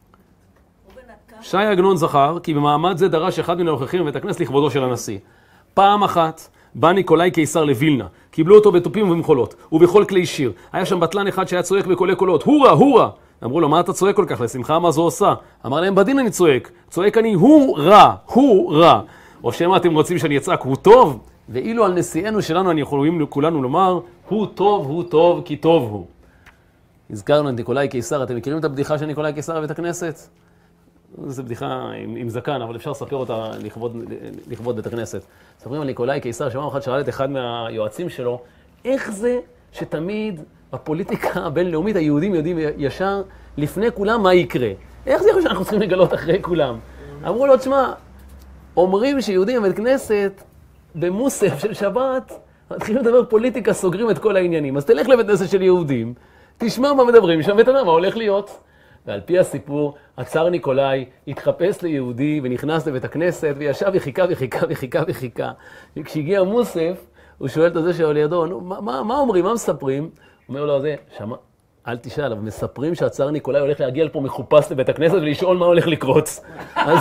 שי עגנון זכר, כי במעמד זה דרש אחד מן הנוכחים בבית הכנסת לכבודו של הנשיא. פעם אחת בא ניקולאי קיסר לווילנה, קיבלו אותו בתופים ובמחולות, ובכל כלי שיר. היה שם בטלן אחד שהיה צועק בקולי קולות, הורה! אמרו לו, מה אתה צועק כל כך? לשמחה מה זו עושה? אמר להם, בדין אני צועק אני, הוא רע. או שמה אתם רוצים שאני אצעק, הוא טוב? ואילו על נשיאנו שלנו אני יכולים כולנו לומר, הוא טוב, כי טוב הוא. הזכרנו את ניקולאי קיסר, אתם מכירים את הבדיחה של ניקולאי קיסר בבית הכנסת? זו בדיחה עם זקן, אבל אפשר לספר אותה לכבוד בית הכנסת. ספרים על ניקולאי קיסר, שפעם אחת שאל את אחד מהיועצים שלו, איך זה שתמיד בפוליטיקה הבינלאומית היהודים יודעים ישר לפני כולם מה יקרה? איך זה יכול שאנחנו צריכים לגלות אחרי כולם? אמרו לו, תשמע, אומרים שיהודים בבית כנסת במוסף של שבת, מתחילים לדבר פוליטיקה, סוגרים את כל העניינים. אז תלך לבית כנסת של יהודים, תשמע מה מדברים שם ותדע מה הולך להיות. ועל פי הסיפור, הצאר ניקולאי התחפש ליהודי ונכנס לבית הכנסת וישב וחיכה. וכשהגיע מוסף, הוא שואל את זה שעל ידו, מה אומרים, מה מספרים? הוא אומר לו, שמע, אל תשאל, אבל מספרים שהצאר ניקולאי הולך להגיע לפה מחופש לבית הכנסת ולשאול מה הולך לקרוץ. אז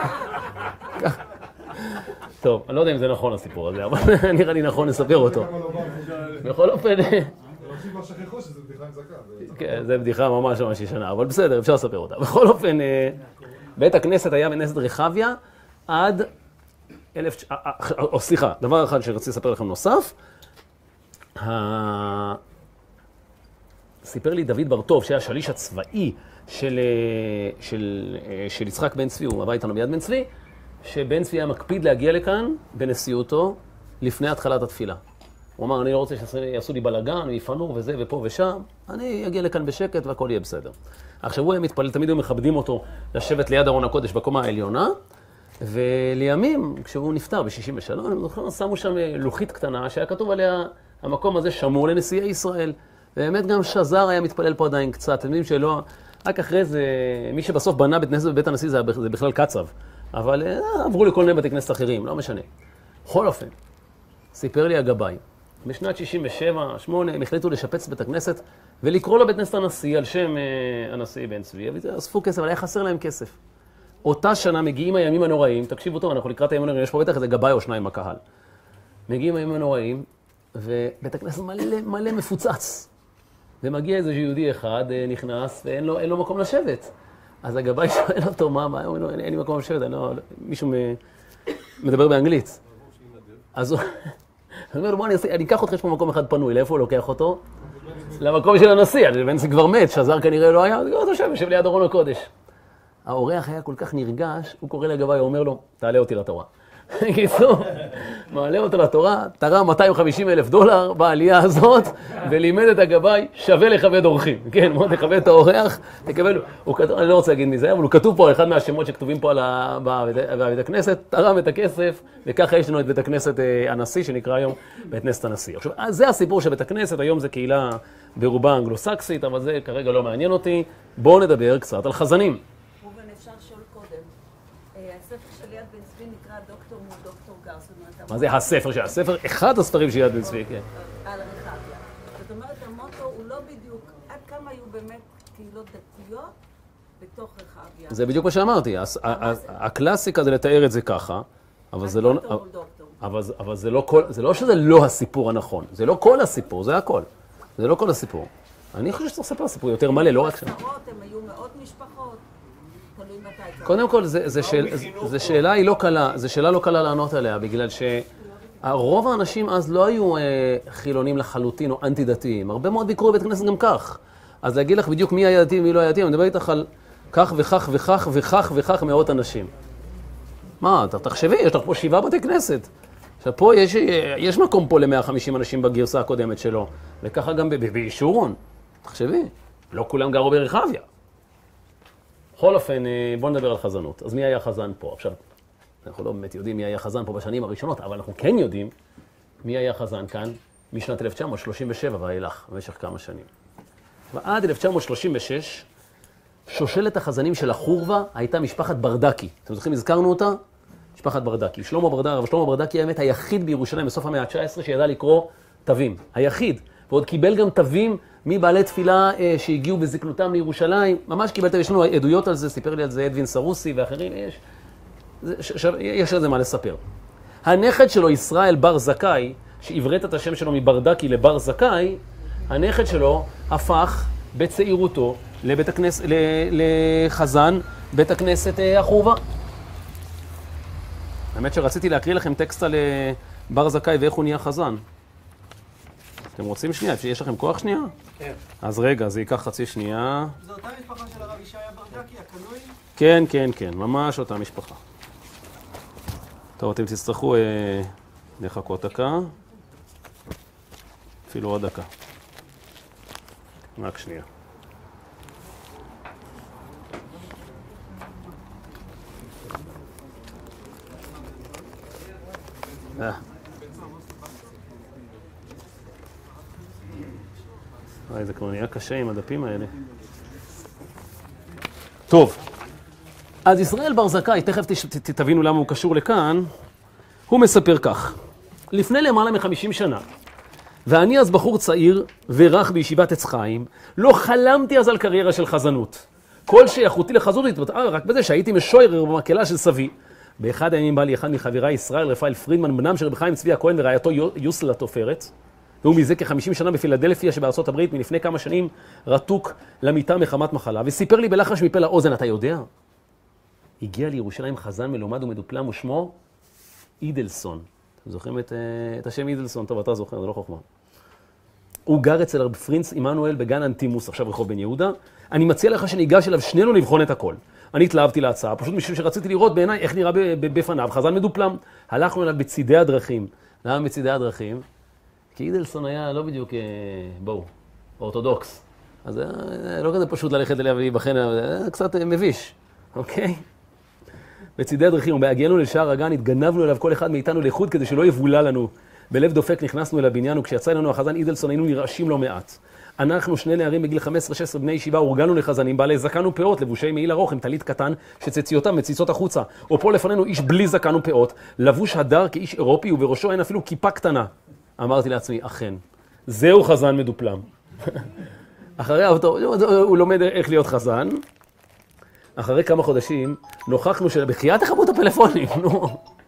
טוב, אני לא יודע אם זה נכון הסיפור הזה, אבל נראה לי נכון לספר אותו. בכל אופן... אנשים כבר שכחו שזו בדיחה עם זקן. כן, זו בדיחה ממש ישנה, אבל בסדר, אפשר לספר אותה. בכל אופן, בית הכנסת היה בכנסת רחביה עד... סליחה, דבר אחד שרציתי לספר לכם נוסף. סיפר לי דוד בר-טוב, שהיה השליש הצבאי של יצחק בן צבי, הוא הבא איתנו מיד בן צבי, שבן צבי היה מקפיד להגיע לכאן בנשיאותו לפני התחלת התפילה. הוא אמר, אני לא רוצה שיעשו לי בלגן, ויפנו וזה ופה ושם, אני אגיע לכאן בשקט והכל יהיה בסדר. עכשיו הוא היה מתפלל, תמיד היו מכבדים אותו לשבת ליד ארון הקודש בקומה העליונה, ולימים, כשהוא נפטר ב-63, שמו שם לוחית קטנה שהיה כתוב עליה, המקום הזה שמור לנשיאי ישראל. באמת גם שזר היה מתפלל פה עדיין קצת, אתם יודעים שלא, רק אחרי זה, מי שבסוף בנה בית כנסת בבית הנשיא זה בכלל קצב, אבל עברו לכל מיני בתי כנסת אחרים, לא משנה. בכל אופן, סיפר לי הגבאי, בשנת 67-8 הם החליטו לשפץ בית הכנסת ולקרוא לו בית כנסת הנשיא על שם הנשיא בן צבי, ואספו כסף, אבל היה חסר להם כסף. אותה שנה מגיעים הימים הנוראים, תקשיבו טוב, אנחנו לקראת הימים הנוראים, יש פה בטח איזה גבאי או שניים בקהל. מגיעים הימים הנוראים, ובית הכנסת מלא מפוצץ. ומגיע איזה יהודי אחד, נכנס, ואין לו מקום לשבת. אז הגבאי שואל אותו, מה? הוא אומר, אין לי מקום לשבת, מישהו מדבר באנגלית. אז הוא אומר לו, בוא אני אקח אותך, יש פה מקום אחד פנוי, לאיפה הוא לוקח אותו? למקום של הנשיא, בן זה כבר מת, שזר כנראה לא היה, אז הוא יושב ליד ארון הקודש. האורח היה כל כך נרגש, הוא קורא לגבאי, הוא אומר לו, תעלה אותי לתורה. קיצור, מעלה אותו לתורה, תרם $250,000 בעלייה הזאת, ולימד את הגבאי, שווה לכבד אורחים. כן, מאוד לכבד את האורח, תקבל, אני לא רוצה להגיד מי זה, אבל הוא כתוב פה, אחד מהשמות שכתובים פה בבית הכנסת, תרם את הכסף, וככה יש לנו את בית הכנסת הנשיא, שנקרא היום בית הכנסת הנשיא. עכשיו, זה הסיפור של בית הכנסת, היום זה קהילה ברובה אנגלוסקסית, אבל זה כרגע לא מעניין אותי. בואו נדבר קצת על חזנים. אפשר לשאול קודם. הספר של יד בן צבי נקרא דוקטור מול דוקטור גרסון. מה זה הספר של הספר? אחד הספרים של יד בן צבי, כן. על רחביה. זאת אומרת, המוטו הוא לא בדיוק, עד כמה היו באמת קהילות דתיות בתוך רחביה. זה בדיוק מה שאמרתי. הקלאסיקה זה לתאר את זה ככה, אבל זה לא... דוקטור מול דוקטור. אבל זה לא שזה לא הסיפור הנכון. זה לא כל הסיפור, זה הכל. זה לא כל הסיפור. אני חושב שצריך לספר סיפור יותר מלא, לא רק שם. עשרות, הם היו מאות משפחות. קודם כל, זו שאלה היא לא קלה, זו שאלה לא קלה לענות עליה, בגלל שרוב האנשים אז לא היו חילונים לחלוטין או אנטי-דתיים. הרבה מאוד ביקרו בבית כנסת גם כך. אז להגיד לך בדיוק מי היה דתי ומי לא היה דתי, אני מדבר איתך על כך וכך וכך וכך וכך מאות אנשים. מה, תחשבי, יש לך פה 7 בתי כנסת. עכשיו פה יש מקום פה ל-150 אנשים בגרסה הקודמת שלו, וככה גם בישורון. תחשבי, לא כולם גרו ברחביה. בכל אופן, בואו נדבר על חזנות. אז מי היה חזן פה? עכשיו, אנחנו לא באמת יודעים מי היה חזן פה בשנים הראשונות, אבל אנחנו כן יודעים מי היה חזן כאן משנת 1937 ואילך, במשך כמה שנים. ועד 1936, שושלת החזנים של החורבה הייתה משפחת ברדקי. אתם זוכרים, הזכרנו אותה? משפחת ברדקי. הרב שלמה ברדקי האמת היחיד בירושלים בסוף המאה ה-19 שידע לקרוא תווים. היחיד. ועוד קיבל גם תווים מבעלי תפילה שהגיעו בזקנותם לירושלים. ממש קיבל, יש לנו עדויות על זה, סיפר לי על זה אדווין סרוסי ואחרים, יש על זה מה לספר. הנכד שלו, ישראל בר זכאי, שעברת את השם שלו מברדקי לבר זכאי, הנכד שלו הפך בצעירותו לחזן בית הכנסת החורבה. האמת שרציתי להקריא לכם טקסט על בר זכאי ואיך הוא נהיה חזן. אתם רוצים שנייה? יש לכם כוח שנייה? כן. אז רגע, זה ייקח חצי שנייה. זו אותה משפחה של הרב ישעיה ברדקי, הקנוי? כן, כן, כן, ממש אותה משפחה. טוב, אתם תצטרכו לחכות דקה. אפילו עוד דקה. רק שנייה. זה כבר נהיה קשה עם הדפים האלה. טוב, אז ישראל בר זכאי, תכף תבינו למה הוא קשור לכאן, הוא מספר כך. לפני למעלה מ-50 שנה, ואני אז בחור צעיר ורח בישיבת עץ חיים, לא חלמתי אז על קריירה של חזנות. כל שייכותי לחזות התבטאה רק בזה שהייתי משוירר במקהלה של סבי. באחד הימים בא לי אחד מחבריי ישראל רפאל פרידמן, בנם של רבי חיים צבי הכהן ורעייתו יוסלה תופרת, והוא מזה כ-50 שנה בפילדלפיה שבארצות הברית, מלפני כמה שנים רתוק למיטה מחמת מחלה, וסיפר לי בלחש מפה לאוזן, אתה יודע? הגיע לירושלים חזן מלומד ומדופלם ושמו אידלסון. אתם זוכרים את השם אידלסון? טוב, אתה זוכר, זה לא חוכמה. הוא גר אצל רב פרינץ עמנואל בגן אנטימוס, עכשיו רחוב בן יהודה. אני מציע לך שניגש אליו שנינו לבחון את הכל. אני התלהבתי להצעה, פשוט משום שרציתי לראות בעיניי איך נראה בפניו חזן מדופלם. הלכנו אליו בצידי הדרכים. למה בצידי הדרכים? כי אידלסון היה לא בדיוק, אורתודוקס. אז לא כזה פשוט ללכת אליה ולהיבחן, קצת מביש, אוקיי? בצידי הדרכים, ובהגיענו לשער הגן, התגנבנו אליו כל אחד מאיתנו לחוד כדי שלא יבולה לנו. בלב דופק נכנסנו אל הבניין, וכשיצא לנו החזן אידלסון היינו נרעשים לא מעט. אנחנו שני נערים בגיל 15-16 בני ישיבה, הורגלנו לחזנים, בעלי זקן ופאות, לבושי מעיל ארוך עם טלית קטן, שצציותיו מציצות החוצה. או פה לפנינו איש בלי זקן ופאות, לבוש הדר כאיש אירופי, ובראשו אין אפילו כיפה קטנה. אמרתי לעצמי, אכן, זהו חזן מדופלם. אחרי הוא לומד איך להיות חזן. אחרי כמה חודשים, נוכחנו שבחיית תחברו את הפלאפונים, נו.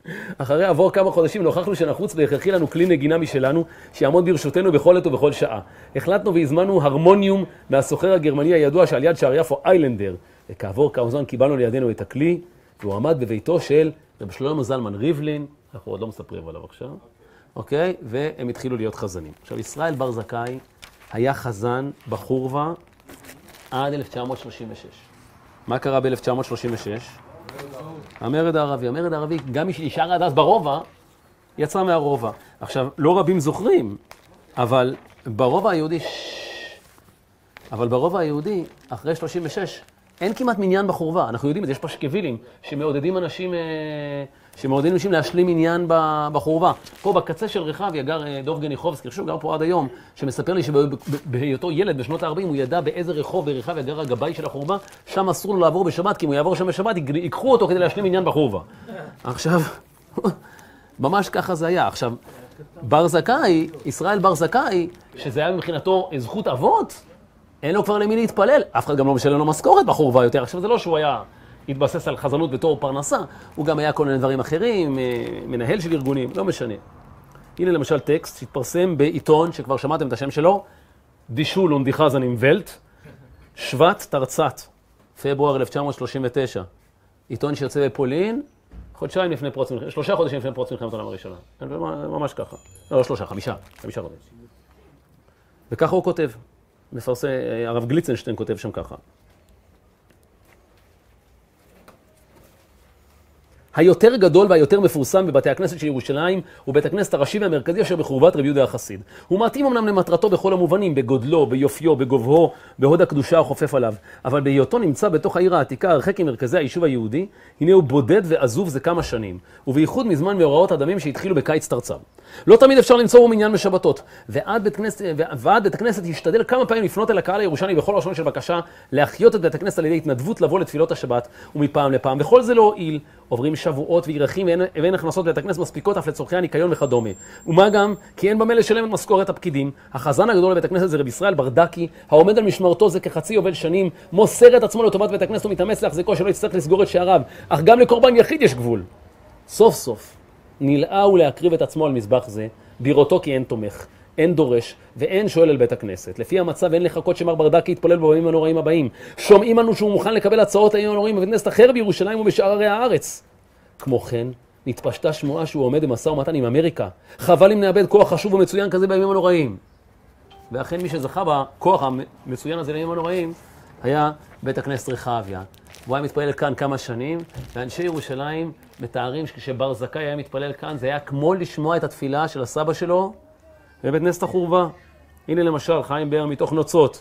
אחרי עבור כמה חודשים נוכחנו שנחוץ והכרחי לנו כלי נגינה משלנו, שיעמוד ברשותנו בכל עת ובכל שעה. החלטנו והזמנו הרמוניום מהסוחר הגרמני הידוע שעל יד שער יפו איילנדר. וכעבור כמה זמן קיבלנו לידינו את הכלי, והוא עמד בביתו של רב שלמה זלמן ריבלין, אנחנו עוד לא מספרים עליו עכשיו, אוקיי? והם התחילו להיות חזנים. עכשיו, ישראל בר זכאי היה חזן בחורבה עד 1936. מה קרה ב-1936? המרד הערבי. המרד הערבי, גם מי שנשאר עד אז ברובע, יצא מהרובע. עכשיו, לא רבים זוכרים, אבל ברובע היהודי, אחרי 36, אין כמעט מניין בחורבה. אנחנו יודעים את זה, יש פשקווילים שמעודדים אנשים להשלים עניין בחורבה. פה בקצה של רחביה גר דוב גניחובסקי, שהוא גר פה עד היום, שמספר לי שבהיותו ילד בשנות ה-40 הוא ידע באיזה רחוב ברחביה גר הגבאי של החורבה, שם אסור לו לעבור בשבת, כי אם הוא יעבור שם בשבת, ייקחו אותו כדי להשלים עניין בחורבה. עכשיו, ממש ככה זה היה. עכשיו, בר זכאי, ישראל בר זכאי, שזה היה מבחינתו זכות אבות, אין לו כבר למי להתפלל, אף אחד גם לא משלם לו משכורת בחורבה יותר. עכשיו זה לא שהוא היה התבסס על חזנות בתור פרנסה, הוא גם היה כל מיני דברים אחרים, מנהל של ארגונים, לא משנה. הנה למשל טקסט שהתפרסם בעיתון שכבר שמעתם את השם שלו, די שולון די חזן עם ולט, שבט תרצת, פברואר 1939. עיתון שיוצא בפולין, חודשיים לפני פרוץ מלחמת, 3 חודשים לפני פרוץ מלחמת העולם הראשונה. ממש ככה. לא 3, 5 חודשים. וככה הוא כותב. מפרסם, הרב גליצנשטיין כותב שם ככה. היותר גדול והיותר מפורסם בבתי הכנסת של ירושלים הוא בית הכנסת הראשי והמרכזי אשר בחורבת רבי יהודה החסיד. הוא מתאים אמנם למטרתו בכל המובנים, בגודלו, ביופיו, בגובהו, בהוד הקדושה החופף עליו, אבל בהיותו נמצא בתוך העיר העתיקה הרחק ממרכזי היישוב היהודי, הנה הוא בודד ועזוב זה כמה שנים, ובייחוד מזמן מאורעות הדמים שהתחילו בקיץ תרצ"ב. לא תמיד אפשר למצוא בו מניין בשבתות, ועד בית הכנסת ישתדל כמה פעמים לפנות אל הקהל הירושלמי בכל לשון של בקשה להחיות את בית הכנסת על ידי התנדבות לבוא לתפילות השבת ומפעם לפעם, וכל זה לא הועיל. עוברים שבועות וירחים ואין הכנסות בית הכנסת מספיקות אף לצורכי הניקיון וכדומה. ומה גם כי אין במה לשלם את משכורת הפקידים. החזן הגדול לבית הכנסת זה רב ישראל ברדקי, העומד על משמרתו זה כחצי יובל שנים, מוסר את עצמו לטובת בית הכנסת ומתאמץ להחזיקו שלא יצטרך לסגור את שעריו, אך גם לקורבן יחיד יש גבול. סוף סוף נלאה הוא להקריב את עצמו על מזבח זה, בראותו כי אין תומך, אין דורש ואין שואל אל בית הכנסת. לפי המצב אין לחכות שמר ברדקי יתפלל בימים הנוראים הבאים. שומעים אנו שהוא מוכן לקבל הצעות הימים הנוראים בבית כנסת אחר בירושלים ובשאר הארץ. כמו כן, נתפשטה שמועה שהוא עומד במשא ומתן עם אמריקה. חבל אם נאבד כוח חשוב ומצוין כזה בימים הנוראים. ואכן מי שזכה בכוח המצוין הזה בימים הנוראים היה בית הכנסת רחביה. הוא היה מתפלל כאן כמה שנים, ואנשי ירושלים מתארים שכשבר זכאי היה מתפלל כאן, זה היה כמו לשמוע את התפילה של הסבא שלו בבית כנסת החורבה. הנה למשל, חיים באר מתוך נוצות.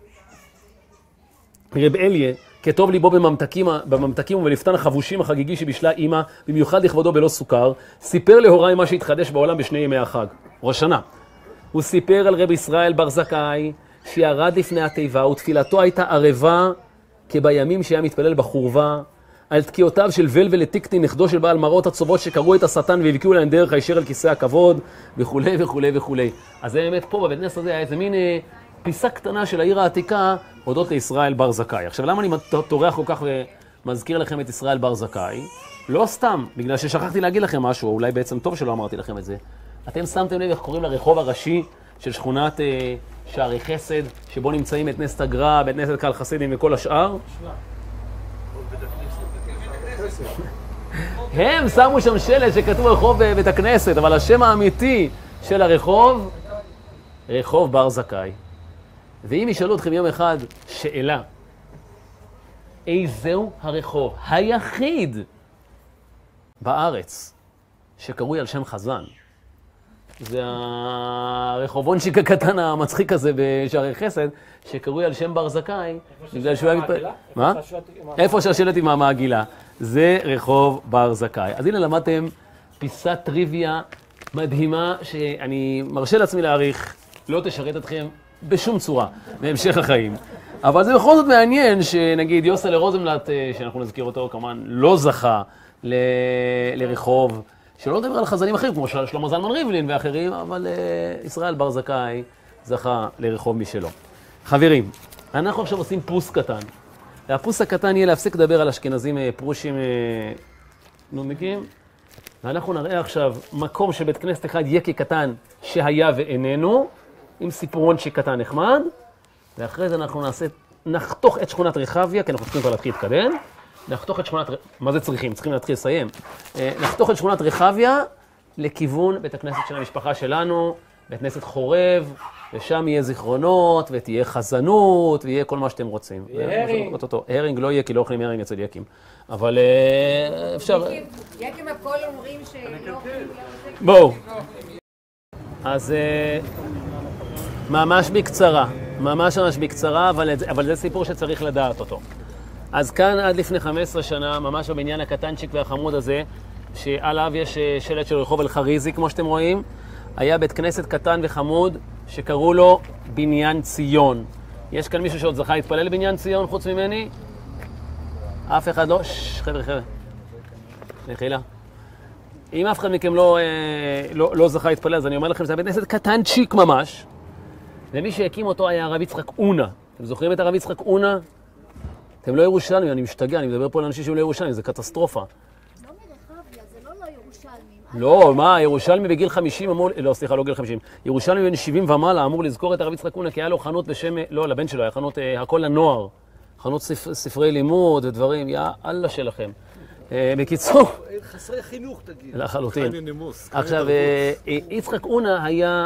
רב אליה, כתוב ליבו בממתקים ובלפתן החבושים החגיגי שבישלה אמא, במיוחד לכבודו בלא סוכר, סיפר להוריי מה שהתחדש בעולם בשני ימי החג, ראש השנה. הוא סיפר על רב ישראל בר זכאי, שירד לפני התיבה, ותפילתו הייתה ערבה כבימים שהיה מתפלל בחורבה, על תקיעותיו של ולטיקטי, נכדו של בעל מראות הצובות שקראו את השטן והבקיעו להם דרך הישר על כיסא הכבוד, וכולי וכולי וכולי. אז זה באמת פה בבית הכנסת הזה היה איזה מין פיסה קטנה של העיר העתיקה, הודות לישראל בר זכאי. עכשיו למה אני טורח כל כך ומזכיר לכם את ישראל בר זכאי? לא סתם, בגלל ששכחתי להגיד לכם משהו, אולי בעצם טוב שלא אמרתי לכם את זה. אתם שמתם לב איך קוראים לרחוב הראשי של שכונת שערי חסד, שבו נמצאים בית כנסת הגר"א, בית כנסת קהל חסידים וכל השאר? הם שמו שם שלט שכתוב רחוב בית הכנסת, אבל השם האמיתי של הרחוב, רחוב בר זכאי. ואם ישאלו אתכם יום אחד שאלה, איזהו הרחוב היחיד בארץ שקרוי על שם חזן? זה הרחובונצ'יק הקטן המצחיק הזה בשערי חסד, שקרוי על שם בר זכאי, בגלל שהוא היה מתפלל. מה? איפה שהשלט עם המעגילה. זה רחוב בר זכאי. אז הנה למדתם פיסת טריוויה מדהימה, שאני מרשה לעצמי להעריך, לא תשרת אתכם בשום צורה בהמשך החיים. אבל זה בכל זאת מעניין שנגיד יוסל רוזנבלט, שאנחנו נזכיר אותו כמובן, לא זכה לרחוב, שלא נדבר על חזנים אחרים, כמו שלמה זלמן ריבלין ואחרים, אבל ישראל בר זכאי זכה לרחוב משלו. חברים, אנחנו עכשיו עושים פוס קטן. והפוס הקטן יהיה להפסיק לדבר על אשכנזים פרושים נודניקים, ואנחנו נראה עכשיו מקום של בית כנסת אחד יקי קטן שהיה ואיננו, עם סיפורונצ'יק קטן נחמד, ואחרי זה אנחנו נחתוך את שכונת רחביה, כי אנחנו צריכים כבר להתחיל להתקדם, נחתוך את שכונת, מה זה צריכים? צריכים להתחיל לסיים. נחתוך את שכונת רחביה לכיוון בית הכנסת של המשפחה שלנו, בית כנסת חורב, ושם יהיה זיכרונות, ותהיה חזנות, ויהיה כל מה שאתם רוצים. הרינג. הרינג לא יהיה, כי לא אוכלים הרינג אצל יקים. אבל אפשר... יקים הכל אומרים שלא אוכלים... בואו. אז ממש בקצרה, אבל זה סיפור שצריך לדעת אותו. אז כאן עד לפני 15 שנה, ממש בבניין הקטנצ'יק והחמוד הזה, שעליו יש שלט של רחוב אל-חריזי, כמו שאתם רואים, היה בית כנסת קטן וחמוד שקראו לו בניין ציון. יש כאן מישהו שעוד זכה להתפלל לבניין ציון חוץ ממני? אף אחד לא? חבר'ה. מחילה. אם אף אחד מכם לא זכה להתפלל, אז אני אומר לכם שזה בית כנסת קטנצ'יק ממש. ומי שהקים אותו היה הרב יצחק אונה. אתם זוכרים את הרב יצחק אונה? אתם לא ירושלמים, אני משתגע, אני מדבר פה על אנשים שהם לא ירושלמים, זה קטסטרופה. לא מרחביה, זה לא ירושלמים. לא, מה, ירושלמי בגיל 50 אמור, לא, סליחה, לא גיל 50, ירושלמי בן 70 ומעלה אמור לזכור את הרב יצחק אונה, כי היה לו חנות בשם, לא, לבן שלו, היה חנות הכל לנוער, חנות ספרי לימוד ודברים, יא אללה שלכם. בקיצור... חסרי חינוך, תגיד. לחלוטין. עכשיו, יצחק אונה היה,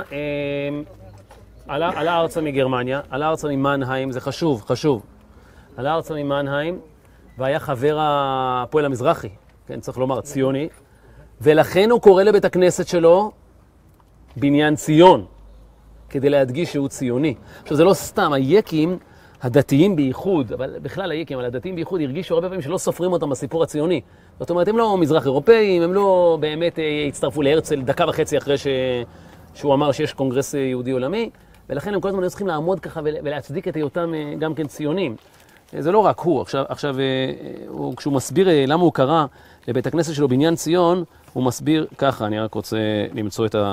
עלה ארצה מגרמניה, עלה ארצה ממנהיים, זה חשוב. עלה ארצה ממנהיים, והיה חבר הפועל המזרחי, כן, צריך לומר, ציוני, ולכן הוא קורא לבית הכנסת שלו בניין ציון, כדי להדגיש שהוא ציוני. עכשיו, זה לא סתם, היקים, הדתיים בייחוד, אבל בכלל היקים, אבל הדתיים בייחוד הרגישו הרבה פעמים שלא סופרים אותם בסיפור הציוני. זאת אומרת, הם לא מזרח אירופאים, הם לא באמת הצטרפו להרצל דקה וחצי אחרי שהוא אמר שיש קונגרס יהודי עולמי, ולכן הם כל הזמן צריכים לעמוד ככה ולהצדיק את היותם גם כן ציונים. זה לא רק הוא. עכשיו כשהוא מסביר למה הוא קרא לבית הכנסת שלו בניין ציון, הוא מסביר ככה, אני רק רוצה למצוא את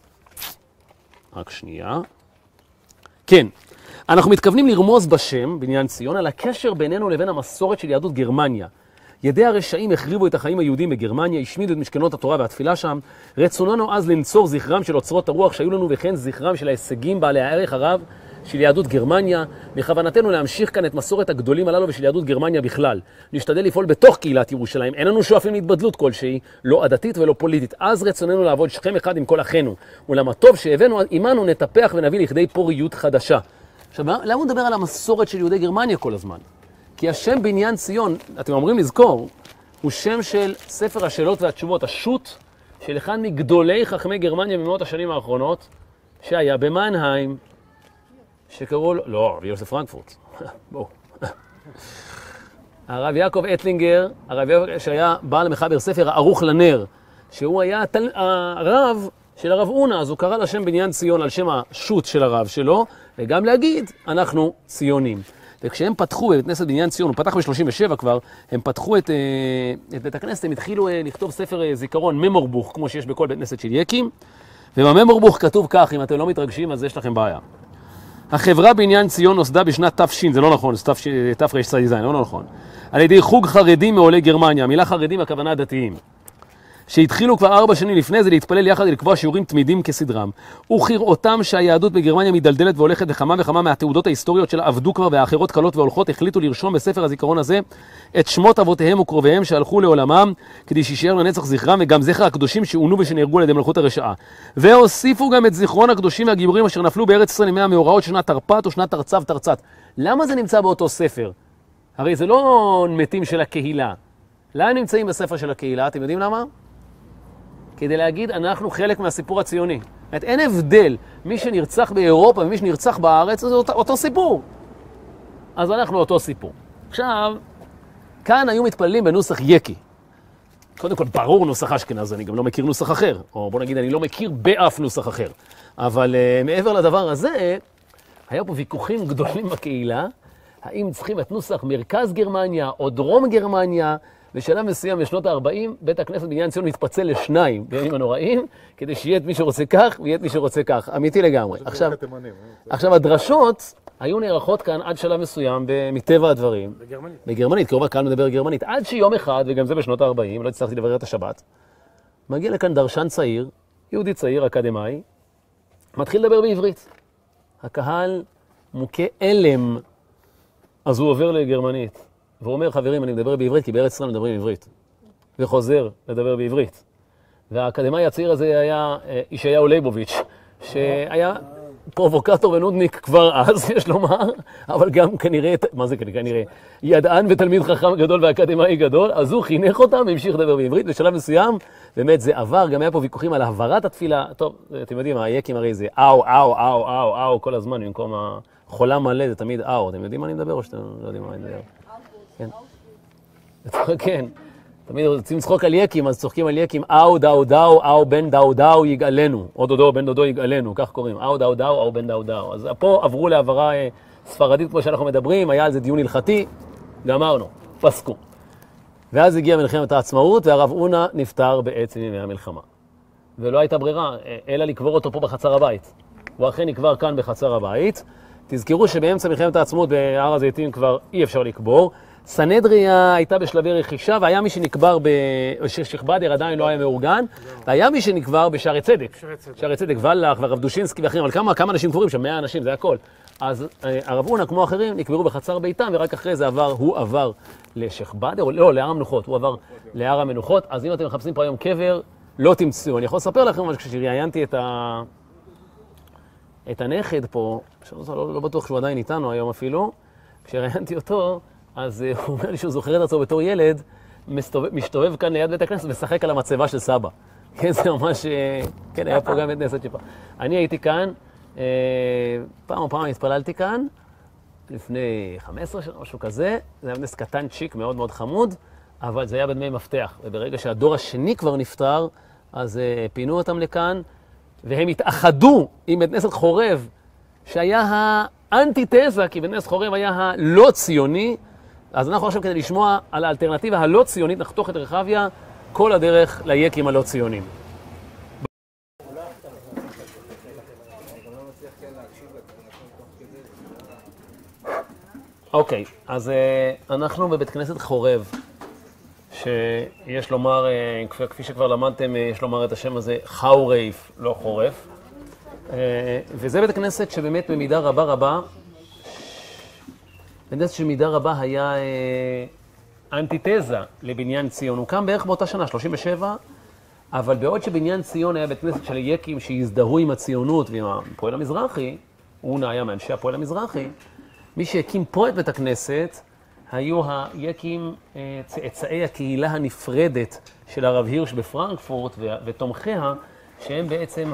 רק שנייה. כן, אנחנו מתכוונים לרמוז בשם, בניין ציון, על הקשר בינינו לבין המסורת של יהדות גרמניה. ידי הרשעים החריבו את החיים היהודים בגרמניה, השמידו את משכנות התורה והתפילה שם. רצוננו אז לנצור זכרם של אוצרות הרוח שהיו לנו, וכן זכרם של ההישגים בעלי הערך הרב של יהדות גרמניה. בכוונתנו להמשיך כאן את מסורת הגדולים הללו ושל יהדות גרמניה בכלל. נשתדל לפעול בתוך קהילת ירושלים. אין לנו שואפים להתבדלות כלשהי, לא עדתית ולא פוליטית. אז רצוננו לעבוד שכם אחד עם כל אחינו. ולמה טוב שהבאנו עמנו נטפח ונביא לכדי פוריות חדשה. עכשיו, למה הוא מדבר על המסורת של יהודי גרמניה כל הזמן? כי השם בניין ציון, אתם אומרים לזכור, הוא שם של ספר השאלות והתשובות, השו"ת של אחד מגדולי חכמי גרמניה במאות השנים האחרונות, שהיה במנהיים, שקראו לו, לא, רבי יוסף פרנקפורט, בואו. הרב יעקב אטלינגר, שהיה בעל מחבר ספר הערוך לנר, שהוא היה הרב של הרב אונה, אז הוא קרא לשם בניין ציון על שם השו"ת של הרב שלו, וגם להגיד, אנחנו ציונים. וכשהם פתחו בבית כנסת בניין ציון, הוא פתח ב-37 כבר, הם פתחו את בית הכנסת, הם התחילו לכתוב ספר זיכרון, ממורבוך, כמו שיש בכל בית כנסת של יקים, ובממורבוך כתוב כך, אם אתם לא מתרגשים, אז יש לכם בעיה. החברה בעניין ציון נוסדה בשנת תש"ן, זה לא נכון, זה תרצ"ז, לא נכון. על ידי חוג חרדים מעולי גרמניה, המילה חרדים הכוונה דתיים. שהתחילו כבר 4 שנים לפני זה להתפלל יחד ולקבוע שיעורים תמידים כסדרם. וכראותם שהיהדות בגרמניה מדלדלת והולכת לכמה וכמה מהתעודות ההיסטוריות שלה עבדו כבר והאחרות קלות והולכות, החליטו לרשום בספר הזיכרון הזה את שמות אבותיהם וקרוביהם שהלכו לעולמם, כדי שישאר לנצח זכרם וגם זכר הקדושים שעונו ושנהרגו על ידי מלכות הרשעה. והוסיפו גם את זיכרון הקדושים והגיבורים אשר נפלו בארץ ישראל ימי המאורעות שנת תרפ"ט או שנת תרצ"ו תרצ"ת. למה זה נמצא באותו ספר? הרי זה לא מתים של הקהילה. למה נמצאים בספר של הקהילה? אתם יודעים למה? כדי להגיד, אנחנו חלק מהסיפור הציוני. אין הבדל, מי שנרצח באירופה ומי שנרצח בארץ, זה אותו סיפור. אז אנחנו אותו סיפור. עכשיו, כאן היו מתפללים בנוסח יקי. קודם כל, ברור נוסח אשכנז, אני גם לא מכיר נוסח אחר. או בוא נגיד, אני לא מכיר באף נוסח אחר. אבל מעבר לדבר הזה, היה פה ויכוחים גדולים בקהילה, האם צריכים את נוסח מרכז גרמניה או דרום גרמניה, בשלב מסוים בשנות ה-40, בית הכנסת בניין ציון מתפצל לשניים בימים הנוראים, כדי שיהיה את מי שרוצה כך ויהיה את מי שרוצה כך. אמיתי לגמרי. עכשיו, הדרשות היו נערכות כאן עד שלב מסוים, מטבע הדברים. בגרמנית, כי רוב הקהל מדבר גרמנית. עד שיום אחד, וגם זה בשנות ה-40, לא הצלחתי לברר את השבת, מגיע לכאן דרשן צעיר, יהודי צעיר, אקדמאי, מתחיל לדבר בעברית. הקהל מוכה אלם, אז הוא עובר לגרמנית. והוא אומר, חברים, אני מדבר בעברית, כי בארץ ישראל מדברים עברית. וחוזר לדבר בעברית. והאקדמאי הצעיר הזה היה ישעיהו ליבוביץ', שהיה פרובוקטור ונודניק כבר אז, יש לומר, אבל גם כנראה, מה זה כנראה? ידען ותלמיד חכם גדול ואקדמאי גדול, אז הוא חינך אותם והמשיך לדבר בעברית. בשלב מסוים, באמת זה עבר, גם היה פה ויכוחים על העברת התפילה. טוב, אתם יודעים, היקים הרי זה אאו, אאו, אאו, אאו, אאו, כל הזמן, במקום החולה מלא, זה תמיד אאו. אתם יודעים מה אני מדבר או שאתם לא יודעים מה אני מדבר? כן. כן. תמיד רוצים לצחוק על יקים, אז צוחקים על יקים, אאו דאו דאו, אאו בן דאו דאו יגאלנו, או דודו בן דודו יגאלנו, כך קוראים, אאו דאו דאו, אאו בן דאו דאו. אז פה עברו לעברה ספרדית כמו שאנחנו מדברים, היה על זה דיון הלכתי, גמרנו, פסקו. ואז הגיעה מלחמת העצמאות, והרב אונה נפטר בעצם ימי המלחמה. ולא הייתה ברירה, אלא לקבור אותו פה בחצר הבית. הוא אכן נקבר כאן בחצר הבית. תזכרו שבאמצע מלחמת העצמאות בהר הזיתים כבר אי אפשר לקבור. סנהדריה הייתה בשלבי רכישה, והיה מי שנקבר בשייח' באדר, עדיין לא היה מאורגן, והיה מי שנקבר בשערי צדק. שערי צדק, ולח והרב דושינסקי ואחרים, אבל כמה אנשים קבורים שם? 100 אנשים, זה הכל. אז הרב אונה, כמו אחרים, נקברו בחצר ביתם, ורק אחרי זה הוא עבר לשייח' באדר, לא, להר המנוחות, הוא עבר להר המנוחות. אז אם אתם מחפשים פה היום קבר, לא תמצאו. אני יכול לספר לכם, כשראיינתי את הנכד פה, לא בטוח שהוא עדיין איתנו היום אפילו, כשראיינתי אותו, אז הוא אומר לי שהוא זוכר את עצמו בתור ילד, משתובב כאן ליד בית הכנסת ושחק על המצבה של סבא. כן, זה ממש, כן, היה פה גם בית כנסת שפה. אני הייתי כאן, פעם התפללתי כאן, לפני 15 שנה, משהו כזה, זה היה נס קטן צ'יק, מאוד מאוד חמוד, אבל זה היה בדמי מפתח. וברגע שהדור השני כבר נפטר, אז פינו אותם לכאן, והם התאחדו עם בית כנסת חורב, שהיה האנטיתזה, כי בית כנסת חורב היה הלא ציוני. אז אנחנו עכשיו כדי לשמוע על האלטרנטיבה הלא ציונית, נחתוך את רחביה כל הדרך ליקים הלא ציונים. אוקיי, אז אנחנו בבית כנסת חורב, שיש לומר, כפי שכבר למדתם, יש לומר את השם הזה חורף, לא חורף. וזה בית כנסת שבאמת במידה רבה, בנדס שמידה רבה היה אנטיתזה לבניין ציון. הוא קם בערך באותה שנה, 37, אבל בעוד שבניין ציון היה בית כנסת של יקים שהזדהו עם הציונות ועם הפועל המזרחי, הוא היה מאנשי הפועל המזרחי, מי שהקים פה את בית הכנסת היו היקים צאצאי הקהילה הנפרדת של הרב הירש בפרנקפורט ותומכיה, שהם בעצם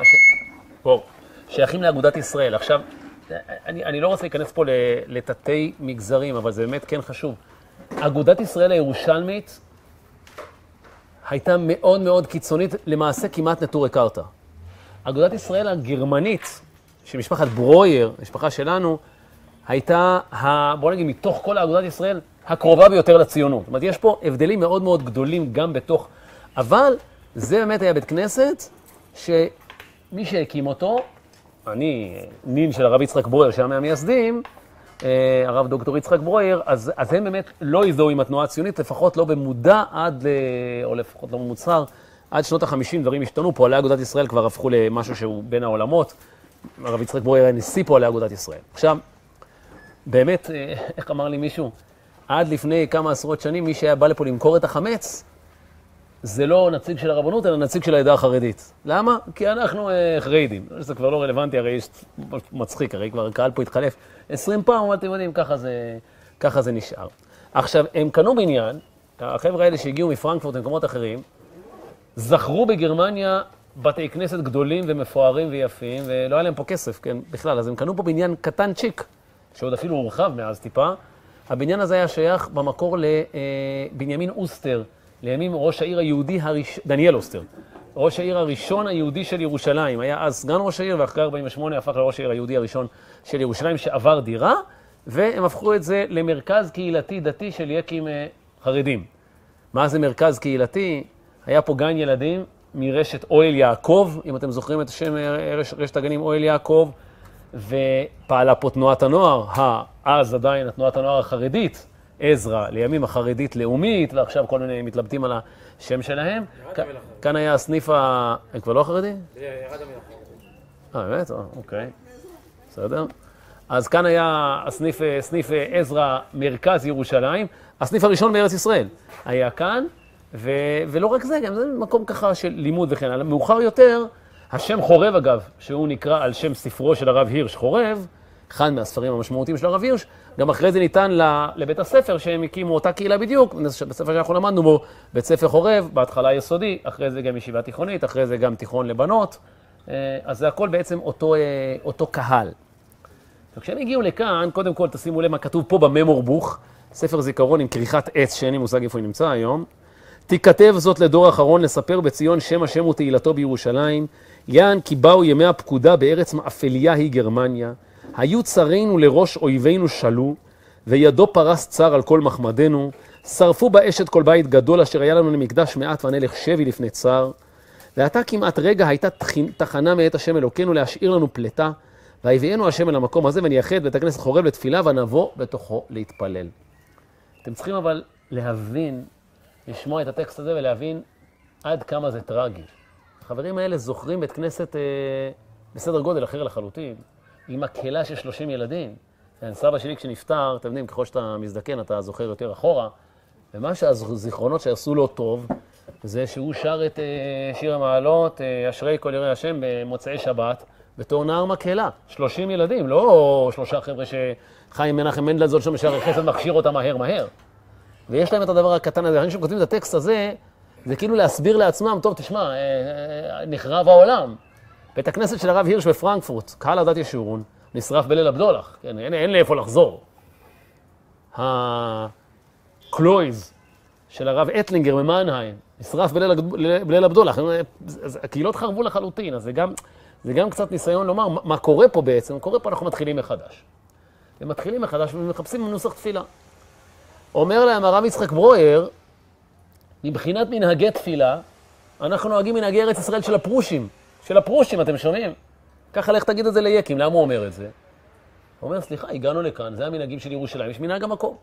שייכים לאגודת ישראל. עכשיו, אני לא רוצה להיכנס פה לתתי מגזרים, אבל זה באמת כן חשוב. אגודת ישראל הירושלמית הייתה מאוד מאוד קיצונית, למעשה כמעט נטורי קרתא. אגודת ישראל הגרמנית, שמשפחת ברויר, המשפחה שלנו, הייתה, בוא נגיד, מתוך כל אגודת ישראל, הקרובה ביותר לציונות. זאת אומרת, יש פה הבדלים מאוד מאוד גדולים גם בתוך, אבל זה באמת היה בית כנסת, שמי שהקים אותו, אני, נין של הרב יצחק ברויר, שהיה מהמייסדים, הרב דוקטור יצחק ברויר, אז הם באמת לא הזדהו עם התנועה הציונית, לפחות לא במודע או לפחות לא במוצהר, עד שנות ה-50 דברים השתנו, פועלי אגודת ישראל כבר הפכו למשהו שהוא בין העולמות. הרב יצחק ברויר היה נשיא פועלי אגודת ישראל. עכשיו, באמת, איך אמר לי מישהו, עד לפני כמה עשרות שנים, מי שהיה בא לפה למכור את החמץ, זה לא נציג של הרבנות, אלא נציג של העדה החרדית. למה? כי אנחנו חרדים. זה כבר לא רלוונטי, הרי יש מצחיק, הרי כבר הקהל פה התחלף 20 פעם, אבל אתם יודעים, ככה זה נשאר. עכשיו, הם קנו בניין, החבר'ה האלה שהגיעו מפרנקפורט ומקומות אחרים, זכרו בגרמניה בתי כנסת גדולים ומפוארים ויפים, ולא היה להם פה כסף, כן, בכלל. אז הם קנו פה בניין קטן צ'יק, שעוד אפילו הורחב מאז טיפה. הבניין הזה היה שייך במקור לבנימין אוסטר, לימים ראש העיר היהודי דניאל אוסטר, ראש העיר הראשון היהודי של ירושלים. היה אז סגן ראש העיר, ואחרי 48 הפך לראש העיר היהודי הראשון של ירושלים, שעבר דירה, והם הפכו את זה למרכז קהילתי דתי של יקים חרדים. מה זה מרכז קהילתי? היה פה גן ילדים מרשת אוהל יעקב, אם אתם זוכרים את השם רשת הגנים אוהל יעקב, ופעלה פה תנועת הנוער, אז עדיין תנועת הנוער החרדית, עזרא, לימים החרדית לאומית, ועכשיו כל מיני מתלבטים על השם שלהם. כאן היה הסניף הם כבר לא החרדים? ירד המלאכה. באמת? אוקיי. בסדר. אז כאן היה סניף עזרא מרכז ירושלים, הסניף הראשון בארץ ישראל. היה כאן, ולא רק זה, גם זה מקום ככה של לימוד וכן הלאה. מאוחר יותר, השם חורב אגב, שהוא נקרא על שם ספרו של הרב הירש חורב, אחד מהספרים המשמעותיים של הרב הירש, גם אחרי זה ניתן לבית הספר שהם הקימו אותה קהילה בדיוק, בספר שאנחנו למדנו בו, בית ספר חורב, בהתחלה יסודי, אחרי זה גם ישיבה תיכונית, אחרי זה גם תיכון לבנות, אז זה הכל בעצם אותו קהל. וכשהם הגיעו לכאן, קודם כל תשימו לב מה כתוב פה בממורבוך, ספר זיכרון עם כריכת עץ שאין לי מושג איפה היא נמצא היום, תיכתב זאת לדור האחרון לספר בציון שם השם ותהילתו בירושלים, יען כי באו ימי הפקודה בארץ מאפליה היא גרמניה, היו צרינו לראש אויבינו שלו, וידו פרס צר על כל מחמדנו, שרפו באש את כל בית גדול אשר היה לנו למקדש מעט ונלך שבי לפני צר, ועתה כמעט רגע הייתה תחנה מאת השם אלוקינו להשאיר לנו פלטה, והביאנו השם אל המקום הזה ונייחד בית הכנסת חורב לתפילה ונבוא בתוכו להתפלל. אתם צריכים אבל להבין, לשמוע את הטקסט הזה ולהבין עד כמה זה טרגי. החברים האלה זוכרים בית כנסת בסדר גודל אחר לחלוטין, עם מקהלה של 30 ילדים. סבא שלי כשנפטר, אתם יודעים, ככל שאתה מזדקן אתה זוכר יותר אחורה, ומה שהזיכרונות שעשו לו טוב, זה שהוא שר את שיר המעלות, אשרי כל יראי השם במוצאי שבת, בתור נער מקהלה, 30 ילדים, לא 3 חבר'ה שחיים מנחם מנדלזון שם בשערי חסד מכשיר אותם מהר. ויש להם את הדבר הקטן הזה, אנשים כותבים את הטקסט הזה, זה כאילו להסביר לעצמם, טוב תשמע, נחרב העולם. בית הכנסת של הרב הירש בפרנקפורט, קהל הדת ישורון, נשרף בליל הבדולח, כן, אין לאיפה לחזור. הקלויז של הרב אטלינגר ממנהיים, נשרף בליל הבדולח, הקהילות חרבו לחלוטין, אז זה גם קצת ניסיון לומר מה קורה פה בעצם, קורה פה אנחנו מתחילים מחדש. הם מתחילים מחדש ומחפשים נוסח תפילה. אומר להם הרב יצחק ברויר, מבחינת מנהגי תפילה, אנחנו נוהגים מנהגי ארץ ישראל של הפרושים, אתם שומעים? ככה לך תגיד את זה ליקים, למה הוא אומר את זה? הוא אומר, סליחה, הגענו לכאן, זה המנהגים של ירושלים, יש מנהג המקום.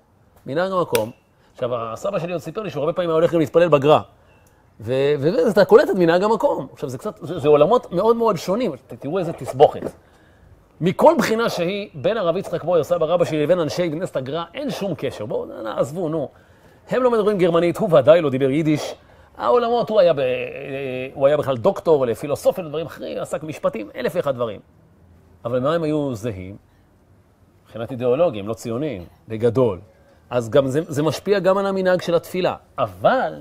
עכשיו, הסבא שלי עוד סיפר לי שהוא הרבה פעמים הולך גם להתפלל בגרה. ואתה קולט את מנהג המקום. עכשיו, זה עולמות מאוד מאוד שונים, תראו איזה תסבוכת. מכל בחינה שהיא, בין הרב יצחק ברויר, סבא רבא שלי, לבין אנשי כנסת הגרה, אין שום קשר. בואו, עזבו, נו. הם לא מדברים גרמנית, הוא ודאי לא דיבר יידיש. העולמות, הוא היה בכלל דוקטור לפילוסופיה ודברים אחרים, עסק משפטים, 1001 דברים. אבל מה הם היו זהים? מבחינת אידיאולוגיה, הם לא ציונים, בגדול. אז גם זה משפיע גם על המנהג של התפילה. אבל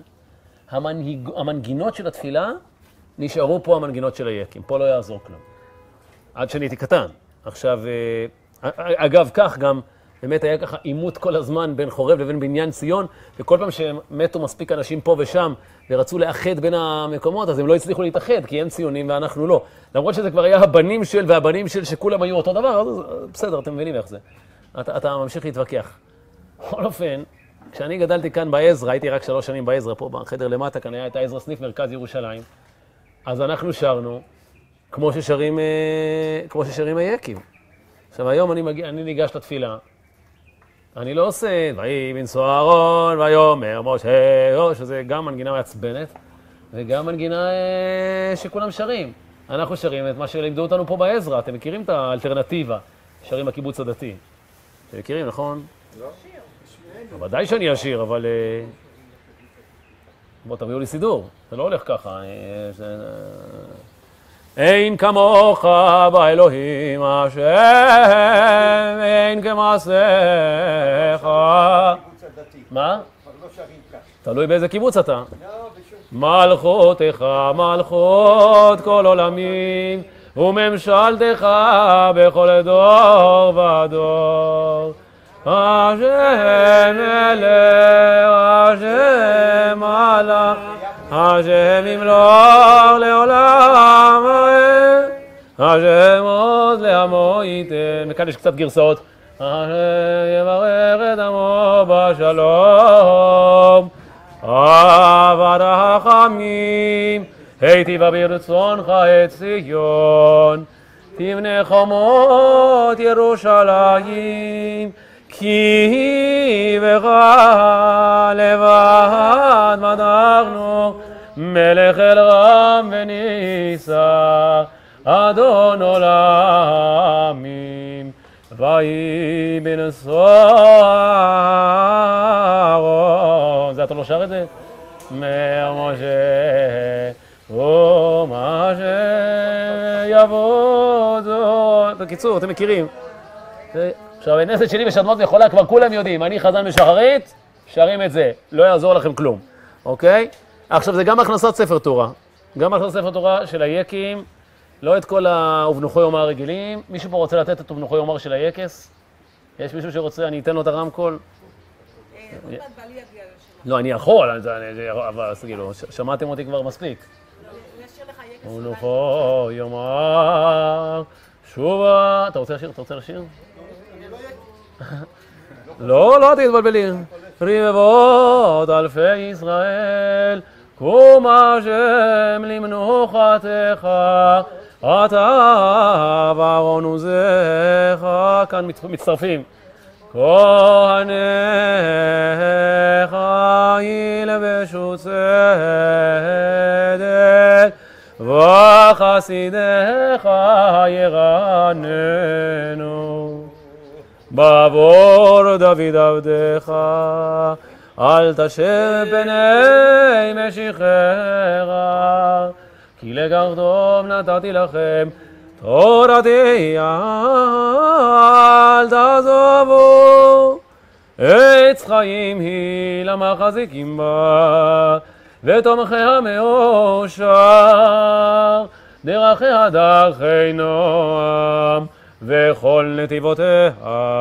המנגינות של התפילה נשארו פה המנגינות של היקים. פה לא יעזור כלום. עד שאני הייתי קטן. עכשיו, אגב, כך גם באמת היה ככה עימות כל הזמן בין חורב לבין בניין ציון, וכל פעם שמתו מספיק אנשים פה ושם ורצו לאחד בין המקומות, אז הם לא הצליחו להתאחד, כי הם ציונים ואנחנו לא. למרות שזה כבר היה הבנים של והבנים של שכולם היו אותו דבר, אז בסדר, אתם מבינים איך זה. אתה ממשיך להתווכח. בכל אופן, כשאני גדלתי כאן בעזרא, הייתי רק 3 שנים בעזרא, פה בחדר למטה, כאן היה את העזרא סניף מרכז ירושלים, אז אנחנו שרנו כמו ששרים היקים. עכשיו היום אני ניגש לתפילה, אני לא עושה, ויהי בנשוא אהרון, ויאמר משה, שזה גם מנגינה מעצבנת, וגם מנגינה שכולם שרים. אנחנו שרים את מה שלימדו אותנו פה בעזרא, אתם מכירים את האלטרנטיבה, שרים בקיבוץ הדתי. אתם מכירים, נכון? לא. ודאי שאני אשיר, אבל בוא תביאו לי סידור, זה לא הולך ככה. אין כמוך באלוהים השם, אין כמעשיך. מה? תלוי באיזה קיבוץ אתה. מלכותך מלכות כל עולמים, וממשלתך בכל דור ודור. השם מלך, השם מלך, השם ימלוך לעולם, השם עוז לעמו ייתן. וכאן יש קצת גרסאות. השם יברך את עמו בשלום, עבד החכמים, היטיבה ברצונך את ציון, תבנה חומות ירושלים, כי בך לבד מדרנו, מלך אל רם וניסה, אדון עולמים, ויהי בנסוע. זה אתה לא שר את זה? מאיר משה ומה שיבוא זאת. בקיצור, אתם מכירים. עכשיו, הנסת שלי ושדמות וחולה כבר כולם יודעים. אני חזן בשחרית, שרים את זה. לא יעזור לכם כלום. אוקיי? עכשיו, זה גם הכנסת ספר תורה. גם הכנסת ספר תורה של היקים. לא את כל האובנוחי יומר הרגילים. מישהו פה רוצה לתת את אובנוחי יומר של היקס? יש מישהו שרוצה? אני אתן לו את הרמקול. לא, אני יכול, אבל כאילו, שמעתם אותי כבר מספיק. אובנוחי יומר שובה. אתה רוצה לשיר? אתה רוצה לשיר? לא, לא תתבלבלי. רבבות אלפי ישראל, קום השם למנוחתך, אתה ואהרון עוזך. כאן מצטרפים. כהניך ילבשו צדק, וחסידיך ירננו. בעבור דוד עבדך, אל תשב פני משיחך, כי לגרדום נתתי לכם, תורתי אל תעזבו. עץ חיים היא למחזיקים בה, ותומכיה מאושר, דרכיה דרכי נועם, וכל נתיבותיה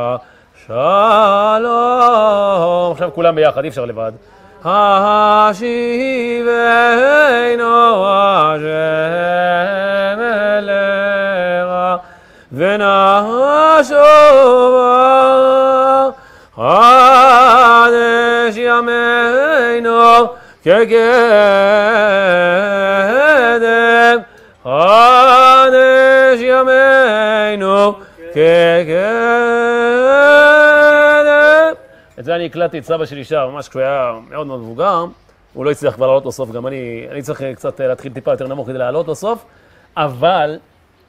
שלום. עכשיו כולם ביחד, אי אפשר לבד. השיבנו השם אליך, ונשובה חדש ימינו כקדם, חדש ימינו כקדם. את זה אני הקלטתי את סבא שלי שר, ממש כשהוא היה מאוד מאוד מבוגר. הוא לא הצליח כבר לעלות בסוף, גם אני צריך קצת להתחיל טיפה יותר נמוך כדי לעלות בסוף. אבל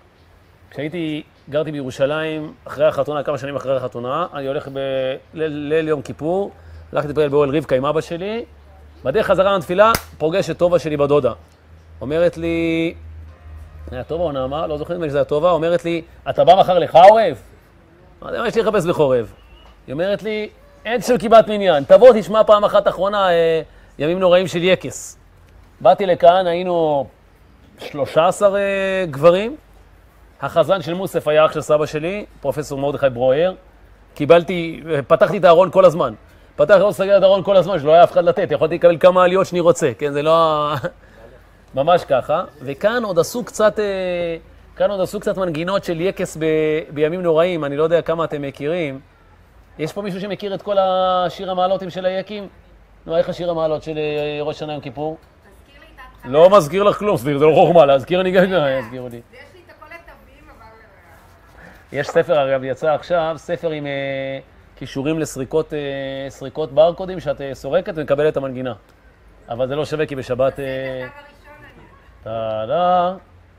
גרתי בירושלים אחרי החתונה, כמה שנים אחרי החתונה, אני הולך בליל יום כיפור, הלכתי להתפלל באוהל רבקה עם אבא שלי, בדרך חזרה לתפילה, פוגש את טובה שלי בדודה. אומרת לי, היה טובה או נעמה? לא זוכרת לי שזה היה טובה, אומרת לי, אתה בא מחר לחורב? מה יש לי לחפש בחורב? היא אומרת לי, אין של כיבת מניין, תבוא תשמע פעם אחת אחרונה ימים נוראים של יקס. באתי לכאן, היינו 13 גברים, החזן של מוסף היה אח של סבא שלי, פרופסור מרדכי ברויר. פתחתי את הארון כל הזמן. פתחתי את הארון כל הזמן, שלא היה אף אחד לתת. יכולתי לקבל כמה עליות שאני רוצה, כן? זה לא... ממש ככה. וכאן עוד עשו קצת מנגינות של יקס בימים נוראים. אני לא יודע כמה אתם מכירים. יש פה מישהו שמכיר את כל השיר המעלותים של היקים? נו, איך השיר המעלות של ראש שנה יום כיפור? מזכיר לי את ההתחלה. לא מזכיר לך כלום, זה לא חוכמה, להזכיר אני גם יזכיר אותי. יש ספר, אגב, יצא עכשיו, ספר עם קישורים לסריקות ברקודים, שאת סורקת ומקבלת את המנגינה. אבל זה לא שווה, כי בשבת... זה הקו הראשון, תודה.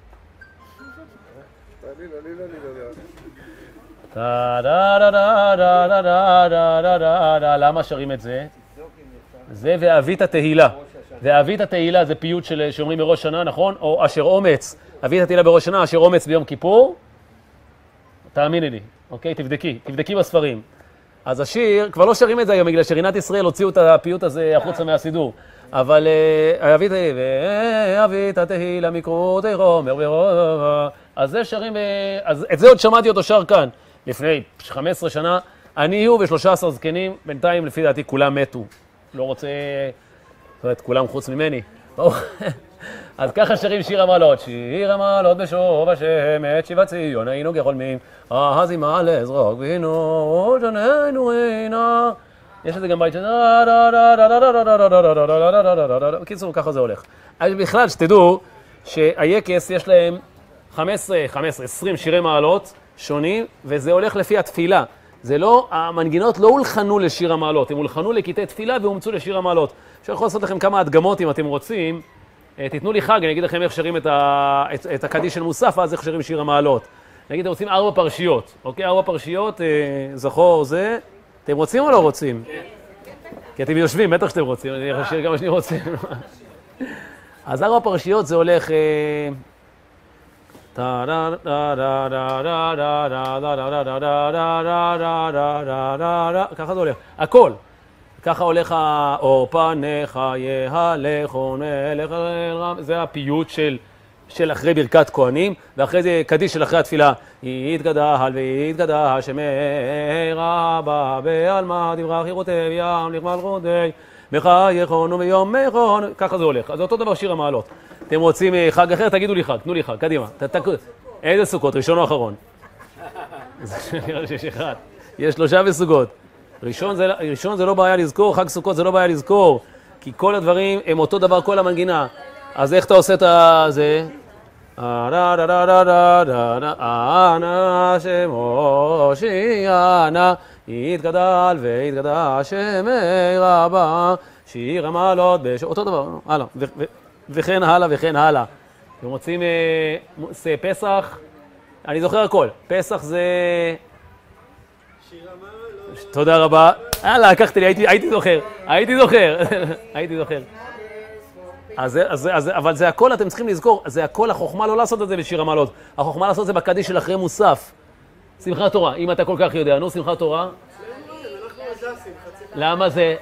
למה שרים את זה? זה ואהבית התהילה. ואהבית התהילה זה פיוט שאומרים בראש שנה, נכון? או אשר אומץ. אהבית התהילה בראש שנה, אשר אומץ ביום כיפור. תאמיני לי, אוקיי? תבדקי בספרים. אז השיר, כבר לא שרים את זה היום, בגלל שרינת ישראל הוציאו את הפיוט הזה החוצה מהסידור. אבל אהבית התהילה מקרות רומר ורומר. אז זה שרים, אז את זה עוד שמעתי אותו שר כאן. לפני 15 שנה, אני הוא ו13 זקנים, בינתיים לפי דעתי כולם מתו. לא רוצה, זאת אומרת, כולם חוץ ממני. אז ככה שרים שיר המעלות. שיר המעלות בשוב השם את שיבת ציון היינו כחולמים, הזימה לזרוק בינו שנינו עינה. יש לזה גם בית של בקיצור, ככה זה הולך. בכלל, שתדעו שהיקס יש להם 15, 20 שירי מעלות שונים, וזה הולך לפי התפילה. זה לא, המנגינות לא הולחנו לשיר המעלות, הם הולחנו לקטעי תפילה ואומצו לשיר המעלות. אפשר יכול לעשות לכם כמה הדגמות אם אתם רוצים. תיתנו לי חג, אני אגיד לכם איך שרים את הקדיש של מוסף, ואז איך שרים שיר המעלות. נגיד, אתם רוצים 4 פרשיות, אוקיי? 4 פרשיות, זכור זה. אתם רוצים או לא רוצים? כן. כי אתם יושבים, בטח שאתם רוצים, אני אשאיר כמה שאני רוצה. אז 4 פרשיות זה הולך... ככה זה הולך, הכל. ככה הולך האור פניך יהלכו מלך אל רם, זה הפיוט של אחרי ברכת כהנים, ואחרי זה קדיש של אחרי התפילה. יתגדל ויתגדל שמי רבה בעלמא דברה חירותי ים לכמל רודי מחייכון וביום מיכון. ככה זה הולך. אז זה אותו דבר שיר המעלות. אתם רוצים חג אחר? תגידו לי חג, תנו לי חג, קדימה. איזה סוכות, ראשון או אחרון? נראה שיש אחד. יש 3 בסוגות. ראשון זה לא בעיה לזכור, חג סוכות זה לא בעיה לזכור, כי כל הדברים הם אותו דבר, כל המנגינה. אז איך אתה עושה את זה? אנא שמו שיענה, יתגדל ויתגדל שמי רבה, שיר המעלות, אותו דבר, הלאה, וכן הלאה וכן הלאה. אתם רוצים פסח? אני זוכר הכל. פסח זה... תודה רבה. לקחתי לי, הייתי זוכר. אבל זה הכל, אתם צריכים לזכור, זה הכל, החוכמה לא לעשות את זה בשיר המעלות. החוכמה לעשות את זה בקדיש של אחרי מוסף. שמחת תורה, אם אתה כל כך יודע. נו, שמחת תורה. למה זה?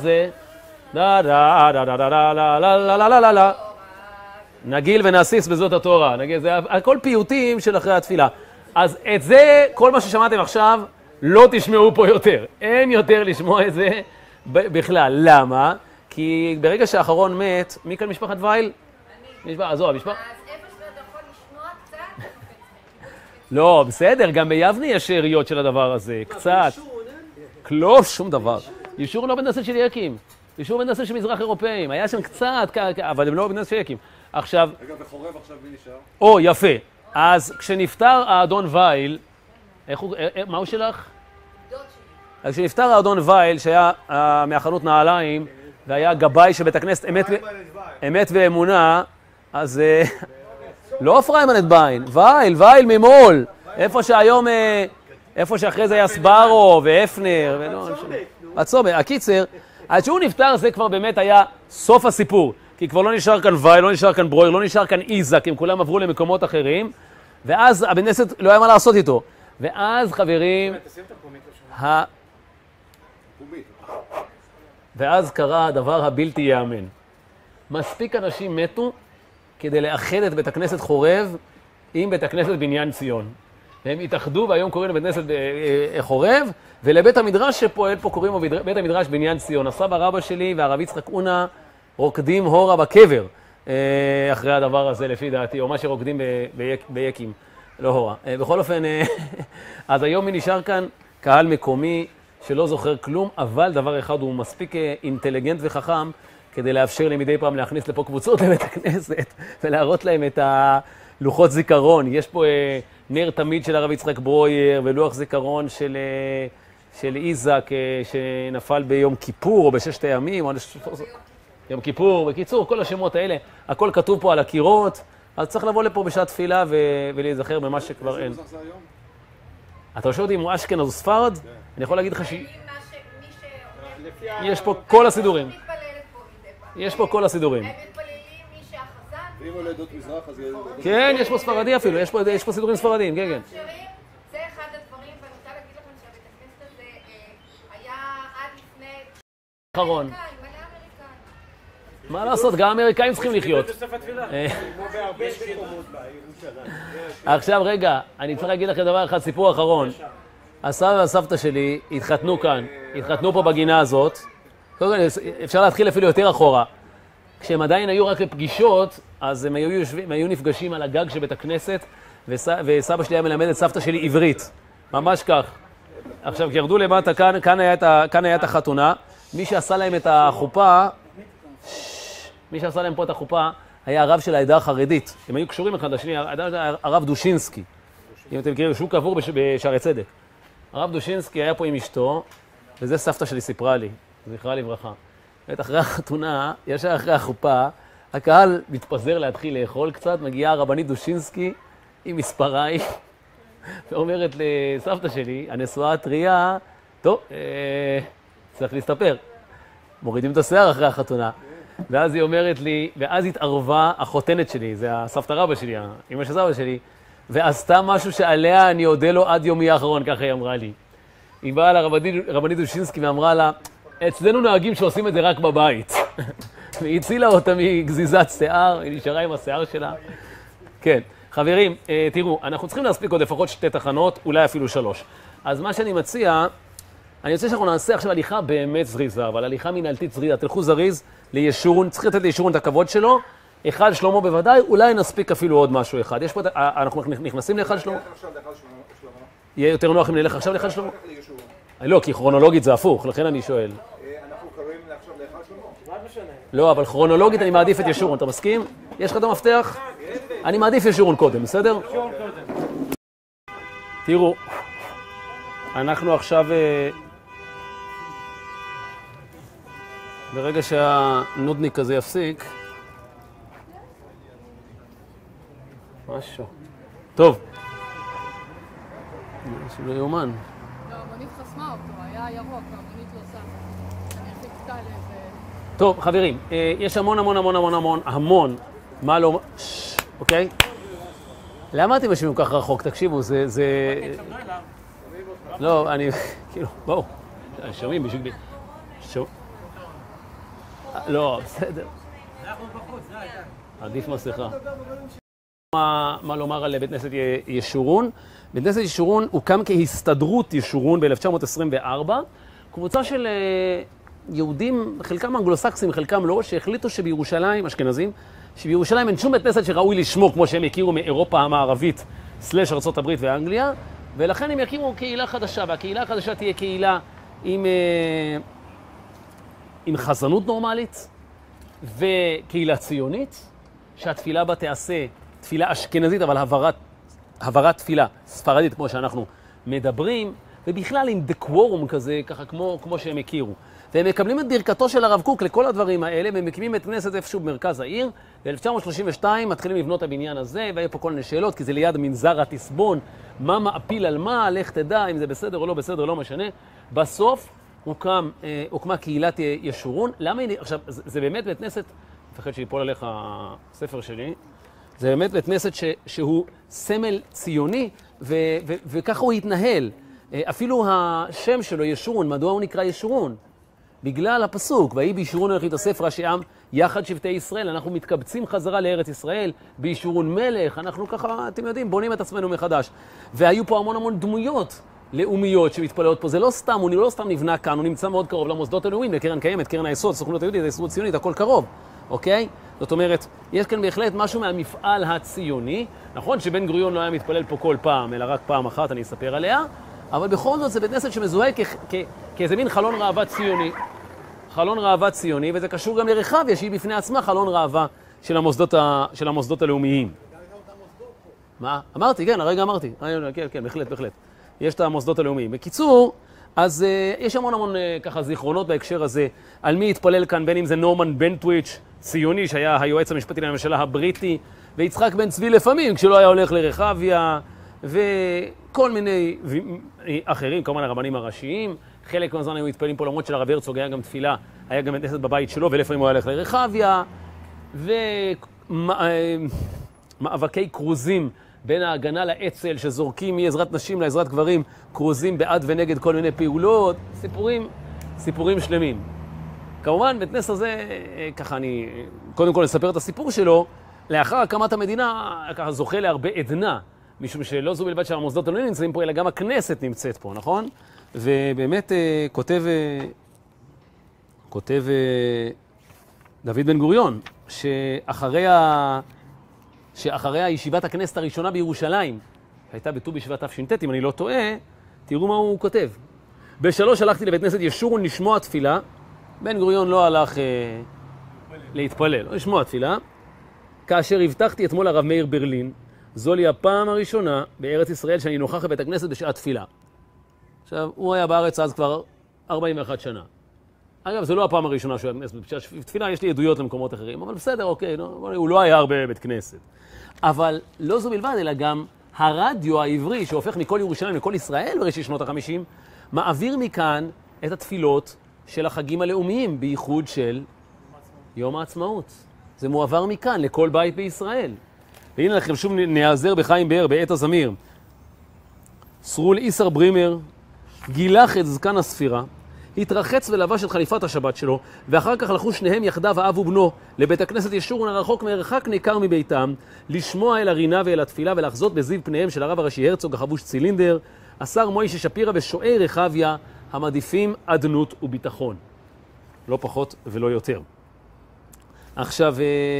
נגיל ונעסיס בזאת התורה. זה הכל פיוטים של אחרי התפילה. אז את זה, כל מה ששמעתם עכשיו, לא תשמעו פה יותר. אין יותר לשמוע את זה בכלל. למה? כי ברגע שהאחרון מת, מי כאן משפחת וייל? אני. אז זו, המשפחה... אז איפה שאתה יכול לשמוע קצת? לא, בסדר, גם ביבני יש שאריות של הדבר הזה, קצת. לא, שום דבר. ישור לא בן נשא של יקים. ישור בן נשא של מזרח אירופאים. היה שם קצת, אבל הם לא בן נשא של יקים. עכשיו... רגע, וחורב עכשיו מי נשאר? או, יפה. אז כשנפטר האדון וייל, מה הוא שלך? דוד שלי. אז כשנפטר האדון וייל, שהיה מהחנות נעליים, והיה גבאי של בית הכנסת אמת ואמונה, אז לא אפרים הנדביים, וייל ממול, איפה שאחרי זה היה סברו ואפנר, הצובה, הקיצר, עד שהוא נפטר זה כבר באמת היה סוף הסיפור, כי כבר לא נשאר כאן וייל, לא נשאר כאן ברויר, לא נשאר כאן איזק, הם כולם עברו למקומות אחרים, ואז הבן כנסת לא היה מה לעשות איתו, ואז חברים, ואז קרה הדבר הבלתי יאמן. מספיק אנשים מתו כדי לאחד את בית הכנסת חורב עם בית הכנסת בניין ציון. והם התאחדו והיום קוראים לבית הכנסת חורב, ולבית המדרש שפועל פה קוראים לו בית המדרש בניין ציון. הסבא רבא שלי והרב יצחק אונה רוקדים הורה בקבר אחרי הדבר הזה לפי דעתי, או מה שרוקדים ביקים, לא הורה. בכל אופן, אז היום נשאר כאן קהל מקומי, שלא זוכר כלום, אבל דבר אחד הוא מספיק אינטליגנט וחכם כדי לאפשר לי מדי פעם להכניס לפה קבוצות לבית הכנסת ולהראות להם את הלוחות זיכרון. יש פה נר תמיד של הרב יצחק ברויר ולוח זיכרון של איזק שנפל ביום כיפור או בששת הימים, יום כיפור, בקיצור, כל השמות האלה, הכל כתוב פה על הקירות, אז צריך לבוא לפה בשעת תפילה ולהיזכר במה שכבר אין. אתה שואל אותי אם הוא אשכנז או ספרד? אני יכול להגיד לך יש פה כל הסידורים. יש פה כל הסידורים. הם מתפללים מי שהחזן? ואם עולה עדות מזרח אז... כן, יש פה ספרדי אפילו, יש פה סידורים ספרדיים, כן, כן. זה אחד הדברים, ואני רוצה להגיד לכם שהבית הכנסת הזה היה עד לפני... אחרון. מה לעשות, גם האמריקאים צריכים לחיות. עכשיו רגע, אני צריך להגיד לכם דבר אחד, סיפור אחרון. הסבא והסבתא שלי התחתנו כאן, התחתנו פה בגינה הזאת. אפשר להתחיל אפילו יותר אחורה. כשהם עדיין היו רק לפגישות, אז הם היו נפגשים על הגג של בית הכנסת, וסבא שלי היה מלמד את סבתא שלי עברית. ממש כך. עכשיו, כשירדו למטה, כאן היה את החתונה. מי שעשה להם את החופה, היה הרב של העדה החרדית. הם היו קשורים אחד לשני, הרב דושינסקי. אם אתם מכירים, שהוא קבור בשערי צדק. הרב דושינסקי היה פה עם אשתו, וזה סבתא שלי סיפרה לי, זכרה לברכה. אחרי החתונה, ישר אחרי החופה, הקהל מתפזר להתחיל לאכול קצת, מגיעה הרבנית דושינסקי עם מספריים, ואומרת לסבתא שלי, הנשואה הטריה, טוב, צריך להסתפר. מורידים את השיער אחרי החתונה. ואז היא אומרת לי, ואז התערבה החותנת שלי, זה הסבתא רבא שלי, אמא של סבא שלי, ועשתה משהו שעליה אני אודה לו עד יומי האחרון, ככה היא אמרה לי. היא באה לרבנית דושינסקי ואמרה לה, אצלנו נוהגים שעושים את זה רק בבית. והיא הצילה אותה מגזיזת שיער, היא נשארה עם השיער שלה. כן, חברים, תראו, אנחנו צריכים להספיק עוד לפחות 2 תחנות, אולי אפילו 3. אז מה שאני מציע, אני רוצה שאנחנו נעשה עכשיו הליכה באמת זריזה, אבל הליכה מנהלתית זריזה. תלכו זריז לישורון, צריך לתת לישורון את הכבוד שלו. אחד שלמה בוודאי, אולי נספיק אפילו עוד משהו אחד. יש פה, אנחנו נכנסים לאחד שלמה. יהיה יותר נוח אם נלך עכשיו לאחד שלמה? לא, כי כרונולוגית זה הפוך, לכן אני שואל. אנחנו קוראים עכשיו לאחד שלמה? לא, אבל כרונולוגית אני מעדיף את ישורון, אתה מסכים? יש לך את המפתח? אני מעדיף ישורון קודם, בסדר? תראו, אנחנו עכשיו, ברגע שהנודניק הזה יפסיק, משהו. טוב. משהו לא יאומן. לא, המונית חסמה אותו, היה ירוק, והמונית לא שם. אני חיכתה לאיזה... טוב, חברים, יש המון, מה לא... אוקיי? למה אתם יושבים כל כך רחוק? תקשיבו, זה... לא, אני... כאילו, בואו. שומעים בשביל... לא, בסדר. עדיף מסכה. מה לומר על בית כנסת ישורון? בית כנסת ישורון הוקם כהסתדרות ישורון ב-1924, קבוצה של יהודים, חלקם אנגלוסקסים, חלקם לא, שהחליטו שבירושלים, אשכנזים, שבירושלים אין שום בית כנסת שראוי לשמו כמו שהם הכירו מאירופה המערבית, סלש ארצות הברית ואנגליה, ולכן הם יקימו קהילה חדשה, והקהילה החדשה תהיה קהילה עם חזנות נורמלית וקהילה ציונית, שהתפילה בה תעשה תפילה אשכנזית, אבל הברת תפילה ספרדית כמו שאנחנו מדברים, ובכלל עם דקוורום כזה, ככה כמו שהם הכירו. והם מקבלים את ברכתו של הרב קוק לכל הדברים האלה, והם מקימים את כנסת איפשהו במרכז העיר. ב-1932 מתחילים לבנות את הבניין הזה, והיו פה כל מיני שאלות, כי זה ליד מנזר התסבון, מה מעפיל על מה, לך תדע אם זה בסדר או לא בסדר, לא משנה. בסוף הוקמה קהילת ישורון. למה היא... עכשיו, זה באמת בית כנסת, מפחד שיפול עליך הספר שלי, זה באמת בית כנסת שהוא סמל ציוני, וככה הוא התנהל. אפילו השם שלו, ישורון, מדוע הוא נקרא ישורון? בגלל הפסוק, ויהי בישורון הולך להתאסף ראשי עם יחד שבטי ישראל, אנחנו מתקבצים חזרה לארץ ישראל, בישורון מלך, אנחנו ככה, אתם יודעים, בונים את עצמנו מחדש. והיו פה המון דמויות לאומיות שמתפללות פה, זה לא סתם, הוא לא סתם נבנה כאן, הוא נמצא מאוד קרוב למוסדות הלאומיים, לקרן קיימת, קרן היסוד, סוכנות היהודית, ההסתדרות הציונית, הכל קרוב, אוקיי? זאת אומרת, יש כאן בהחלט משהו מהמפעל הציוני, נכון שבן גוריון לא היה מתפלל פה כל פעם, אלא רק פעם אחת, אני אספר עליה, אבל בכל זאת זה בית כנסת שמזוהה כאיזה מין חלון ראווה ציוני. חלון ראווה ציוני, וזה קשור גם לרחביה, שהיא בפני עצמה חלון ראווה של המוסדות הלאומיים. מה? אמרתי, כן, הרגע אמרתי. כן, בהחלט. יש את המוסדות הלאומיים. בקיצור, אז יש המון ככה זיכרונות בהקשר הזה, על מי התפלל כאן, בין אם זה נורמן בנטוויץ', ציוני, שהיה היועץ המשפטי לממשלה הבריטי, ויצחק בן צבי לפעמים, כשלא היה הולך לרחביה, וכל מיני אחרים, כמובן הרבנים הראשיים. חלק מהזמן היו מתפעלים פה, למרות של הרב הרצוג היה גם תפילה, היה גם בית כנסת בבית שלו, ולפעמים הוא הולך לרחביה, ומאבקי קרוזים בין ההגנה לאצ"ל, שזורקים מעזרת נשים לעזרת גברים, קרוזים בעד ונגד כל מיני פעולות, סיפורים שלמים. כמובן, בית כנסת הזה, ככה אני קודם כל אספר את הסיפור שלו, לאחר הקמת המדינה, ככה זוכה להרבה עדנה, משום שלא זו בלבד שהמוסדות הלאומיים נמצאים פה, אלא גם הכנסת נמצאת פה, נכון? ובאמת כותב דוד בן גוריון, שאחרי ישיבת הכנסת הראשונה בירושלים, שהייתה בט"ו בשבט תש"ט, אם אני לא טועה, תראו מה הוא כותב. ב-3 הלכתי לבית כנסת ישורון לשמוע תפילה, בן גוריון לא הלך להתפלל, לא לשמוע תפילה, כאשר הבטחתי אתמול הרב מאיר ברלין, זו לי הפעם הראשונה בארץ ישראל שאני נוכח בבית הכנסת בשעת תפילה. עכשיו, הוא היה בארץ אז כבר 41 שנה. אגב, זו לא הפעם הראשונה שהוא היה בכנסת. בתפילה יש לי עדויות למקומות אחרים, אבל בסדר, אוקיי, הוא לא היה הרבה בבית כנסת. אבל לא זו בלבד, אלא גם הרדיו העברי שהופך מכל ירושלים לכל ישראל בראשית שנות ה-50, מעביר מכאן את התפילות של החגים הלאומיים, בייחוד של יום העצמאות. זה מועבר מכאן לכל בית בישראל. והנה לכם שוב נעזר בחיים באר, בעת הזמיר. סרול איסר ברימר, גילח את זקן הספירה, התרחץ ולבש את חליפת השבת שלו, ואחר כך הלכו שניהם יחדיו, האב ובנו, לבית הכנסת ישורון הרחוק מרחק ניכר מביתם, לשמוע אל הרינה ואל התפילה ולחזות בזיו פניהם של הרב הראשי הרצוג החבוש צילינדר, השר מוישה שפירא ושועי רחביה, המעדיפים עדנות וביטחון. לא פחות ולא יותר. עכשיו,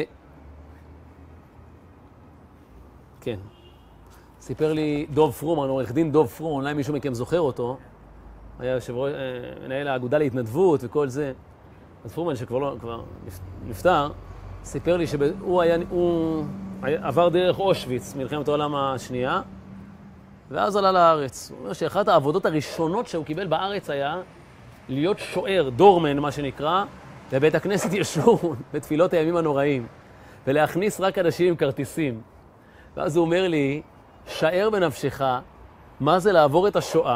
כן, סיפר לי דוב פרומן, עורך דין דוב פרומן, אולי מישהו מכם זוכר אותו, היה מנהל האגודה להתנדבות וכל זה. אז פרומן שכבר נפטר, סיפר לי שהוא עבר דרך אושוויץ, מלחמת העולם השנייה, ואז עלה לארץ. הוא אומר שאחת העבודות הראשונות שהוא קיבל בארץ היה להיות שוער, דורמן מה שנקרא, לבית הכנסת ישורון, בתפילות הימים הנוראים, ולהכניס רק אנשים עם כרטיסים. ואז הוא אומר לי, שער בנפשך, מה זה לעבור את השואה,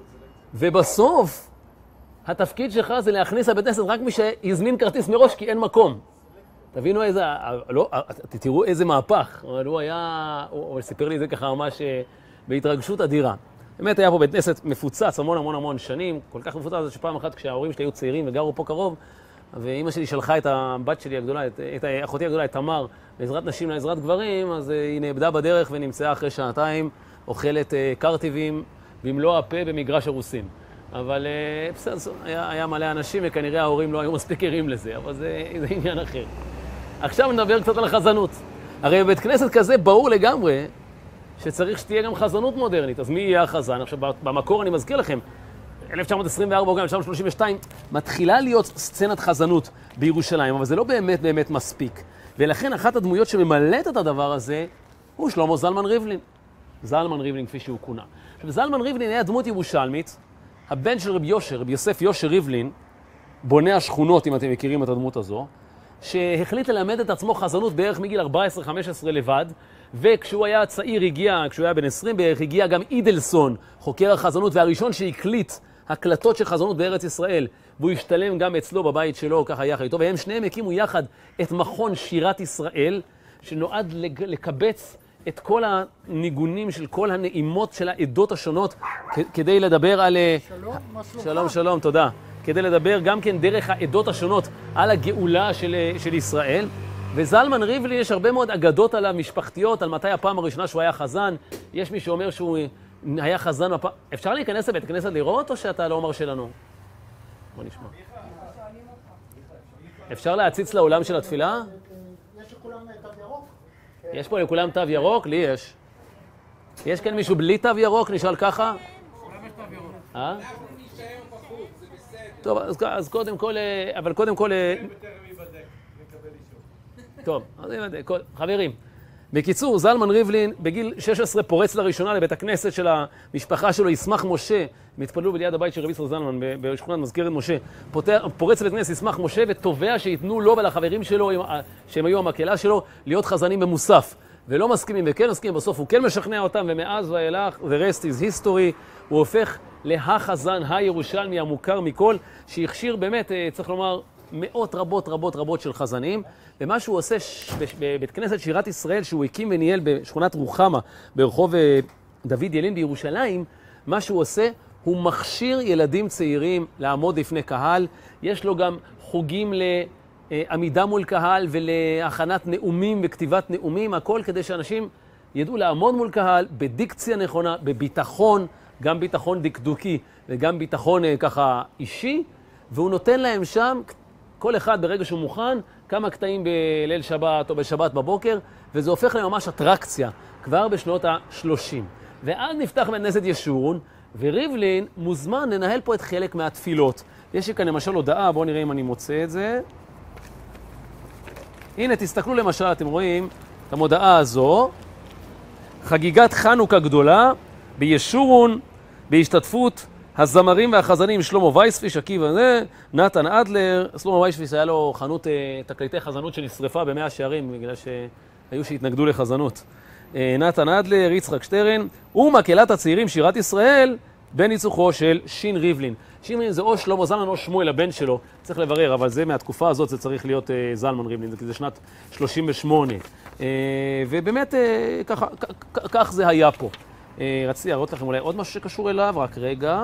ובסוף, התפקיד שלך זה להכניס לבית כנסת רק מי שהזמין כרטיס מראש, כי אין מקום. תבינו איזה, לא, תראו איזה מהפך. הוא סיפר לי את זה ככה ממש בהתרגשות אדירה. באמת היה פה בית כנסת מפוצץ המון שנים, כל כך מפוצץ שפעם אחת כשההורים שלי היו צעירים וגרו פה קרוב, ואמא שלי שלחה את הבת שלי הגדולה, את אחותי הגדולה, את תמר, לעזרת נשים לעזרת גברים, אז היא נאבדה בדרך ונמצאה אחרי שעתיים, אוכלת קרטיבים במלוא הפה במגרש הרוסים. אבל בסדר, היה מלא אנשים וכנראה ההורים לא היו מספיק ערים לזה, אבל זה עניין אחר. עכשיו נדבר קצת על החזנות. הרי בבית כנסת כזה ברור לגמרי שצריך שתהיה גם חזנות מודרנית. אז מי יהיה החזן? עכשיו במקור אני מזכיר לכם, 1924 או גם 1932 מתחילה להיות סצנת חזנות בירושלים, אבל זה לא באמת מספיק. ולכן אחת הדמויות שממלאת את הדבר הזה הוא שלמה זלמן ריבלין. זלמן ריבלין כפי שהוא כונה. עכשיו זלמן ריבלין היה דמות ירושלמית, הבן של רבי יוסף יושר ריבלין, בונה השכונות אם אתם מכירים את הדמות הזו, שהחליט ללמד את עצמו חזנות בערך מגיל 14-15 לבד, וכשהוא היה צעיר כשהוא היה בן 20 בערך, הגיע גם אידלסון, חוקר החזנות והראשון שהקליט הקלטות של חזנות בארץ ישראל, והוא השתלם גם אצלו בבית שלו, ככה יחד איתו, והם שניהם הקימו יחד את מכון שירת ישראל, שנועד לקבץ את כל הניגונים של כל הנעימות של העדות השונות, כדי לדבר על... שלום, תודה. כדי לדבר גם כן דרך העדות השונות על הגאולה של ישראל. וזלמן ריבלין יש הרבה מאוד אגדות עליו משפחתיות, על מתי הפעם הראשונה שהוא היה חזן. יש מי שאומר שהוא היה חזן בפעם... אפשר להיכנס לבית הכנסת לראות או שאתה לא מרשה לנו? בוא נשמע. אפשר להציץ לאולם של התפילה? יש לכולם תו ירוק? יש פה לכולם תו ירוק? לי יש. יש כאן מישהו בלי תו ירוק? נשאל ככה? טוב, אז קודם כל, אבל קודם כל... טוב, חברים, בקיצור, זלמן ריבלין בגיל 16 פורץ לראשונה לבית הכנסת של המשפחה שלו, ישמח משה, הם התפללו ליד הבית של רבי ישראל זלמן בשכונת מזכרת משה, פורץ לבית הכנסת ישמח משה ותובע שיתנו לו ולחברים שלו, שהם היו המקהלה שלו, להיות חזנים במוסף. ולא מסכימים וכן מסכימים, בסוף הוא כן משכנע אותם, ומאז ואילך, the rest is history, הוא הופך להחזן הירושלמי המוכר מכל, שהכשיר באמת, צריך לומר, מאות רבות של חזנים, ומה שהוא עושה בבית כנסת שירת ישראל, שהוא הקים וניהל בשכונת רוחמה, ברחוב דוד ילין בירושלים, מה שהוא עושה, הוא מכשיר ילדים צעירים לעמוד לפני קהל, יש לו גם חוגים לעמידה מול קהל ולהכנת נאומים וכתיבת נאומים, הכל כדי שאנשים ידעו לעמוד מול קהל בדיקציה נכונה, בביטחון, גם ביטחון דקדוקי וגם ביטחון ככה אישי, והוא נותן להם שם, כל אחד ברגע שהוא מוכן, כמה קטעים בליל שבת או בשבת בבוקר, וזה הופך לממש אטרקציה, כבר בשנות ה-30. ואז נפתח בית כנסת ישורון, וריבלין מוזמן לנהל פה את חלק מהתפילות. יש לי כאן למשל הודעה, בואו נראה אם אני מוצא את זה. הנה, תסתכלו למשל, אתם רואים את המודעה הזו, חגיגת חנוכה גדולה בישורון, בהשתתפות הזמרים והחזנים, שלמה וייספיש, עקיבא זה, נתן אדלר, שלמה וייספיש היה לו חנות תקליטי חזנות שנשרפה במאה שערים, בגלל שהיו שהתנגדו לחזנות. נתן אדלר, יצחק שטרן, ומקהלת הצעירים שירת ישראל, בניצוחו של שין ריבלין. שין ריבלין זה או שלמה זלמן או שמואל, הבן שלו, צריך לברר, אבל זה מהתקופה הזאת, זה צריך להיות זלמן ריבלין, זה שנת 38. ובאמת, כך זה היה פה. רציתי להראות לכם אולי עוד משהו שקשור אליו, רק רגע.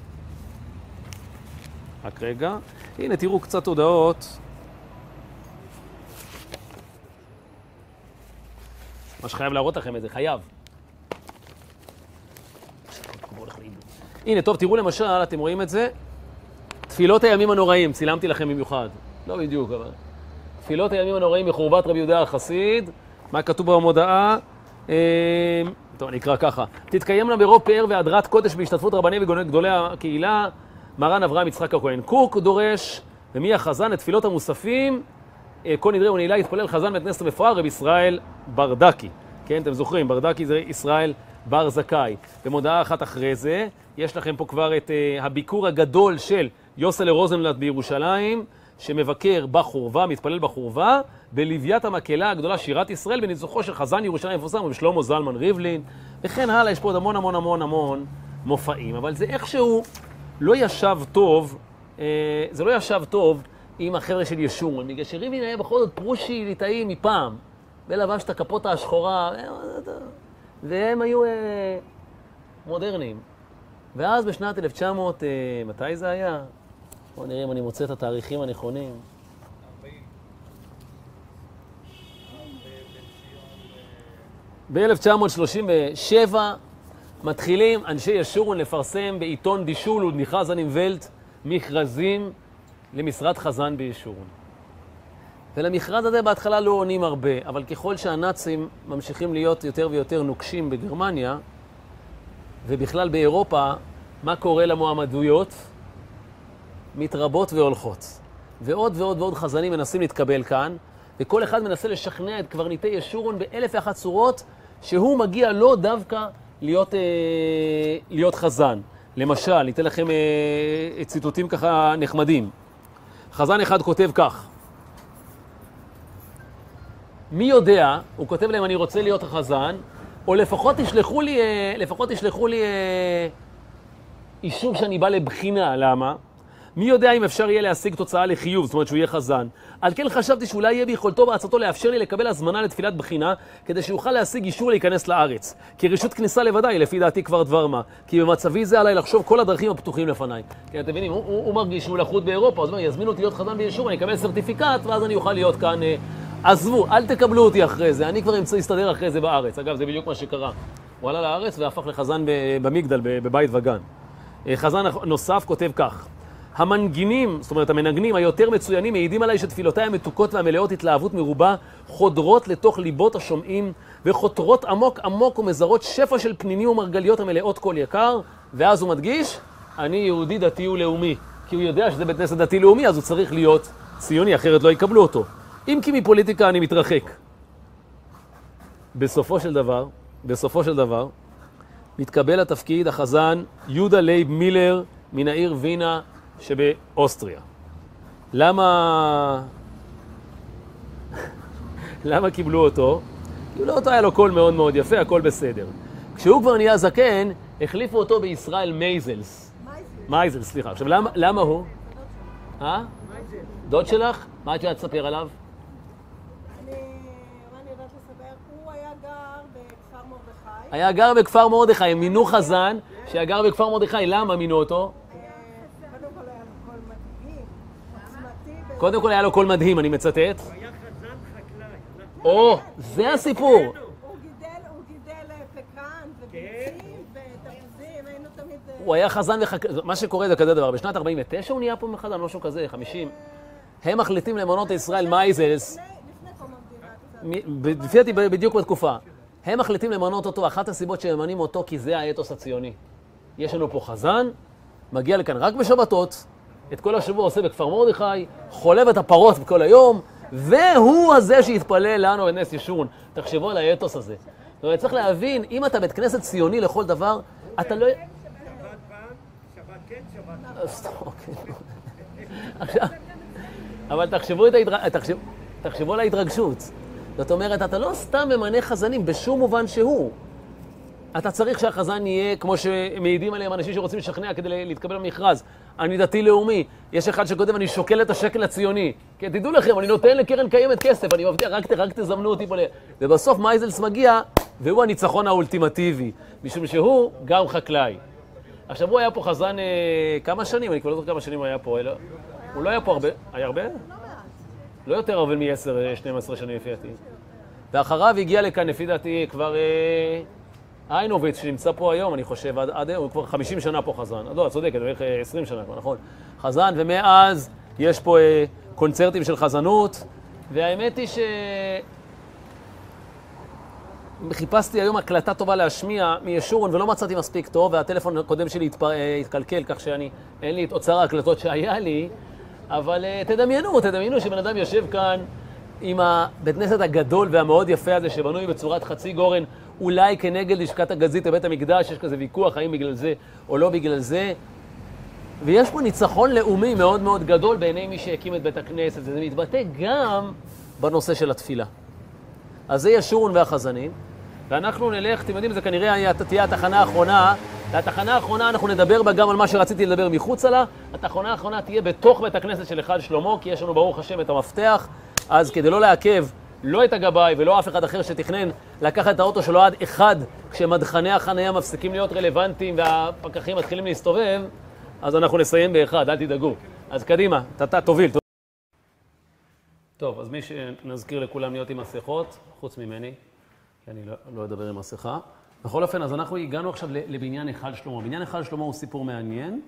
הנה, תראו קצת הודעות. מה שחייב להראות לכם את זה, חייב. הנה, טוב, תראו למשל, אתם רואים את זה? תפילות הימים הנוראים, צילמתי לכם במיוחד. לא בדיוק, אבל... תפילות הימים הנוראים בחורבת רבי יהודה החסיד. מה כתוב במודעה? טוב, אני אקרא ככה. תתקיימנה ברוב פאר והדרת קודש בהשתתפות רבני וגדולי הקהילה, מרן אברהם יצחק הכהן קוק דורש, ומי החזן את תפילות המוספים, כל נדרי ונעילה יתפלל חזן בית כנסת המפואר, רבי ישראל ברדקי. כן, אתם זוכרים, ברדקי זה ישראל בר זכאי. במודעה אחת אחרי זה, יש לכם פה כבר את הביקור הגדול של יוסלה רוזנבלט בירושלים, שמבקר בחורבה, מתפלל בחורבה, בלוויית המקהלה הגדולה שירת ישראל, בניצוחו של חזן ירושלים מפורסם, ושלמה זלמן ריבלין, וכן הלאה, יש פה עוד המון מופעים, אבל זה איכשהו לא ישב טוב, זה לא ישב טוב עם החבר'ה של ישורון, בגלל שריבלין היה בכל זאת פרושי ליטאי מפעם, ולבש את הקפוטה השחורה, והם היו מודרניים. ואז בשנת 1900, מתי זה היה? בואו נראה אם אני מוצא את התאריכים הנכונים. ב-1937 מתחילים אנשי ישורון לפרסם בעיתון דישול ודניחזנים ולט מכרזים למשרד חזן בישורון. ולמכרז הזה בהתחלה לא עונים הרבה, אבל ככל שהנאצים ממשיכים להיות יותר ויותר נוקשים בגרמניה, ובכלל באירופה, מה קורה למועמדויות? מתרבות והולכות. ועוד ועוד ועוד חזנים מנסים להתקבל כאן, וכל אחד מנסה לשכנע את קברניטי ישורון באלף ואחת צורות, שהוא מגיע לא דווקא להיות חזן. למשל, ניתן לכם ציטוטים ככה נחמדים. חזן אחד כותב כך, מי יודע, הוא כותב להם, אני רוצה להיות החזן, או לפחות תשלחו לי אישור שאני בא לבחינה. למה? מי יודע אם אפשר יהיה להשיג תוצאה לחיוב, זאת אומרת שהוא יהיה חזן. על כן חשבתי שאולי יהיה ביכולתו בעצתו לאפשר לי לקבל הזמנה לתפילת בחינה, כדי שיוכל להשיג אישור להיכנס לארץ. כי רשות כניסה לבדה היא לפי דעתי כבר דבר מה. כי במצבי זה עליי לחשוב כל הדרכים הפתוחים לפניי. כן, אתם מבינים, הוא מרגיש שהוא לחוד באירופה, אז הוא אומר, יזמינו אותי להיות חזן בישור, אני אקבל סרטיפיקט, ואז אני אוכל להיות כאן. עזבו, אל תקבלו אותי אחרי זה, אני כבר אסתדר אחרי זה בארץ. אגב, זה בדיוק מה שקרה. הוא עלה לארץ והפך לחזן במגדל, בבית וגן. חזן נוסף כותב כך, המנגינים, זאת אומרת המנגנים היותר מצוינים, מעידים עליי שתפילותיי המתוקות והמלאות התלהבות מרובה, חודרות לתוך ליבות השומעים, וחותרות עמוק עמוק ומזרות שפע של פנינים ומרגליות המלאות כל יקר, ואז הוא מדגיש, אני יהודי דתי ולאומי. כי הוא יודע שזה בית כנסת דתי לאומי, אז הוא צריך להיות ציוני, אחרת לא יקבלו אותו. אם כי מפוליטיקה אני מתרחק. בסופו של דבר, מתקבל התפקיד החזן יהודה לייב מילר מן העיר וינה שבאוסטריה. למה קיבלו אותו? קיבלו אותו, היה לו קול מאוד מאוד יפה, הכל בסדר. כשהוא כבר נהיה זקן, החליפו אותו בישראל מייזלס, סליחה. עכשיו, למה הוא? דוד שלך? מה את יודעת לספר עליו? היה גר בכפר מרדכי, הם מינו חזן שהיה גר בכפר מרדכי, למה מינו אותו? קודם כל היה לו קול מדהים, אני מצטט. הוא היה חזן חקלאי. או, זה הסיפור. הוא גידל פקן וביצים ותפוזים, היינו תמיד... הוא היה חזן וחקלאי, מה שקורה זה כזה דבר, בשנת 49 הוא נהיה פה מחזן, משהו כזה, 50. הם מחליטים למנות את ישראל מייזלס. לפי דעתי בדיוק בתקופה. הם מחליטים למנות אותו, אחת הסיבות שממנים אותו כי זה האתוס הציוני. יש לנו פה חזן, מגיע לכאן רק בשבתות, את כל השבוע עושה בכפר מרדכי, חולב את הפרות כל היום, והוא הזה שהתפלל לנו בנס ישורון. תחשבו על האתוס הזה. זאת אומרת, צריך להבין, אם אתה בית כנסת ציוני לכל דבר, אתה לא... שבת עכשיו, אבל תחשבו על ההתרגשות. זאת אומרת, אתה לא סתם ממנה חזנים בשום מובן שהוא. אתה צריך שהחזן יהיה, כמו שמעידים עליהם אנשים שרוצים לשכנע כדי להתקבל במכרז. אני דתי לאומי. יש אחד שקודם, אני שוקל את השקל הציוני. כי תדעו לכם, אני נותן לקרן קיימת כסף, אני מבטיח, רק תזמנו אותי פה. ובסוף מייזלס מגיע, והוא הניצחון האולטימטיבי, משום שהוא גם חקלאי. עכשיו, הוא היה פה חזן כמה שנים, אני כבר לא זוכר כמה שנים הוא היה פה. הוא לא היה פה הרבה, היה הרבה? לא יותר אבל מ-10-12 שנים לפי דעתי. ואחריו הגיע לכאן, לפי דעתי, כבר איינוביץ, שנמצא פה היום, אני חושב, הוא כבר 50 שנה פה חזן. לא, את צודקת, בערך 20 שנה כבר, נכון? חזן, ומאז יש פה קונצרטים של חזנות, והאמת היא חיפשתי היום הקלטה טובה להשמיע מישורון, ולא מצאתי מספיק טוב, והטלפון הקודם שלי התקלקל, כך אין לי את אוצר ההקלטות שהיה לי, אבל תדמיינו שבן אדם יושב כאן עם הבית כנסת הגדול והמאוד יפה הזה, שבנוי בצורת חצי גורן, אולי כנגד לשכת הגזית בבית המקדש, יש כזה ויכוח האם בגלל זה או לא בגלל זה, ויש פה ניצחון לאומי מאוד מאוד גדול בעיני מי שהקים את בית הכנסת, וזה מתבטא גם בנושא של התפילה. אז זה ישורון והחזנים, ואנחנו נלך, אתם יודעים, זה כנראה תהיה התחנה האחרונה, והתחנה האחרונה אנחנו נדבר בה גם על מה שרציתי לדבר מחוץ לה, התחנה האחרונה תהיה בתוך בית הכנסת של אחד שלמה, כי יש לנו ברוך השם את המפתח, אז כדי לא לעכב לא את הגבאי ולא אף אחד אחר שתכנן לקחת את האוטו שלו עד אחד, כשמדחני החניה מפסיקים להיות רלוונטיים והפקחים מתחילים להסתובב, אז אנחנו נסיים באחד, אל תדאגו. אז קדימה, תוביל. טוב, אז מי שנזכיר לכולם להיות עם מסכות, חוץ ממני, כי אני לא אדבר עם מסכה. בכל אופן, אז אנחנו הגענו עכשיו לבניין אחד שלמה. בניין אחד שלמה הוא סיפור מעניין,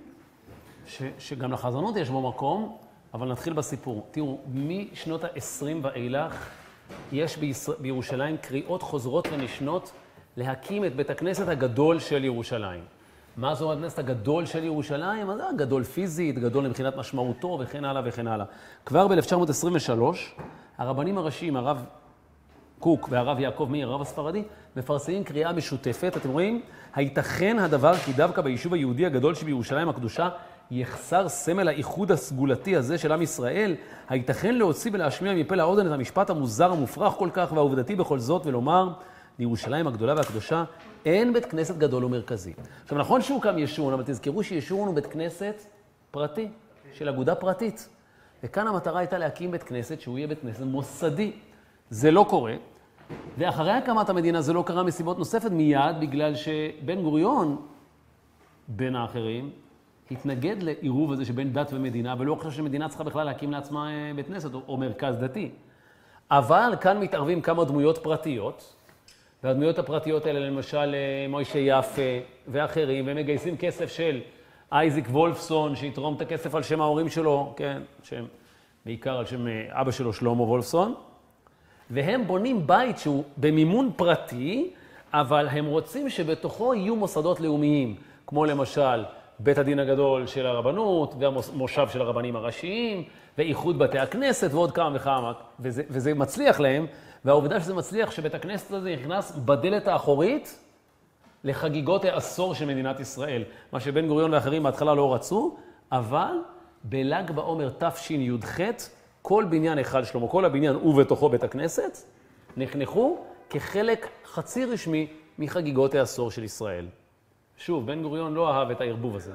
שגם לחזנות יש בו מקום, אבל נתחיל בסיפור. תראו, משנות ה-20 ואילך, יש בירושלים קריאות חוזרות ונשנות להקים את בית הכנסת הגדול של ירושלים. מה זו הכנסת הגדול של ירושלים? אז זה גדול פיזית, גדול מבחינת משמעותו וכן הלאה וכן הלאה. כבר ב-1923, הרבנים הראשיים, הרב קוק והרב יעקב מאיר, הרב הספרדי, מפרסמים קריאה משותפת. אתם רואים? הייתכן הדבר כי דווקא ביישוב היהודי הגדול שבירושלים הקדושה יחסר סמל האיחוד הסגולתי הזה של עם ישראל? הייתכן להוציא ולהשמיע מפה לאוזן את המשפט המוזר המופרך כל כך והעובדתי בכל זאת ולומר, לירושלים הגדולה והקדושה אין בית כנסת גדול ומרכזי. עכשיו, נכון שהוא קם ישורון, אבל תזכרו שישורון הוא בית כנסת פרטי, של אגודה פרטית. וכאן המטרה הייתה להקים בית כנסת שהוא יהיה בית כנסת מוסדי. זה לא קורה, ואחרי הקמת המדינה זה לא קרה מסיבות נוספת מיד, בגלל שבן גוריון, בין האחרים, התנגד לעירוב הזה שבין דת ומדינה, ולא חושב שמדינה צריכה בכלל להקים לעצמה בית כנסת או מרכז דתי. אבל כאן מתערבים כמה דמויות פרטיות, והדמויות הפרטיות האלה, למשל מוישה יפה ואחרים, והם מגייסים כסף של אייזיק וולפסון, שיתרום את הכסף על שם ההורים שלו, כן, שם, בעיקר על שם אבא שלו, שלמה וולפסון, והם בונים בית שהוא במימון פרטי, אבל הם רוצים שבתוכו יהיו מוסדות לאומיים, כמו למשל בית הדין הגדול של הרבנות, והמושב של הרבנים הראשיים, ואיחוד בתי הכנסת ועוד כמה וכמה, וזה מצליח להם, והעובדה שזה מצליח שבית הכנסת הזה נכנס בדלת האחורית לחגיגות העשור של מדינת ישראל. מה שבן גוריון ואחרים בהתחלה לא רצו, אבל בל"ג בעומר תשי"ח, כל בניין אחד שלמה, כל הבניין ובתוכו בית הכנסת, נחנכו כחלק חצי רשמי מחגיגות העשור של ישראל. שוב, בן גוריון לא אהב את הערבוב הזה.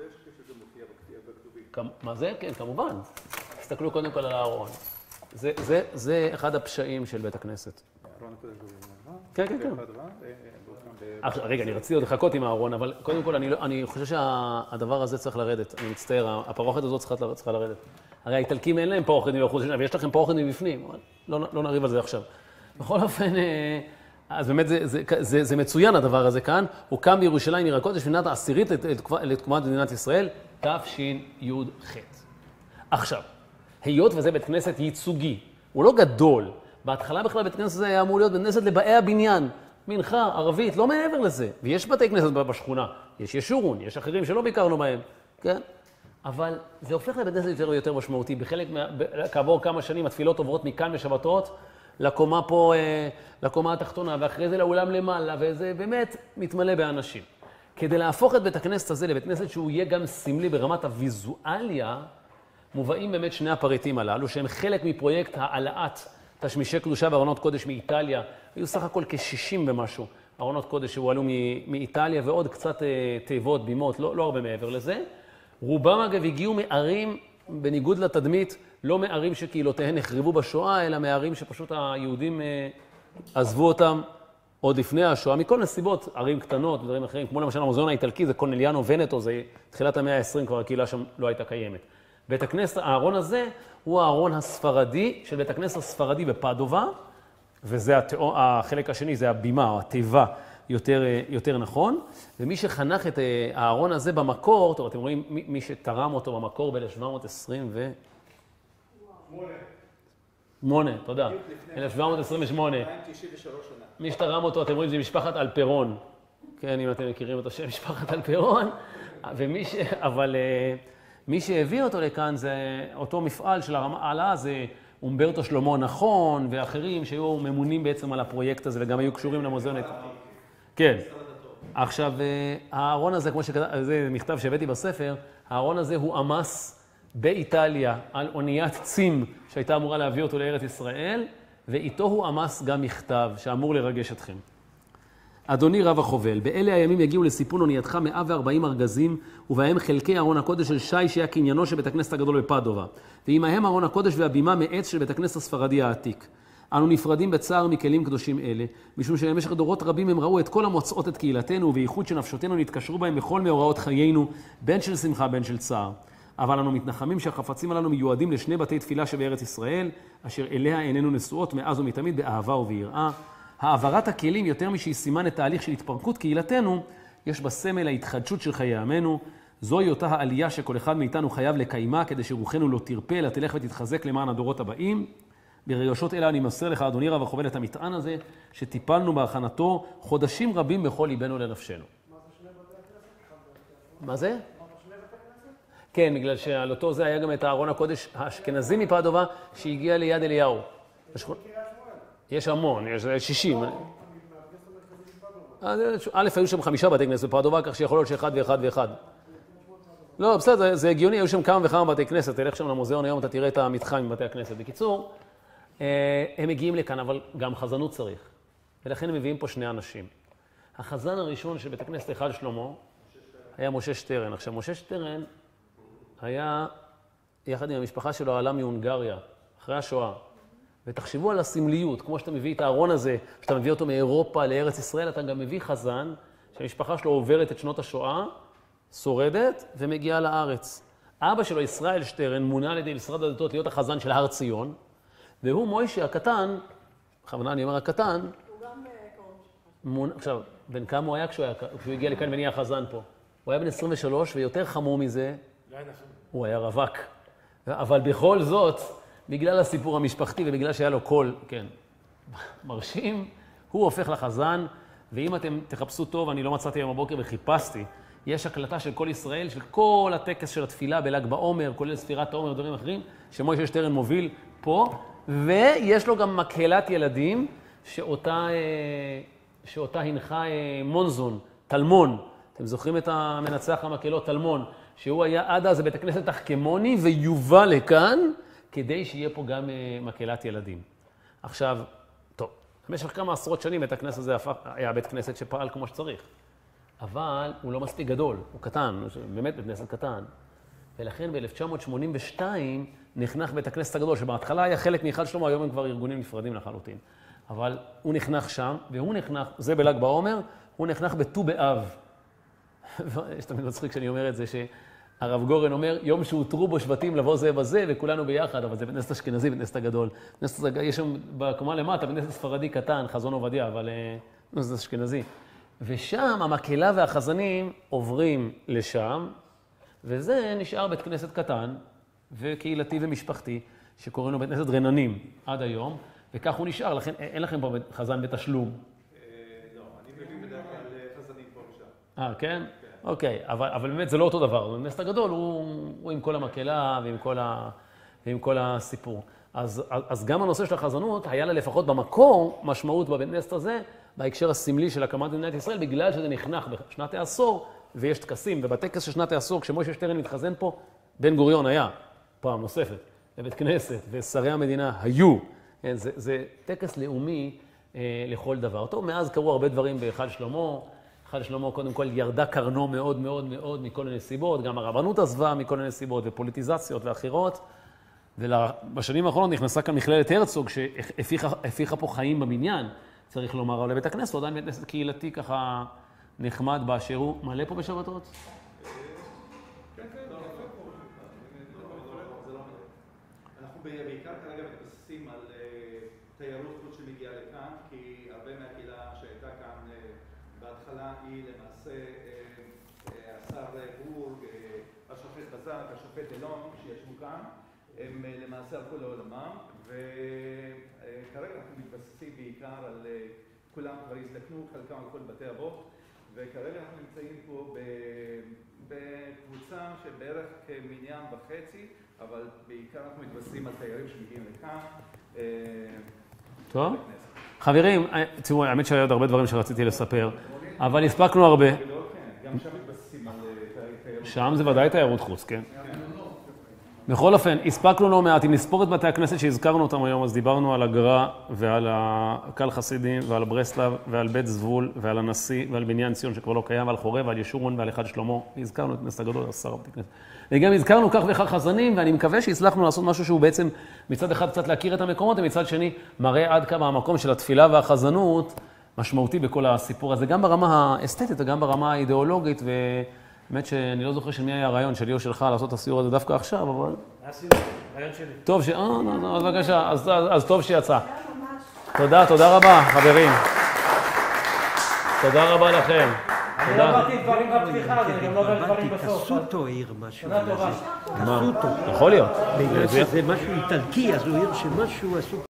מה זה? כן, כמובן. תסתכלו קודם כל על הארון. זה אחד הפשעים של בית הכנסת. כן, כן, כן. רגע, אני רציתי עוד לחכות עם הארון, אבל קודם כל אני חושב שהדבר הזה צריך לרדת. אני מצטער, הפרוכת הזאת צריכה לרדת. הרי האיטלקים אין להם פרוכת מבחוץ, אבל יש לכם פרוכת מבפנים. לא נריב על זה עכשיו. בכל אופן, אז באמת זה מצוין הדבר הזה כאן. הוא קם בירושלים ירקות לשנת העשירית לתקומת מדינת ישראל, תשי"ח. עכשיו, היות וזה בית כנסת ייצוגי, הוא לא גדול. בהתחלה בכלל בית כנסת הזה היה אמור להיות בית כנסת לבאי הבניין. מנחה, ערבית, לא מעבר לזה. ויש בתי כנסת בשכונה, יש ישורון, יש אחרים שלא ביקרנו בהם, כן? אבל זה הופך לבית כנסת יותר ויותר משמעותי. כעבור כמה שנים התפילות עוברות מכאן בשבתות, לקומה פה, לקומה התחתונה, ואחרי זה לאולם למעלה, וזה באמת מתמלא באנשים. כדי להפוך את בית הכנסת הזה לבית כנסת שהוא יהיה גם סמלי ברמת הוויזואליה, מובאים באמת שני הפריטים הללו, שהם חלק מפרויקט העלאת תשמישי קדושה וארונות קודש מאיטליה. היו סך הכל כ-60 ומשהו ארונות קודש שהועלו מאיטליה, ועוד קצת תיבות, בימות, לא הרבה מעבר לזה. רובם אגב הגיעו מערים, בניגוד לתדמית, לא מערים שקהילותיהן נחרבו בשואה, אלא מערים שפשוט היהודים עזבו אותם עוד לפני השואה, מכל נסיבות, ערים קטנות ודברים אחרים, כמו למשל המוזיאון האיטלקי, זה קונליאנו ונטו, זה תחילת המאה ה-20, כבר הקהילה שם לא הייתה קיימת. בית הכנסת, הארון הזה, הוא הארון הספרדי של בית הכנסת הספרדי בפדובה, וזה החלק השני, זה הבימה או התיבה יותר נכון. ומי שחנך את הארון הזה במקור, טוב, אתם רואים מי שתרם אותו במקור ב-1728, תודה, 1728. מי שתרם אותו, אתם רואים, זה משפחת אלפרון. כן, אם אתם מכירים את השם, משפחת אלפרון. אבל מי שהביא אותו לכאן זה אותו מפעל של העלה, זה אומברטו שלמה נכון, ואחרים שהיו ממונים בעצם על הפרויקט הזה, וגם היו קשורים למוזיאון. כן. עכשיו, הארון הזה, כמו שכתב, זה מכתב שהבאתי בספר, הארון הזה הוא עמס באיטליה על אוניית צים שהייתה אמורה להביא אותו לארץ ישראל, ואיתו הוא עמס גם מכתב שאמור לרגש אתכם. אדוני רב החובל, באלה הימים יגיעו לסיפון אונייתך 140 ארגזים, ובהם חלקי ארון הקודש של שי שהיה קניינו של בית הכנסת הגדול בפדובה, ועמהם ארון הקודש והבימה מעץ של בית הכנסת הספרדי העתיק. אנו נפרדים בצער מכלים קדושים אלה, משום שבמשך דורות רבים הם ראו את כל המוצאות את קהילתנו, ובייחוד שנפשותינו נתקשרו בהם בכל מאורעות חיינו, בין של שמחה בין של צער. אבל אנו מתנחמים שהחפצים הללו מיועדים לשני בתי תפילה שבארץ ישראל, אשר אליה איננו נשואות מאז ומתמיד באהבה וביראה. העברת הכלים יותר משהיא סימן את תהליך של התפרקות קהילתנו, יש בסמל ההתחדשות של חיי עמנו. זוהי אותה העלייה שכל אחד מאיתנו חייב לקיימה, כדי שרוחנו לא תרפה, אלא תלך ותתחזק למען הדורות הבאים. ברגשות אלה אני מסר לך, אדוני רב החובל, את המטען הזה, שטיפלנו בהכנתו חודשים רבים בכל ליבנו לנפשנו. מה זה? כן, בגלל שעל אותו זה היה גם את הארון הקודש האשכנזי מפדובה, שהגיע ליד אליהו. יש המון, יש 60. א', היו שם 5 בתי כנסת בפדובה, כך שיכול להיות שאחד ואחד ואחד. לא, בסדר, זה הגיוני, היו שם כמה וכמה בתי כנסת, תלך שם למוזיאון היום, אתה תראה את המתחם מבתי הכנסת. בקיצור, הם מגיעים לכאן, אבל גם חזנות צריך. ולכן הם מביאים פה שני אנשים. החזן הראשון של בית הכנסת אחד שלמה היה משה שטרן. עכשיו, משה שטרן היה, יחד עם המשפחה שלו, עלה מהונגריה, אחרי השואה. ותחשבו על הסמליות, כמו שאתה מביא את הארון הזה, שאתה מביא אותו מאירופה לארץ ישראל, אתה גם מביא חזן, שהמשפחה שלו עוברת את שנות השואה, שורדת ומגיעה לארץ. אבא שלו, ישראל שטרן, מונה על ידי משרד הדתות להיות החזן של הר ציון, והוא מוישה הקטן, בכוונה אני אומר הקטן, הוא גם קרוב. עכשיו, בן כמה הוא היה כשהוא הגיע לכאן ונהיה החזן פה? הוא היה בן 23, ויותר חמור מזה, הוא היה רווק. אבל בכל זאת, בגלל הסיפור המשפחתי ובגלל שהיה לו קול, כן, מרשים, הוא הופך לחזן, ואם אתם תחפשו טוב, אני לא מצאתי היום בבוקר וחיפשתי, יש הקלטה של כל ישראל, של כל הטקס של התפילה בל"ג בעומר, כולל ספירת העומר ודברים אחרים, שמוישה שטרן מוביל פה, ויש לו גם מקהלת ילדים, שאותה הנחה מונזון, תלמון. אתם זוכרים את המנצח המקהלות, תלמון, שהוא היה עד אז בית הכנסת תחכמוני, ויובא לכאן, כדי שיהיה פה גם מקהלת ילדים. עכשיו, טוב, במשך כמה עשרות שנים בית הכנסת הזה היה בית כנסת שפעל כמו שצריך. אבל הוא לא מספיק גדול, הוא קטן, באמת בית כנסת קטן. ולכן ב-1982 נחנך בית הכנסת הגדול, שבהתחלה היה חלק מאחד שלמה, היום הם כבר ארגונים נפרדים לחלוטין. אבל הוא נחנך שם, והוא נחנך, זה בל"ג בעומר, הוא נחנך בט"ו באב. יש תמיד מצחיק שאני אומר את זה, שהרב גורן אומר, יום שהותרו בו שבטים לבוא זה בזה, וכולנו ביחד, אבל זה בית כנסת אשכנזי, בית כנסת הגדול. יש שם בקומה למטה, בית כנסת ספרדי קטן, חזון עובדיה, אבל בית כנסת אשכנזי. ושם המקהלה והחזנים עוברים לשם, וזה נשאר בית כנסת קטן, וקהילתי ומשפחתי, שקוראים לו בית כנסת רננים עד היום, וכך הוא נשאר, לכן אין לכם פה חזן בתשלום. לא, אני מביא בדרך כלל חזנים פה ושם. כן? אוקיי, אבל באמת זה לא אותו דבר. בית כנסת הגדול הוא עם כל המקהלה ועם כל הסיפור. אז גם הנושא של החזנות היה לה לפחות במקור משמעות בבית כנסת הזה, בהקשר הסמלי של הקמת מדינת ישראל, בגלל שזה נחנך בשנת העשור, ויש טקסים, ובטקס של שנת העשור, כשמשה שטרן מתחזן פה, בן גוריון היה, פעם נוספת, לבית כנסת, ושרי המדינה היו. זה טקס לאומי לכל דבר. טוב, מאז קרו הרבה דברים באחד שלמה. אחד שלמה, קודם כל, ירדה קרנו מאוד מאוד מאוד מכל מיני סיבות, גם הרבנות עזבה מכל מיני סיבות, ופוליטיזציות ואחרות. ובשנים האחרונות נכנסה כאן מכללת הרצוג, שהפיחה פה חיים בבניין, צריך לומר, אבל לבית הכנסת, הוא עדיין בית כנסת קהילתי ככה נחמד באשר הוא. מלא פה בשבתות? אנחנו בעיקר כרגע מתבססים על תיירות חוץ שמגיעה לכאן, כי הרבה מהקהילה שהייתה כאן בהתחלה היא למעשה השר בורג, השופט בזק, השופט אלון שישבו כאן, הם למעשה הלכו לעולמם, וכרגע אנחנו מתבססים בעיקר על כולם כבר הזדקנו, חלקם על כל בתי אבות, וכרגע אנחנו נמצאים פה בקבוצה של בערך כמיליון וחצי, אבל בעיקר אנחנו מתבססים על תיירים שמגיעים לכאן. טוב. חברים, תראו, האמת שהיו עוד הרבה דברים שרציתי לספר, אבל הספקנו הרבה. גם שם מתבססים על תיירות. שם זה ודאי תיירות חוץ, כן? בכל אופן, הספקנו לא מעט. אם נספור את בתי הכנסת שהזכרנו אותם היום, אז דיברנו על הגר"א ועל הקהל חסידים ועל ברסלב ועל בית זבול ועל הנשיא ועל בניין ציון שכבר לא קיים, ועל חורב ועל ישורון ועל אחד שלמה. הזכרנו את נס הגדול, 10 בתי כנסת. וגם הזכרנו כך וכך חזנים, ואני מקווה שהצלחנו לעשות משהו שהוא בעצם מצד אחד קצת להכיר את המקומות, ומצד שני מראה עד כמה המקום של התפילה והחזנות משמעותי בכל הסיפור הזה, גם ברמה האסתטית וגם ברמה האידיאולוגית, באמת שאני לא זוכר של מי היה הרעיון שלי או שלך לעשות את הסיור הזה דווקא עכשיו, אבל... הרעיון שלי. טוב אז בבקשה, אז טוב שיצא. תודה רבה, חברים. תודה רבה לכם. אני לא באתי דברים בפתיחה, אני גם לא באתי דברים בסוף. קסוטו העיר משהו. תודה טובה. קסוטו. יכול להיות. בגלל שזה משהו איטלקי, אז הוא העיר שמשהו עשו